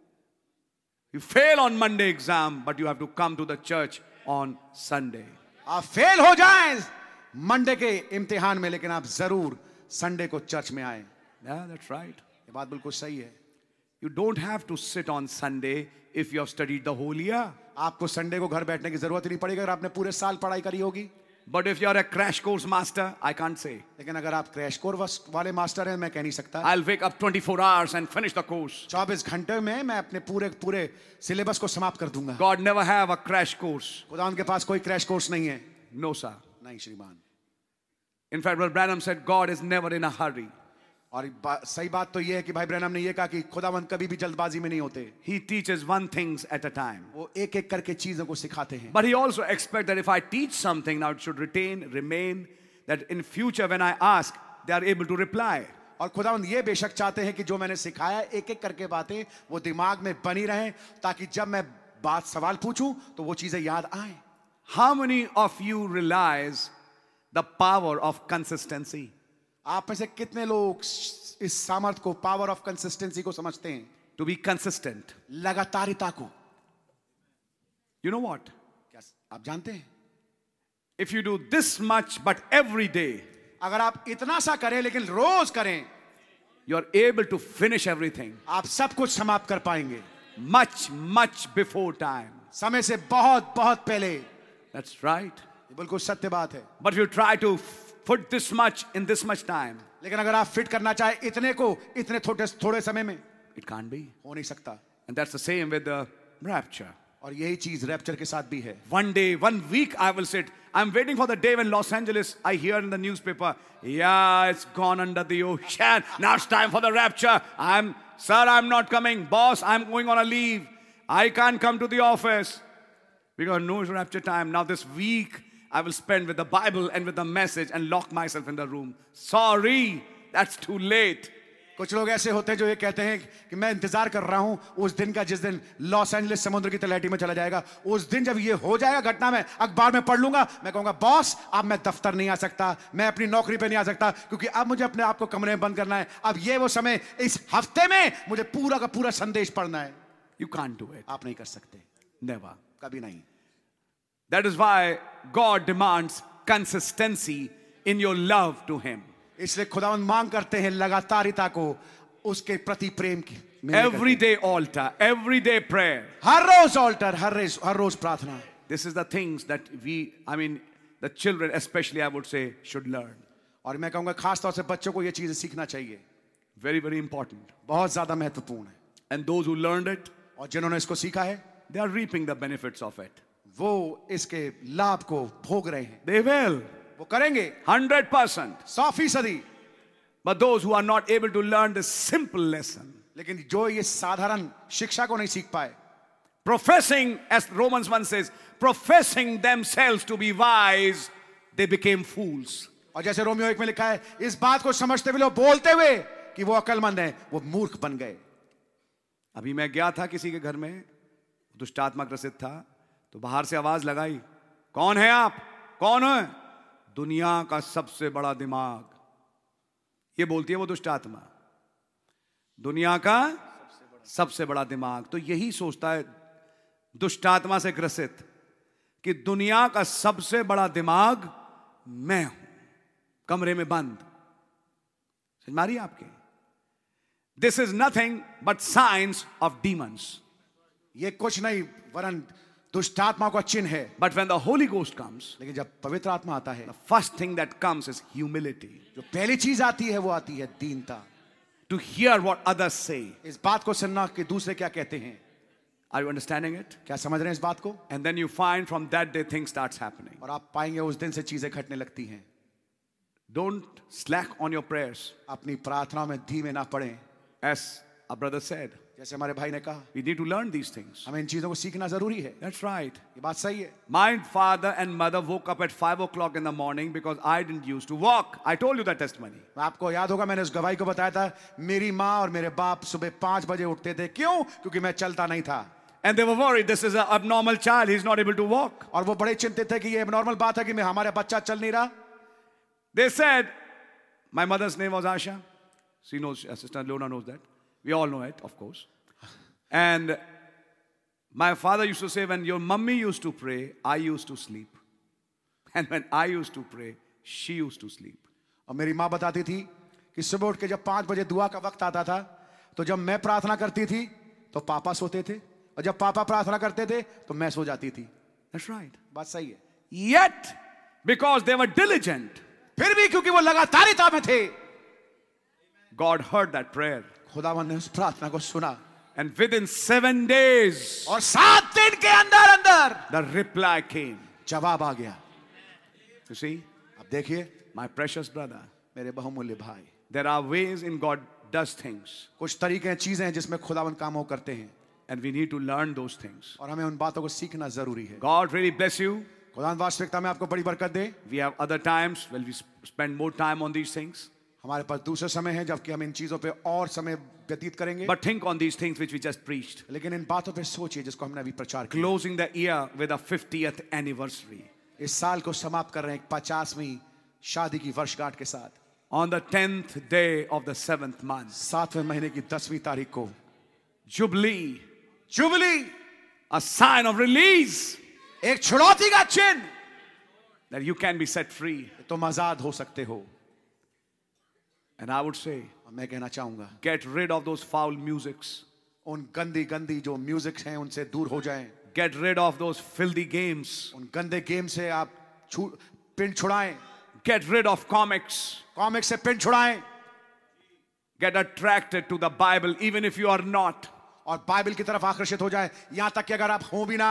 You fail on Monday exam, but you have to come to the church on Sunday. आप फेल हो जाएं मंडे के इम्तिहान में, लेकिन आप जरूर संडे को चर्च में आए। Yeah, that's right. ये बात बिल्कुल सही है। You don't have to sit on Sunday if you have studied the whole year. आपको संडे को घर बैठने की जरूरत ही नहीं पड़ेगी अगर आपने पूरे साल पढ़ाई करी होगी। But if you are a crash course master, I can't say. लेकिन अगर आप क्रैश कोर्स वाले मास्टर हैं, मैं कह नहीं सकता। I'll wake up twenty-four hours and finish the course. चौबीस घंटे में मैं अपने पूरे पूरे सिलेबस को समाप्त कर दूंगा। God never have a crash course. खुदा उनके पास कोई क्रैश कोर्स नहीं है। No, sir. नहीं श्रीमान। In fact, Brother Branham said God is never in a hurry. और बा, सही बात तो ये है कि भाई ब्रैनम ने ये कहा कि खुदावंद कभी भी जल्दबाजी में नहीं होते। He teaches one things at a time. वो एक एक करके चीजों को सिखाते हैं। But he also expects that if I teach something, now it should retain, remain, that in future when I ask, they are able to reply. और खुदावंद ये बेशक चाहते हैं कि जो मैंने सिखाया एक एक करके बातें वो दिमाग में बनी रहें, ताकि जब मैं बात सवाल पूछूं तो वो चीजें याद आए। How many of you realize the power of consistency? आप में से कितने लोग इस सामर्थ को, पावर ऑफ कंसिस्टेंसी को समझते हैं? To be consistent. लगातारिता को। You know what? क्या आप जानते हैं? If you do this much but every day, अगर आप इतना सा करें लेकिन रोज करें, you are able to finish everything आप सब कुछ समाप्त कर पाएंगे much, much before time. समय से बहुत बहुत पहले। That's right. ये बिल्कुल सत्य बात है। But if you try to put this much in this much time, लेकिन अगर आप फिट करना चाहे इतने को इतने थोड़े थोड़े समय में, it can't be. हो नहीं सकता। And that's the same with the rapture. और यही चीज रैप्चर के साथ भी है। One day, one week I will sit. I'm waiting for the day when Los Angeles, I hear in the newspaper, yeah, it's gone under the ocean. Now it's time for the rapture. I'm, sir, I'm not coming. Boss, I'm going on a leave. I can't come to the office because no rapture time. Now this week, I will spend with the Bible and with the message and lock myself in the room. Sorry, that's too late. कुछ लोग ऐसे होते हैं जो ये कहते हैं कि मैं इंतजार कर रहा हूं उस दिन का जिस दिन लॉस एंजलिस समुद्र की तलहटी में चला जाएगा। उस दिन जब ये हो जाएगा घटना, में अखबार में पढ़ लूंगा, मैं कहूंगा बॉस अब मैं दफ्तर नहीं आ सकता, मैं अपनी नौकरी पे नहीं आ सकता, क्योंकि अब मुझे अपने आप को कमरे में बंद करना है। अब ये वो समय, इस हफ्ते में मुझे पूरा का पूरा संदेश पढ़ना है। You can't do it. आप नहीं कर सकते, Never. कभी नहीं। That is why God demands consistency in your love to Him. इसलिए खुदावंद मांग करते हैं लगातारिता को उसके प्रति प्रेम की। Every day altar, every day prayer. हर रोज ऑल्टर, हर रोज हर रोज प्रार्थना। This is the things that we, I mean, the children especially, I would say, should learn. और मैं कहूंगा खास तौर से बच्चों को ये चीजें सीखना चाहिए। Very, very important. बहुत ज्यादा महत्वपूर्ण है। And those who learned it, और जिन्होंने इसको सीखा है, they are reaping the benefits of it. वो इसके लाभ को भोग रहे हैं। They will. वो करेंगे one hundred percent. सौ फीसदी। But those who are not able to learn this simple lesson, लेकिन जो ये साधारण शिक्षा को नहीं सीख पाए, professing, as Romans one says, professing themselves to be wise, they became fools. और जैसे रोमियो एक में लिखा है, इस बात को समझते हुए लोग बोलते हुए कि वो अक्लमंद है, वो मूर्ख बन गए। अभी मैं गया था किसी के घर में, दुष्ट आत्मा ग्रसित था, तो बाहर से आवाज लगाई, कौन है आप? कौन है? दुनिया का सबसे बड़ा दिमाग। ये बोलती है वो दुष्ट आत्मा, दुनिया का सबसे बड़ा दिमाग। तो यही सोचता है दुष्ट आत्मा से ग्रसित कि दुनिया का सबसे बड़ा दिमाग मैं हूं, कमरे में बंद। समझ मारिए आपके? This is nothing but science of demons. ये कुछ नहीं वरन दुष्ट आत्मा का चिन्ह है। But when the Holy Ghost comes, लेकिन जब पवित्र आत्मा आता है, the first thing that comes is humility. जो पहली चीज आती है वो आती है दीनता। To hear what others say. इस बात को सुनना कि दूसरे क्या कहते हैं। Are you understanding it? क्या समझ रहे हैं इस बात को? And then you find from that day things starts happening. और आप पाएंगे उस दिन से चीजें घटने लगती हैं। Don't slack on your prayers. अपनी प्रार्थना में धीमे ना पड़ें। As a brother said, जैसे हमारे भाई ने कहा, we need to learn these things. हमें इन चीजों को सीखना जरूरी है। That's right. ये बात सही है। My father and mother woke up at five o'clock in the morning because I didn't used to walk. I told you that testimony. आपको याद होगा मैंने उस गवाही को बताया था, मेरी माँ और मेरे बाप सुबह पांच बजे उठते थे। क्यों? क्योंकि मैं चलता नहीं था। And they were worried, this is an abnormal child, he's not able to walk. और वो बड़े चिंतित थे कि ये abnormal बात है कि मैं हमारा बच्चा चल नहीं रहा। They said, my mother's name was Asha. She knows, Sister Leona knows that. We all know it, of course. And my father used to say, when your mummy used to pray, I used to sleep. And when I used to pray, she used to sleep. और मेरी माँ बताती थी कि सुबह उठ के जब पांच बजे दुआ का वक्त आता था तो जब मैं प्रार्थना करती थी तो पापा सोते थे और जब पापा प्रार्थना करते थे तो मैं सो जाती थी. That's right. बात सही है. Yet, because they were diligent, फिर भी क्योंकि वो लगातारिता में थे, God heard that prayer. खुदावन ने उस प्रार्थना को सुना And within seven days, और सात दिन के अंदर अंदर the reply came. जवाब आ गया. You see, अब देखिए my precious brother, मेरे बहुमूल्य भाई, there are ways in God does things, कुछ तरीके हैं, चीजें हैं जिसमें खुदावन काम हो करते हैं and we need to learn those things. और हमें उन बातों को सीखना जरूरी है. God really bless you. खुदावन वास्तविकता में आपको बड़ी बरकत दे. We have other times when we sp- spend more time on these things. हमारे पास दूसरे समय है जबकि हम इन चीजों पे और समय व्यतीत करेंगे. But think on these things which we just preached. लेकिन इन बातों पे सोचिए जिसको हमने अभी प्रचार किया. Closing the year with a fiftieth anniversary. इस साल को समाप्त कर रहे हैं पचासवीं शादी की वर्षगांठ के साथ. On the tenth day of the seventh month. सातवें महीने की दसवीं तारीख को Jubilee. Jubilee, A sign of release. एक छुड़ौती का चिन्ह That you can be set free. तुम आजाद हो सकते हो. And I would say, और मैं कहना चाहूंगा get rid of those foul musics. उन गंदी गंदी जो म्यूजिक हैं उनसे दूर हो जाएं. Get rid of those filthy games. उन गंदे गेम से आप छू, पिन छुड़ाएं. Get rid of comics. Comic से पिन छुड़ाएं Get attracted to the Bible even if you are not. और बाइबल की तरफ आकर्षित हो जाएं. यहां तक कि अगर आप हो भी ना,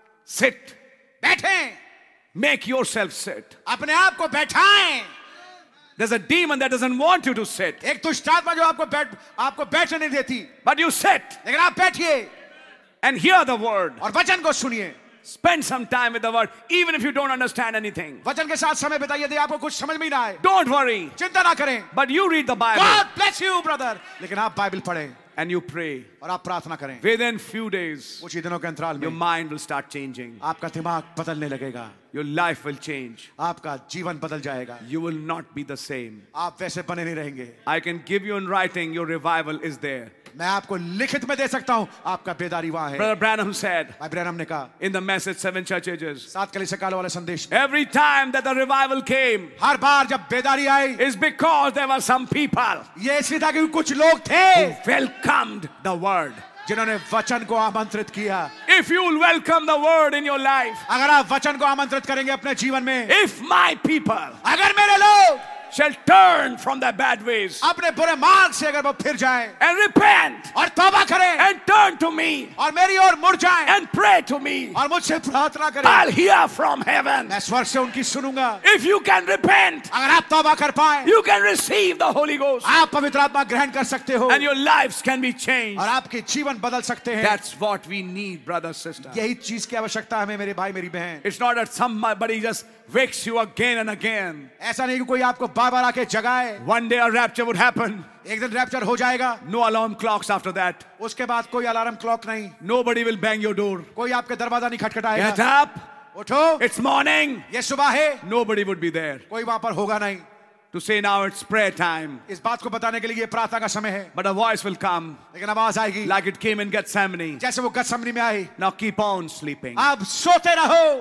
Sit. बैठें, Make yourself sit. अपने आप को बैठाएं. There's a demon that doesn't want you to sit. एक दुष्ट आत्मा जो आपको बैठ आपको बैठने नहीं देती, But you sit लेकिन आप बैठिए and hear the word. और वचन को सुनिए. Spend some time with the word even if you don't understand anything. वचन के साथ समय बिताइए यदि आपको कुछ समझ में ही ना आए. Don't worry. चिंता ना करें. But you read the Bible God bless you brother. लेकिन आप बाइबल पढ़ें and you pray. और आप प्रार्थना करें. Within few days, कुछ ही दिनों के अंतराल your में mind will start changing. आपका दिमाग बदलने लगेगा. Your life will change. आपका जीवन बदल जाएगा. You will not be the same. आप वैसे बने नहीं रहेंगे. I can give you in writing, your revival is there. मैं आपको लिखित में दे सकता हूं, आपका बेदारी वहां है. Brother Branham said भाई ब्रैनम ने कहा in the message Seven Church Ages, सात कलीसिया काल वाले संदेश में, every time that the revival came हर बार जब बेदारी आई is because there were some people ये इसलिए था कि कुछ लोग थे who welcomed the word. जिन्होंने वचन को आमंत्रित किया. If you will welcome the word in your life, अगर आप वचन को आमंत्रित करेंगे अपने जीवन में, if my people अगर मेरे लोग shall turn from their bad ways अपने बुरे मार्ग से अगर वो फिर जाएं and repent और तौबा करें and turn to me और मेरी ओर मुड़ जाएं and pray to me, और मुझसे प्रार्थना करें, I'll hear from heaven. मैं स्वर्ग से उनकी सुनूंगा. If you can repent, अगर आप तौबा कर पाए, you can receive the Holy Ghost आप पवित्र आत्मा ग्रहण कर सकते हो and your lives can be changed. और आपके जीवन बदल सकते हैं. That's what we need, brother, sister. यही चीज की आवश्यकता है हमें, मेरे भाई मेरी बहन. It's not that somebody just wakes you again and again. ऐसा नहीं कि कोई आपको बार बार आके जगाए. One day a rapture would happen. एक दिन रैप्चर हो जाएगा. No alarm clocks after that. उसके बाद कोई अलार्म क्लॉक नहीं, Nobody will bang your door. कोई आपके दरवाजा नहीं Get खटखटाएगा. up. उठो, It's morning. ये सुबह है. Nobody would be there कोई वहां पर होगा नहीं. to say now it's prayer time. इस बात को बताने के लिए ये प्रार्थना का समय है. But a voice will come लेकिन आवाज आएगी like it came in Gethsemane. जैसे वो गतसमनी में आई. Now keep on sleeping. आप सोते रहो.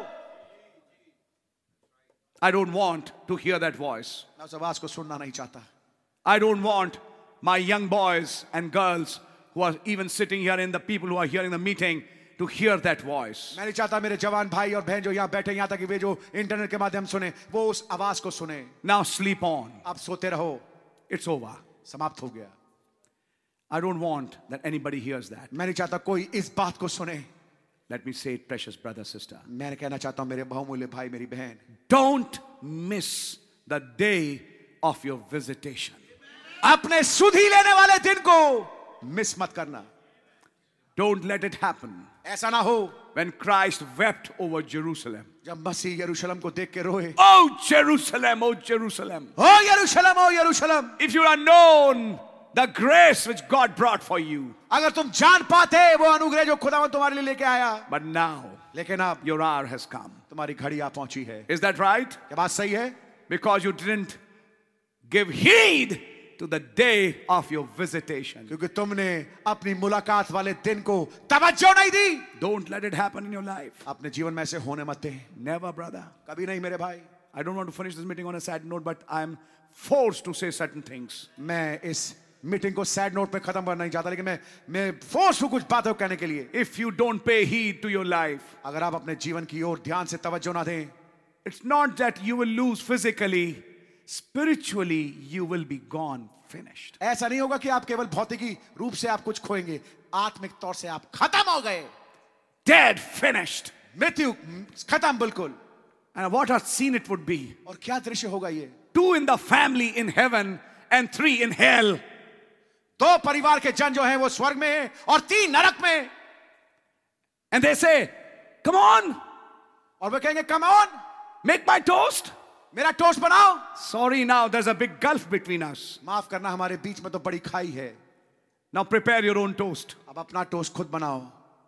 I don't want to hear that voice. मैं उस आवाज को सुनना नहीं चाहता. I don't want my young boys and girls who are even sitting here and the people who are hearing the meeting to hear that voice. मैं नहीं चाहता मेरे जवान भाई और बहन जो यहाँ बैठे यहाँ तक कि वे जो इंटरनेट के माध्यम सुने वो उस आवाज को सुने. Now sleep on. आप सोते रहो. It's over. समाप्त हो गया. I don't want that anybody hears that. मैं नहीं चाहता कोई इस बात को सुने. Let me say it, precious brother, sister. मैं कहना चाहता हूं मेरे बहुमूल्य भाई मेरी बहन, Don't miss the day of your visitation. अपने सुधि लेने वाले दिन को मिस मत करना. Don't let it happen. ऐसा ना हो When Christ wept over Jerusalem. जब मसीह यरूशलेम को देख के रोए. Oh Jerusalem, oh Jerusalem. ओ यरूशलेम, ओ यरूशलेम. If you had known the grace which God brought for you. अगर तुम जान पाते वो अनुग्रह जो खुदावन तुम्हारे लिए लेके आया. But now लेकिन अब your hour has come. तुम्हारी घड़ी आ पहुंची है. Is that right? क्या बात सही है? Because you didn't give heed to the day of your visitation. क्योंकि तुमने अपनी मुलाकात वाले दिन को तवज्जो नहीं दी. Don't let it happen in your life. अपने जीवन में ऐसे होने मत दे. Never, brother. कभी नहीं मेरे भाई. I don't want to finish this meeting on a sad note, but I'm forced to say certain things. मैं इस मीटिंग को सैड नोट पे खत्म करना नहीं चाहता, लेकिन मैं मैं फोर्स हूं कुछ बातों को कहने के लिए. If you don't pay heed to your life, अगर आप अपने जीवन की ओर ध्यान से तवज्जो ना दें, it's not that you will lose physically, spiritually you will be gone, finished. ऐसा नहीं होगा कि आप केवल भौतिकी रूप से आप कुछ खोएंगे, आत्मिक तौर से आप खत्म हो गए. Dead, finished. मृत्यु खत्म बिल्कुल. And what a scene it would be. और क्या दृश्य होगा ये. Two in the family in heaven and three in hell. दो परिवार के जन जो हैं वो स्वर्ग में हैं और तीन नरक में. And they say, come on, और वे कहेंगे come on, make my toast. मेरा टोस्ट बनाओ. Sorry, now there's a big gulf between us. माफ करना, हमारे बीच में तो बड़ी खाई है. Now prepare your own toast. अब अपना टोस्ट खुद बनाओ.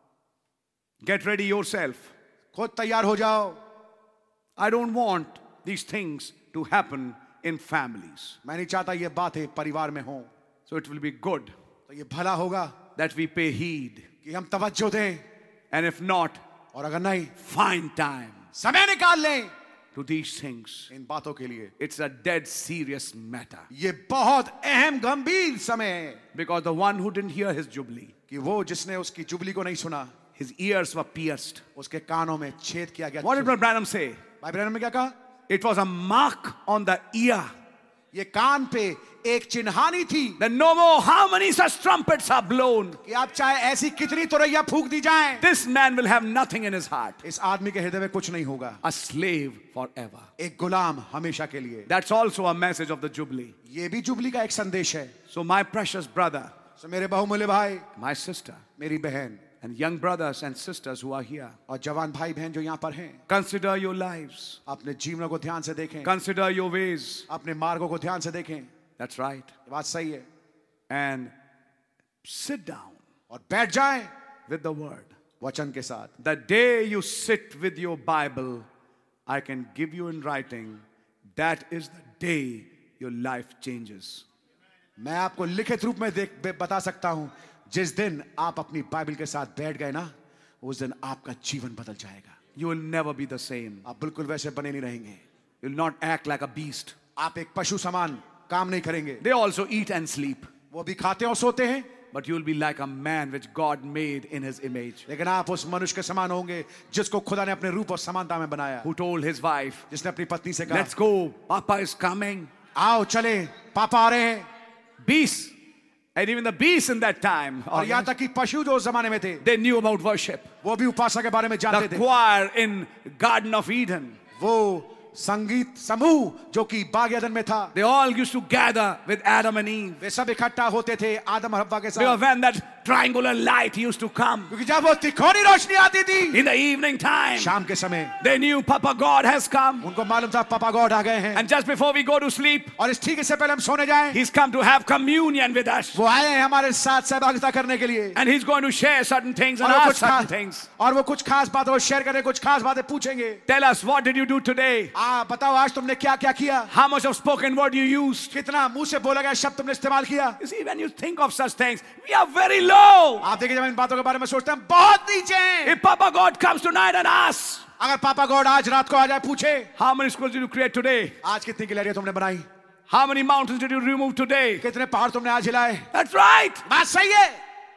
Get ready yourself. खुद तैयार हो जाओ. I don't want these things to happen in families. मैं नहीं चाहता ये बातें परिवार में हो. So it will be good तो ये भला होगा that we pay heed. कि हम तवज्जो दें. And if not, और अगर नहीं, find time समय निकाल लें to these things. इन बातों के लिए. It's a dead serious matter. ये बहुत अहम गंभीर समय है. Because the one who didn't hear his jubilee, कि वो जिसने उसकी जुबली को नहीं सुना, his ears were pierced. उसके कानों में छेद किया गया. What did Brother Branham say? भाई ब्रैनम ने क्या कहा? It was a mark on the ear. ये कान पे एक चिन्हानी थी Then no more how many such trumpets are blown. कि आप चाहे ऐसी कितनी तुरैया फूंक दी जाएं, This man will have nothing in his heart. इस आदमी के हृदय में कुछ नहीं होगा. A slave forever. एक गुलाम हमेशा के लिए. That's also a message of the jubilee. ये भी जुबली का एक संदेश है. So my precious brother, सो मेरे बहुमूल्य भाई, my sister, मेरी बहन and young brothers and sisters who are here, और जवान भाई बहन जो यहाँ पर हैं, consider your lives. अपने जीवनों को ध्यान से देखें. Consider your ways. अपने मार्गों को ध्यान से देखें. That's right. ये बात सही है. And sit down और बैठ जाएं with the word. वचन के साथ. The day you sit with your Bible, I can give you in writing, that is the day your life changes. मैं आपको लिखित रूप में देख बता सकता हूं, जिस दिन आप अपनी बाइबल के साथ बैठ गए ना, उस दिन आपका जीवन बदल जाएगा. You will never be the same. आप बिल्कुल वैसे बने नहीं रहेंगे. You will not act like a beast. आप एक पशु समान काम नहीं करेंगे. They also eat and sleep. वो भी खाते और सोते हैं, But you will be like a man which God made in his image. लेकिन आप उस मनुष्य के समान होंगे जिसको खुदा ने अपने रूप और समानता में बनाया. Who told his wife, जिसने अपनी पत्नी से कहा, let's go, Papa is coming. आओ चले, पापा आ रहे हैं. Beasts. And even the beasts in that time, और यहाँ तक कि पशु जो उस जमाने में थे, they knew about worship. वो भी उपासना के बारे में जानते The थे. choir in Garden of Eden, वो संगीत समूह जो कि बाग एदन में था, they all used to gather with Adam and Eve. वे सब इकट्ठा होते थे आदम और हव्वा के Because साथ. when that triangular light used to come क्योंकि जब वो तिकोनी रोशनी आती थी in the evening time, शाम के समय, they knew Papa God has come. उनको मालूम था पापा गॉड आ गए हैं. And just before we go to sleep, और इस ठीक इससे पहले हम सोने जाएं, He's come to have communion with us. वो आए हैं हमारे साथ सहभागिता करने के लिए. And He's going to share certain things and और वो ask कुछ certain खास things. और वो कुछ खास बातें वो शेयर करें, कुछ खास बातें पूछेंगे. Tell us, what did you do today? आ बताओ आज तुमने क्या क्या किया, How much of spoken word you used? कितना मुंह से बोला गया शब्द तुमने इस्तेमाल किया. You see, when you think of such things, we are very low. आप देखिए, जब इन बातों के बारे में सोचते हैं बहुत नीचे हैं. If Papa God comes tonight and asks, अगर पापा गॉड आज रात को आ जाए, पूछे how many schools did you create today? आज कितनी गिलहरियां तुमने बनाई, How many mountains did you remove today? कितने पहाड़ तुमने आज हिलाए. That's right. बात सही है.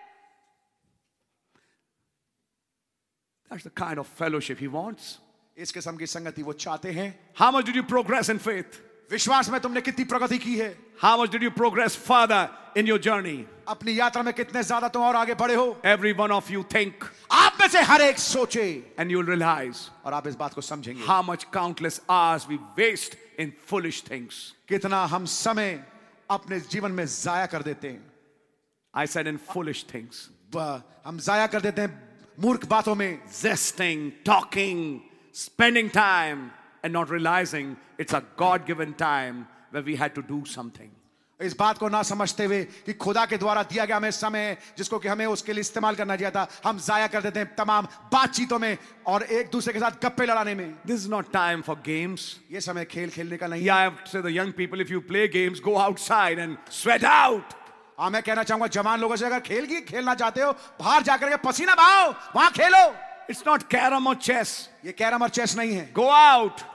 That's the kind of fellowship He wants. इस किस्म की संगति वो चाहते हैं. How much did you progress in faith? विश्वास में तुमने कितनी प्रगति की है, How much did you progress further in your journey? अपनी यात्रा में कितने ज्यादा तुम और आगे बढ़े हो. Every one of you think, आप में से हर एक सोचे and you'll realize और आप इस बात को समझेंगे how much countless hours we waste in foolish things. कितना हम समय अपने जीवन में जाया कर देते हैं. I said in foolish things. ब- हम जाया कर देते हैं मूर्ख बातों में, Zesting, talking, spending time, and not realizing it's a God-given time where we had to do something. इस बात को ना समझते हुए कि खुदा के द्वारा दिया गया हमें समय जिसको कि हमें उसके लिए इस्तेमाल करना चाहिए था, हम जाया कर देते हैं तमाम बातचीतों में और एक दूसरे के साथ गप्पे लड़ाने में. This is not time for games. ये समय खेल खेलने का नहीं. Yeah, I have to say the young people, if you play games, go outside and sweat out. हाँ, मैं कहना चाहूंगा जवान लोगों से, अगर खेल की खेलना चाहते हो बाहर जाकर के पसीना बहाओ, वहां खेलो. It's not carom or chess. ये कैरम और चेस नहीं है. Go out.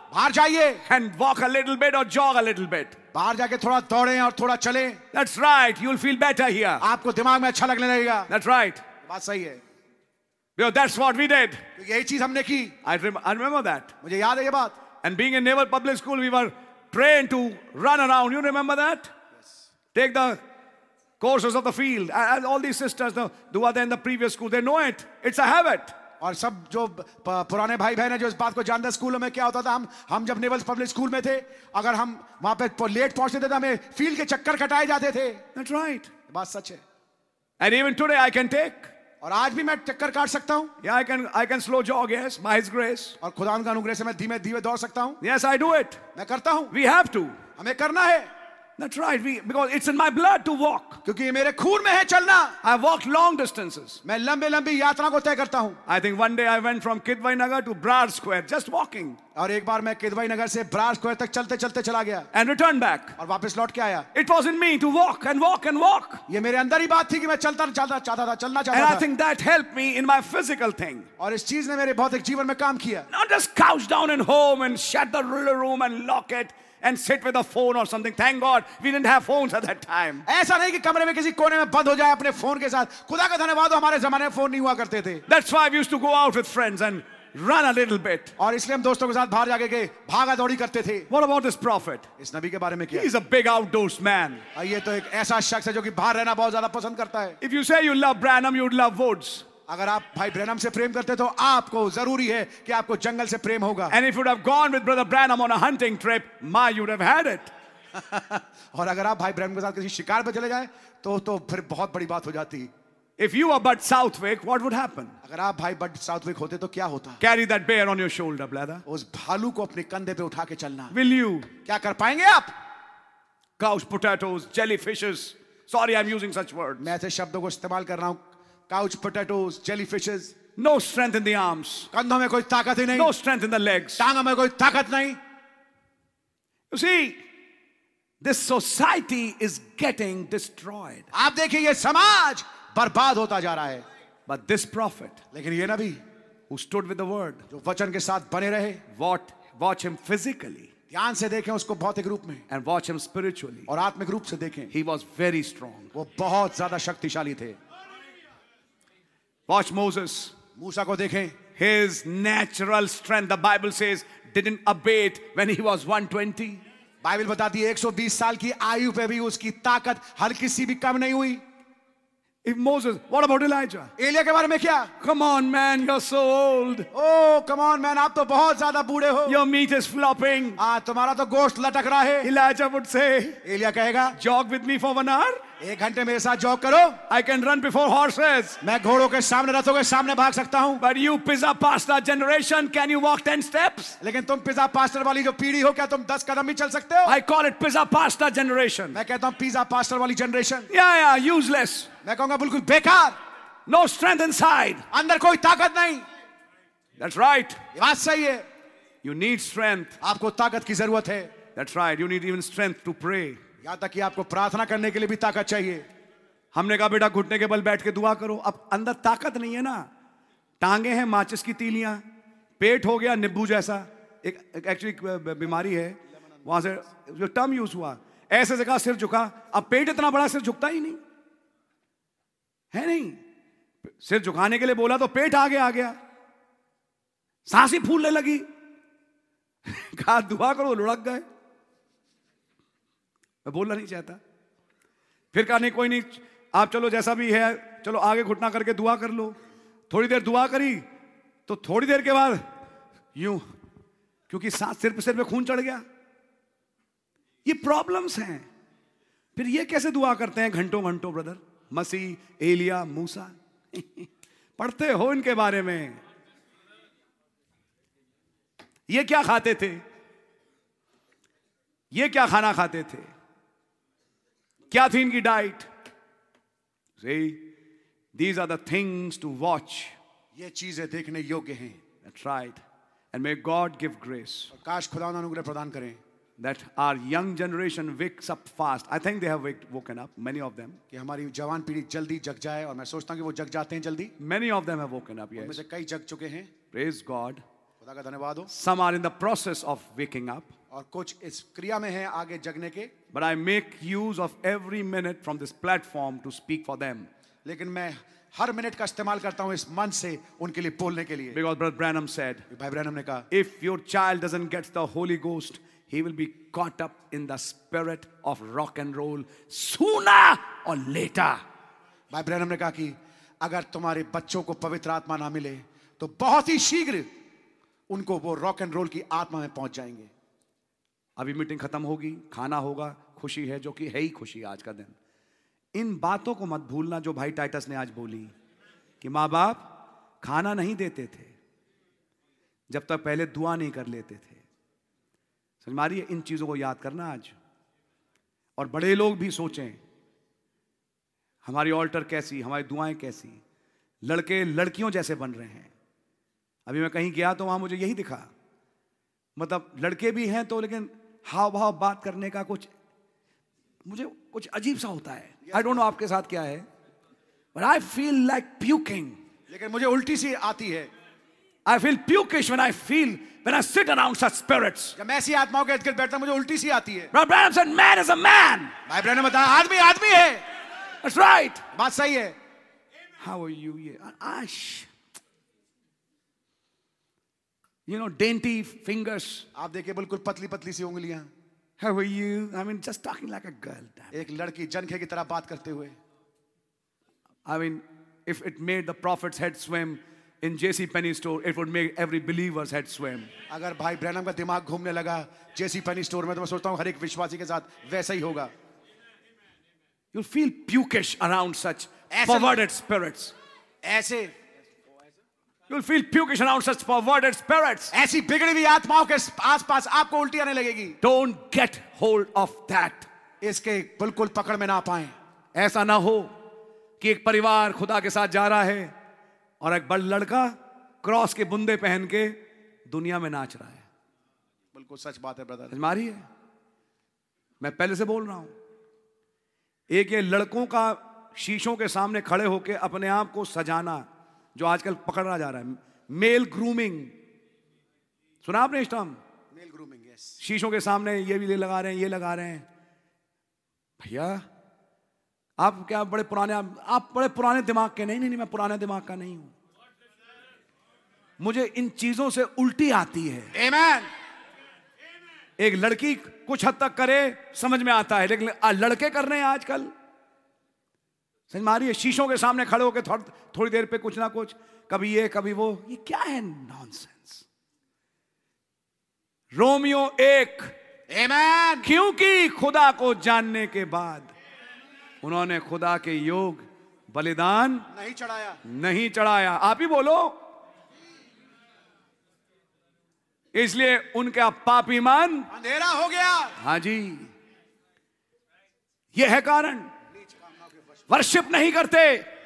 बाहर जाइए and walk a little bit or jog a little bit. बाहर जाके थोड़ा दौड़ें और थोड़ा चलें. That's right. You'll feel better here. आपको दिमाग में अच्छा लगने लगेगा. That's right. बात सही है. Because that's what we did. तो यही चीज हमने की. I, rem- I remember that. मुझे याद है ये बात. And being in Naval Public School, we were trained to run around. You remember that? Yes. Take the courses of the field. And all these sisters, the, who are there in the previous school, they know it. It's a habit. और सब जो पुराने भाई बहन है जो इस बात को जानते हैं, स्कूलों में क्या होता था, हम हम जब नेवल पब्लिक स्कूल में थे, अगर हम वहां पे लेट पहुंचते थे तो हमें फील्ड के चक्कर कटाए जाते थे. That's right. बात सच है. And even today I can take. और आज भी मैं चक्कर काट सकता हूं. Yeah, I can I can slow jog, yes, by His grace. और खुदा का अनुग्रह से मैं धीमे धीमे दौड़ सकता हूं. Yes, I do it. मैं करता हूं. We have to. हमें करना है. That's right. We, because it's in my blood to walk. क्योंकि ये मेरे खून में है चलना. I walked long distances. मैं लंबे लंबी यात्रा को तय करता हूं. I think one day I went from Kidwai Nagar to Brar Square just walking. और एक बार मैं किदवाई नगर से ब्रार स्क्वायर तक चलते चलते चला गया. And returned back. और वापस लौट के आया. It was in me to walk and walk and walk. ये मेरे अंदर ही बात थी कि मैं चलता चाहता चाहता था, चलना And चाहता I था. think that helped me in my physical thing. और इस चीज ने मेरे भौतिक जीवन में काम किया. Not just couch down in home and shut the room and lock it and sit with a phone or something. Thank God we didn't have phones at that time. ऐसा नहीं कि कमरे में किसी कोने में बंद हो जाए अपने फोन के साथ. खुदा का धन्यवाद हो, हमारे जमाने में फोन नहीं हुआ करते थे. That's why we used to go out with friends and run a little bit. और इसलिए हम दोस्तों के साथ बाहर जाके के भागा दौड़ी करते थे. What about this prophet? इस नबी के बारे में क्या? He's a big outdoors man. ये तो एक ऐसा शख्स है जो कि बाहर रहना बहुत ज्यादा पसंद करता है. If you say you love Branham, you'd love woods. अगर आप भाई ब्रैनम से प्रेम करते तो आपको जरूरी है कि आपको जंगल से प्रेम होगा. And if you'd have gone with Brother Branham on a hunting trip, my, you'd have had it. और अगर आप भाई ब्रैनम के साथ किसी शिकार पे चले जाए तो तो फिर बहुत बड़ी बात हो जाती. If you were Bud Southwick, what would happen? अगर आप भाई बट साउथविक होते तो क्या होता? Carry that bear on your shoulder, brother. उस भालू को अपने कंधे पे उठा के चलना. Will you? क्या कर पाएंगे आप? Couch potatoes, jellyfishes. Sorry, I'm using such words. मैं ऐसे शब्दों को इस्तेमाल कर रहा हूँ. Couch potatoes, jellyfishes. No strength in the arms. कंधों में कोई ताकत ही नहीं. No strength in the legs. टांगों में कोई ताकत नहीं. You see, this society is getting destroyed. आप देखिए ये समाज बर्बाद होता जा रहा है. But this prophet लेकिन ये नबी who stood with the word, जो वचन के साथ बने रहे, watch, watch him physically ध्यान से देखें उसको भौतिक रूप में and watch him spiritually. और आत्मिक रूप से देखें. He was very strong. वो बहुत ज्यादा शक्तिशाली थे. Watch Moses. मूसा को देखें. His natural strength, the Bible says, didn't abate when he was one twenty. Bible बताती है एक सौ बीस साल की आयु पे भी उसकी ताकत हल्की सी भी कम नहीं हुई. If Moses, what about Elijah? Elia के बारे में क्या? Come on, man, you're so old. O come on man, आप तो बहुत ज्यादा बूढ़े हो. Your meat is flopping. हाँ तुम्हारा तो गोश्त लटक रहा है. Elijah would say, एलिया कहेगा jog with me for one hour. एक घंटे मेरे साथ जॉग करो. I can run before horses. मैं घोड़ों के सामने, रथों के सामने भाग सकता हूँ. But you pizza pasta generation, can you walk ten steps? लेकिन तुम पिज्जा पास्टर वाली जो पीढ़ी हो, क्या तुम दस कदम भी चल सकते हो? I call it pizza pasta generation. मैं कहता हूँ पिज्जा पास्टर वाली जनरेशन. Yeah, yeah, useless. मैं कहूँगा बिल्कुल बेकार. No strength inside. अंदर कोई ताकत नहीं. That's right. ये बात सही है. You need strength. आपको ताकत की जरूरत है. That's right. You need even strength to pray. यहाँ तक कि आपको प्रार्थना करने के लिए भी ताकत चाहिए. हमने कहा बेटा घुटने के बल बैठ के दुआ करो. अब अंदर ताकत नहीं है ना. टांगे हैं माचिस की तीलियां, पेट हो गया नींबू जैसा. एक एक्चुअली बीमारी है वहां से जो टर्म यूज हुआ. ऐसे जगह सिर झुका. अब पेट इतना बड़ा, सिर झुकता ही नहीं है. नहीं, सिर झुकाने के लिए बोला तो पेट आगे आ गया. सांस ही फूलने लगी. कहा दुआ करो, लुढ़क गए. मैं बोलना नहीं चाहता. फिर कहा नहीं कोई नहीं, आप चलो जैसा भी है, चलो आगे घुटना करके दुआ कर लो. थोड़ी देर दुआ करी तो थोड़ी देर के बाद यूं, क्योंकि सांस सिर पे सिर पे खून चढ़ गया. ये प्रॉब्लम्स हैं. फिर ये कैसे दुआ करते हैं घंटों घंटों ब्रदर? मसीह, एलिया, मूसा पढ़ते हो इनके बारे में. ये क्या खाते थे? ये क्या खाना खाते थे? क्या थी इनकी diet? See, these are the things to watch. ये चीजें देखने योग्य हैं. That's right. And may God give grace और काश खुदा अनुग्रह प्रदान करें that our young generation wakes up fast. I think they have waked, woken up, many of them. कि हमारी जवान पीढ़ी जल्दी जग जाए. और मैं सोचता हूं कि वो जग जाते हैं जल्दी. Many of them have woken up, उनमें yes. से कई जग चुके हैं. Praise God. खुदा का धन्यवाद हो। Some are in the process of waking up. और कुछ इस क्रिया में हैं आगे जगने के। But I make use of every minute from this platform to speak for them. लेकिन मैं हर मिनट का इस्तेमाल करता हूं इस मंच से उनके लिए बोलने के लिए। Because Brother Branham said, भाई ब्रैनम ने कहा, if your child doesn't get the Holy Ghost, he will be caught up in the spirit of rock and roll sooner or later. भाई ब्रैनम ने कहा कि अगर तुम्हारे बच्चों को पवित्र आत्मा ना मिले तो बहुत ही शीघ्र उनको वो रॉक एंड रोल की आत्मा में पहुंच जाएंगे। अभी मीटिंग खत्म होगी, खाना होगा, खुशी है, जो कि है ही खुशी आज का दिन। इन बातों को मत भूलना जो भाई टाइटस ने आज बोली कि माँ बाप खाना नहीं देते थे जब तक पहले दुआ नहीं कर लेते थे। समझ मारिए, इन चीजों को याद करना आज। और बड़े लोग भी सोचें हमारी ऑल्टर कैसी, हमारी दुआएं कैसी। लड़के लड़कियों जैसे बन रहे हैं। अभी मैं कहीं गया तो वहां मुझे यही दिखा, मतलब लड़के भी हैं तो लेकिन हाव भाव बात करने का कुछ मुझे कुछ अजीब सा होता है। आई डोंट नो आपके साथ क्या है, but I feel like puking. लेकिन मुझे उल्टी सी आती है। I feel pukish when I feel when I sit around such spirits. जब मैं ऐसी आत्माओं के इर्द-गिर्द बैठता हूं मुझे उल्टी सी आती है। Brother Branham said, "Man is a man." भाई ब्रैनम ने बताया आदमी आदमी है। That's right. बात सही है। How are you? Yeah. Ash. You know, dainty fingers. आप देखिए बिल्कुल पतली पतली सी उंगलियां। How are you? I mean, just talking like a girl. एक लड़की जनखे की तरह बात करते हुए। I mean, if it made the prophet's head swim in J C Penney store, it would make every believer's head swim. अगर भाई Branham का दिमाग घूमने लगा जेसी पेनी स्टोर में तो मैं सोचता हूँ हर एक विश्वासी के साथ वैसा ही होगा। You'll feel pukish around such ऐसे- perverted spirits. ऐसे You'll feel pukish around such perverted spirits. ऐसी बिगड़ी हुई आत्माओं के आसपास आपको उल्टी आने लगेगी। Don't get hold of that. इसके बिल्कुल पकड़ में ना पाए। ऐसा ना हो कि एक परिवार खुदा के साथ जा रहा है और एक बड़ा लड़का क्रॉस के बुंदे पहन के दुनिया में नाच रहा है। बिल्कुल सच बात है ब्रदर। समझ मारी है, मैं पहले से बोल रहा हूं। एक ये लड़कों का शीशों के सामने खड़े होके अपने आप को सजाना जो आजकल पकड़ा जा रहा है, मेल ग्रूमिंग। सुना आपने इस टर्म? Mail grooming, yes. शीशों के सामने ये भी लगा रहे हैं, ये लगा रहे हैं। भैया आप क्या बड़े पुराने, आप बड़े पुराने दिमाग के? नहीं नहीं नहीं, मैं पुराने दिमाग का नहीं हूं। मुझे इन चीजों से उल्टी आती है। आमीन। एक लड़की कुछ हद तक करे समझ में आता है, लेकिन लड़के कर रहे हैं आजकल। समझ मारिए, शीशों के सामने खड़े होकर थोड़, थोड़ी देर पे कुछ ना कुछ, कभी ये कभी वो, ये क्या है? नॉनसेंस। रोमियो एक, आमीन। क्योंकि खुदा को जानने के बाद उन्होंने खुदा के योग बलिदान नहीं चढ़ाया। नहीं चढ़ाया। आप ही बोलो। इसलिए उनका पापी मन अंधेरा हो गया। हाँ जी, यह है कारण। वर्शिप नहीं करते,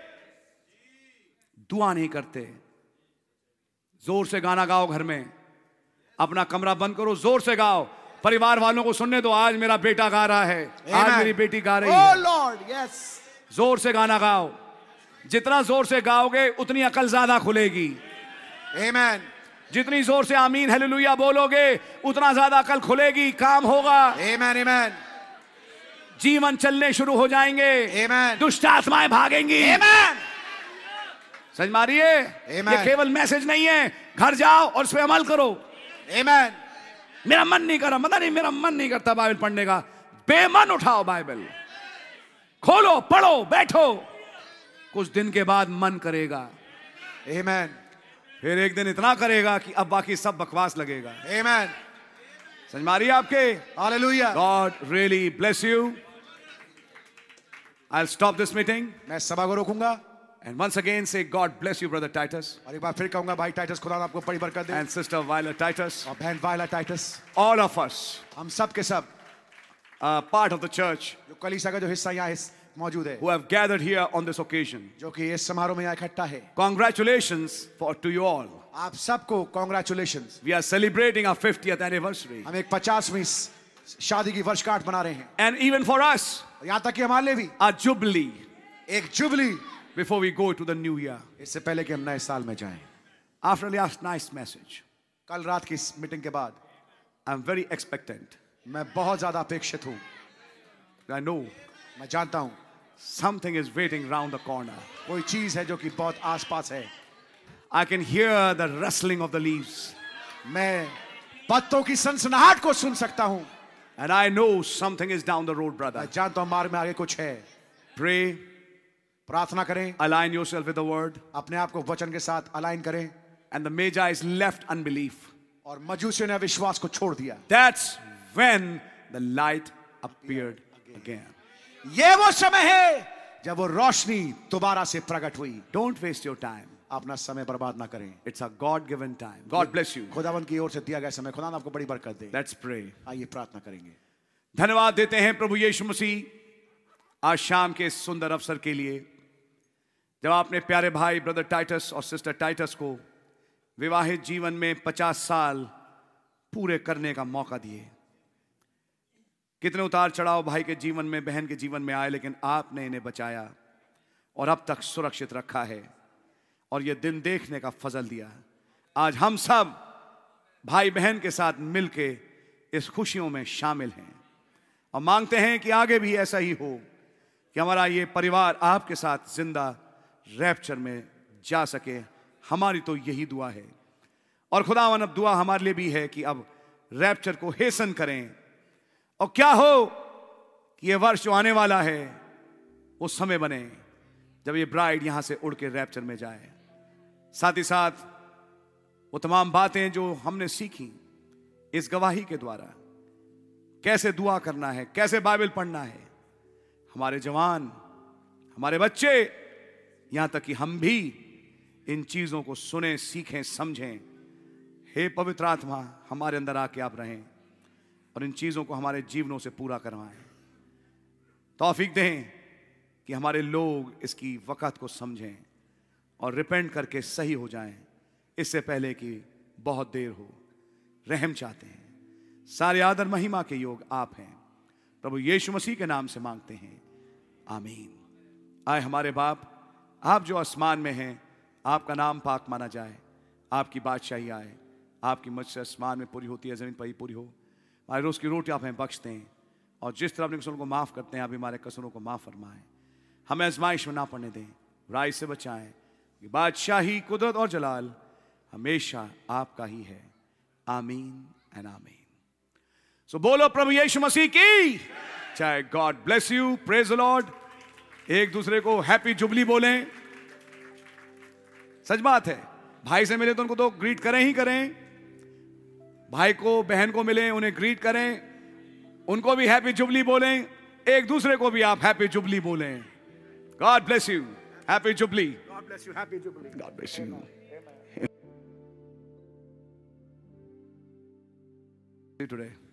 दुआ नहीं करते। जोर से गाना गाओ, घर में अपना कमरा बंद करो, जोर से गाओ, परिवार वालों को सुनने दो। आज मेरा बेटा गा रहा है, आज मेरी बेटी गा रही है। Oh Lord, yes. जोर से गाना गाओ। जितना जोर से गाओगे उतनी अकल ज्यादा खुलेगी। आमीन। जितनी जोर से आमीन हालेलुया बोलोगे उतना ज्यादा अकल खुलेगी, काम होगा, आमीन आमीन। जीवन चलने शुरू हो जाएंगे, आमीन। दुष्ट आत्माएं भागेंगी। आमीन। समझ मारिए, ये केवल मैसेज नहीं है, घर जाओ और उस पर अमल करो। आमीन। मेरा मन नहीं कर रहा, पता नहीं मेरा मन नहीं करता बाइबल पढ़ने का। बेमन उठाओ बाइबल, खोलो, पढ़ो, बैठो। कुछ दिन के बाद मन करेगा, आमीन। फिर एक दिन इतना करेगा कि अब बाकी सब बकवास लगेगा। आमीन। समझ मारिए आपके। Hallelujah. God really bless you. I'll stop this meeting मैं सभा को रोकूंगा and once again say God bless you, brother Titus और एक बार फिर कहूंगा भाई टाइटस, खुदा आपको बड़ी बरकत दे। and sister Viola Titus. और बहन वायला टाइटस, All of us, हम सब के सब uh, part of the church जो कलीसिया का जो हिस्सा यहाँ इस मौजूद है, who have gathered here on this occasion. जो कि इस समारोह में यहाँ इकट्ठा है, Congratulations for to you all. आप सबको congratulations. We are celebrating our fiftieth anniversary. हम एक पचासवीं शादी की वर्षगांठ मना रहे हैं। And even for us, यहाँ तक कि हमारे लिए भी our jubilee एक jubilee, before we go to the new year. इससे पहले कि हम नए साल में जाएं। After last night's message, कल रात की मीटिंग के बाद I'm very expectant. मैं बहुत ज्यादा अपेक्षित हूं। I know मैं जानता हूं something is waiting round the corner. कोई चीज है जो कि बहुत आसपास है। I can hear the rustling of the leaves. मैं पत्तों की सनसनाहट को सुन सकता हूं। And I know something is down the road, brother. मैं जानता हूं मार्ग में आगे कुछ है। Pray, प्रार्थना करें, align yourself with the word. अपने आप को वचन के साथ अलाइन करें। And the Magi's left unbelief. और मजूसियों ने विश्वास को छोड़ दिया। That's when the light appeared again. ये वो समय है जब वो रोशनी दोबारा से प्रकट हुई। Don't waste your time. अपना समय बर्बाद ना करें। It's a God-given time. God bless you. खुदावन की ओर से दिया गया समय खुदा आपको बड़ी बरकत दे। Let's pray. आइए प्रार्थना करेंगे। धन्यवाद देते हैं प्रभु यीशु मसीह आज शाम के इस सुंदर अवसर के लिए, जब आपने प्यारे भाई ब्रदर टाइटस और सिस्टर टाइटस को विवाहित जीवन में पचास साल पूरे करने का मौका दिए। कितने उतार चढ़ाव भाई के जीवन में, बहन के जीवन में आए, लेकिन आपने इन्हें बचाया और अब तक सुरक्षित रखा है और यह दिन देखने का फजल दिया। आज हम सब भाई बहन के साथ मिलके इस खुशियों में शामिल हैं और मांगते हैं कि आगे भी ऐसा ही हो कि हमारा ये परिवार आपके साथ जिंदा रैप्चर में जा सके। हमारी तो यही दुआ है और खुदावन अब दुआ हमारे लिए भी है कि अब रैप्चर को हेसन करें और क्या हो कि ये वर्ष जो आने वाला है वो समय बने जब ये ब्राइड यहां से उड़ के रैप्चर में जाए। साथ ही साथ वो तमाम बातें जो हमने सीखी इस गवाही के द्वारा, कैसे दुआ करना है, कैसे बाइबल पढ़ना है, हमारे जवान, हमारे बच्चे, यहां तक कि हम भी इन चीजों को सुने, सीखें, समझें। हे पवित्र आत्मा, हमारे अंदर आके आप रहें और इन चीजों को हमारे जीवनों से पूरा करवाएं। तौफीक दें कि हमारे लोग इसकी वक़्त को समझें और रिपेंट करके सही हो जाएं इससे पहले कि बहुत देर हो। रहम चाहते हैं। सारे आदर महिमा के योग आप हैं। प्रभु यीशु मसीह के नाम से मांगते हैं, आमीन। आए हमारे बाप, आप जो आसमान में हैं, आपका नाम पाक माना जाए, आपकी बादशाही आए, आपकी मर्जी आसमान में पूरी होती है, जमीन पर ही पूरी हो। हमारे रोज की रोटी आप हमें बख्श दें और जिस तरह अपने कसूरों को माफ करते हैं, आप हमारे कसूरों को माफ फरमाएं। हमें आजमाइश में ना पड़ने दें, बुराई से बचाएं। कि बादशाही, कुदरत और जलाल हमेशा आपका ही है। आमीन एंड आमीन। सो बोलो प्रभु यीशु मसीह की जय। God bless you, praise the Lord. एक दूसरे को हैप्पी जुबली बोलें। सच बात है, भाई से मिले तो उनको तो ग्रीट करें ही करें, भाई को बहन को मिले उन्हें ग्रीट करें, उनको भी हैप्पी जुबली बोलें, एक दूसरे को भी आप हैप्पी जुबली बोलें। God bless you, happy jubilee. God bless you, happy jubilee. God bless you. Today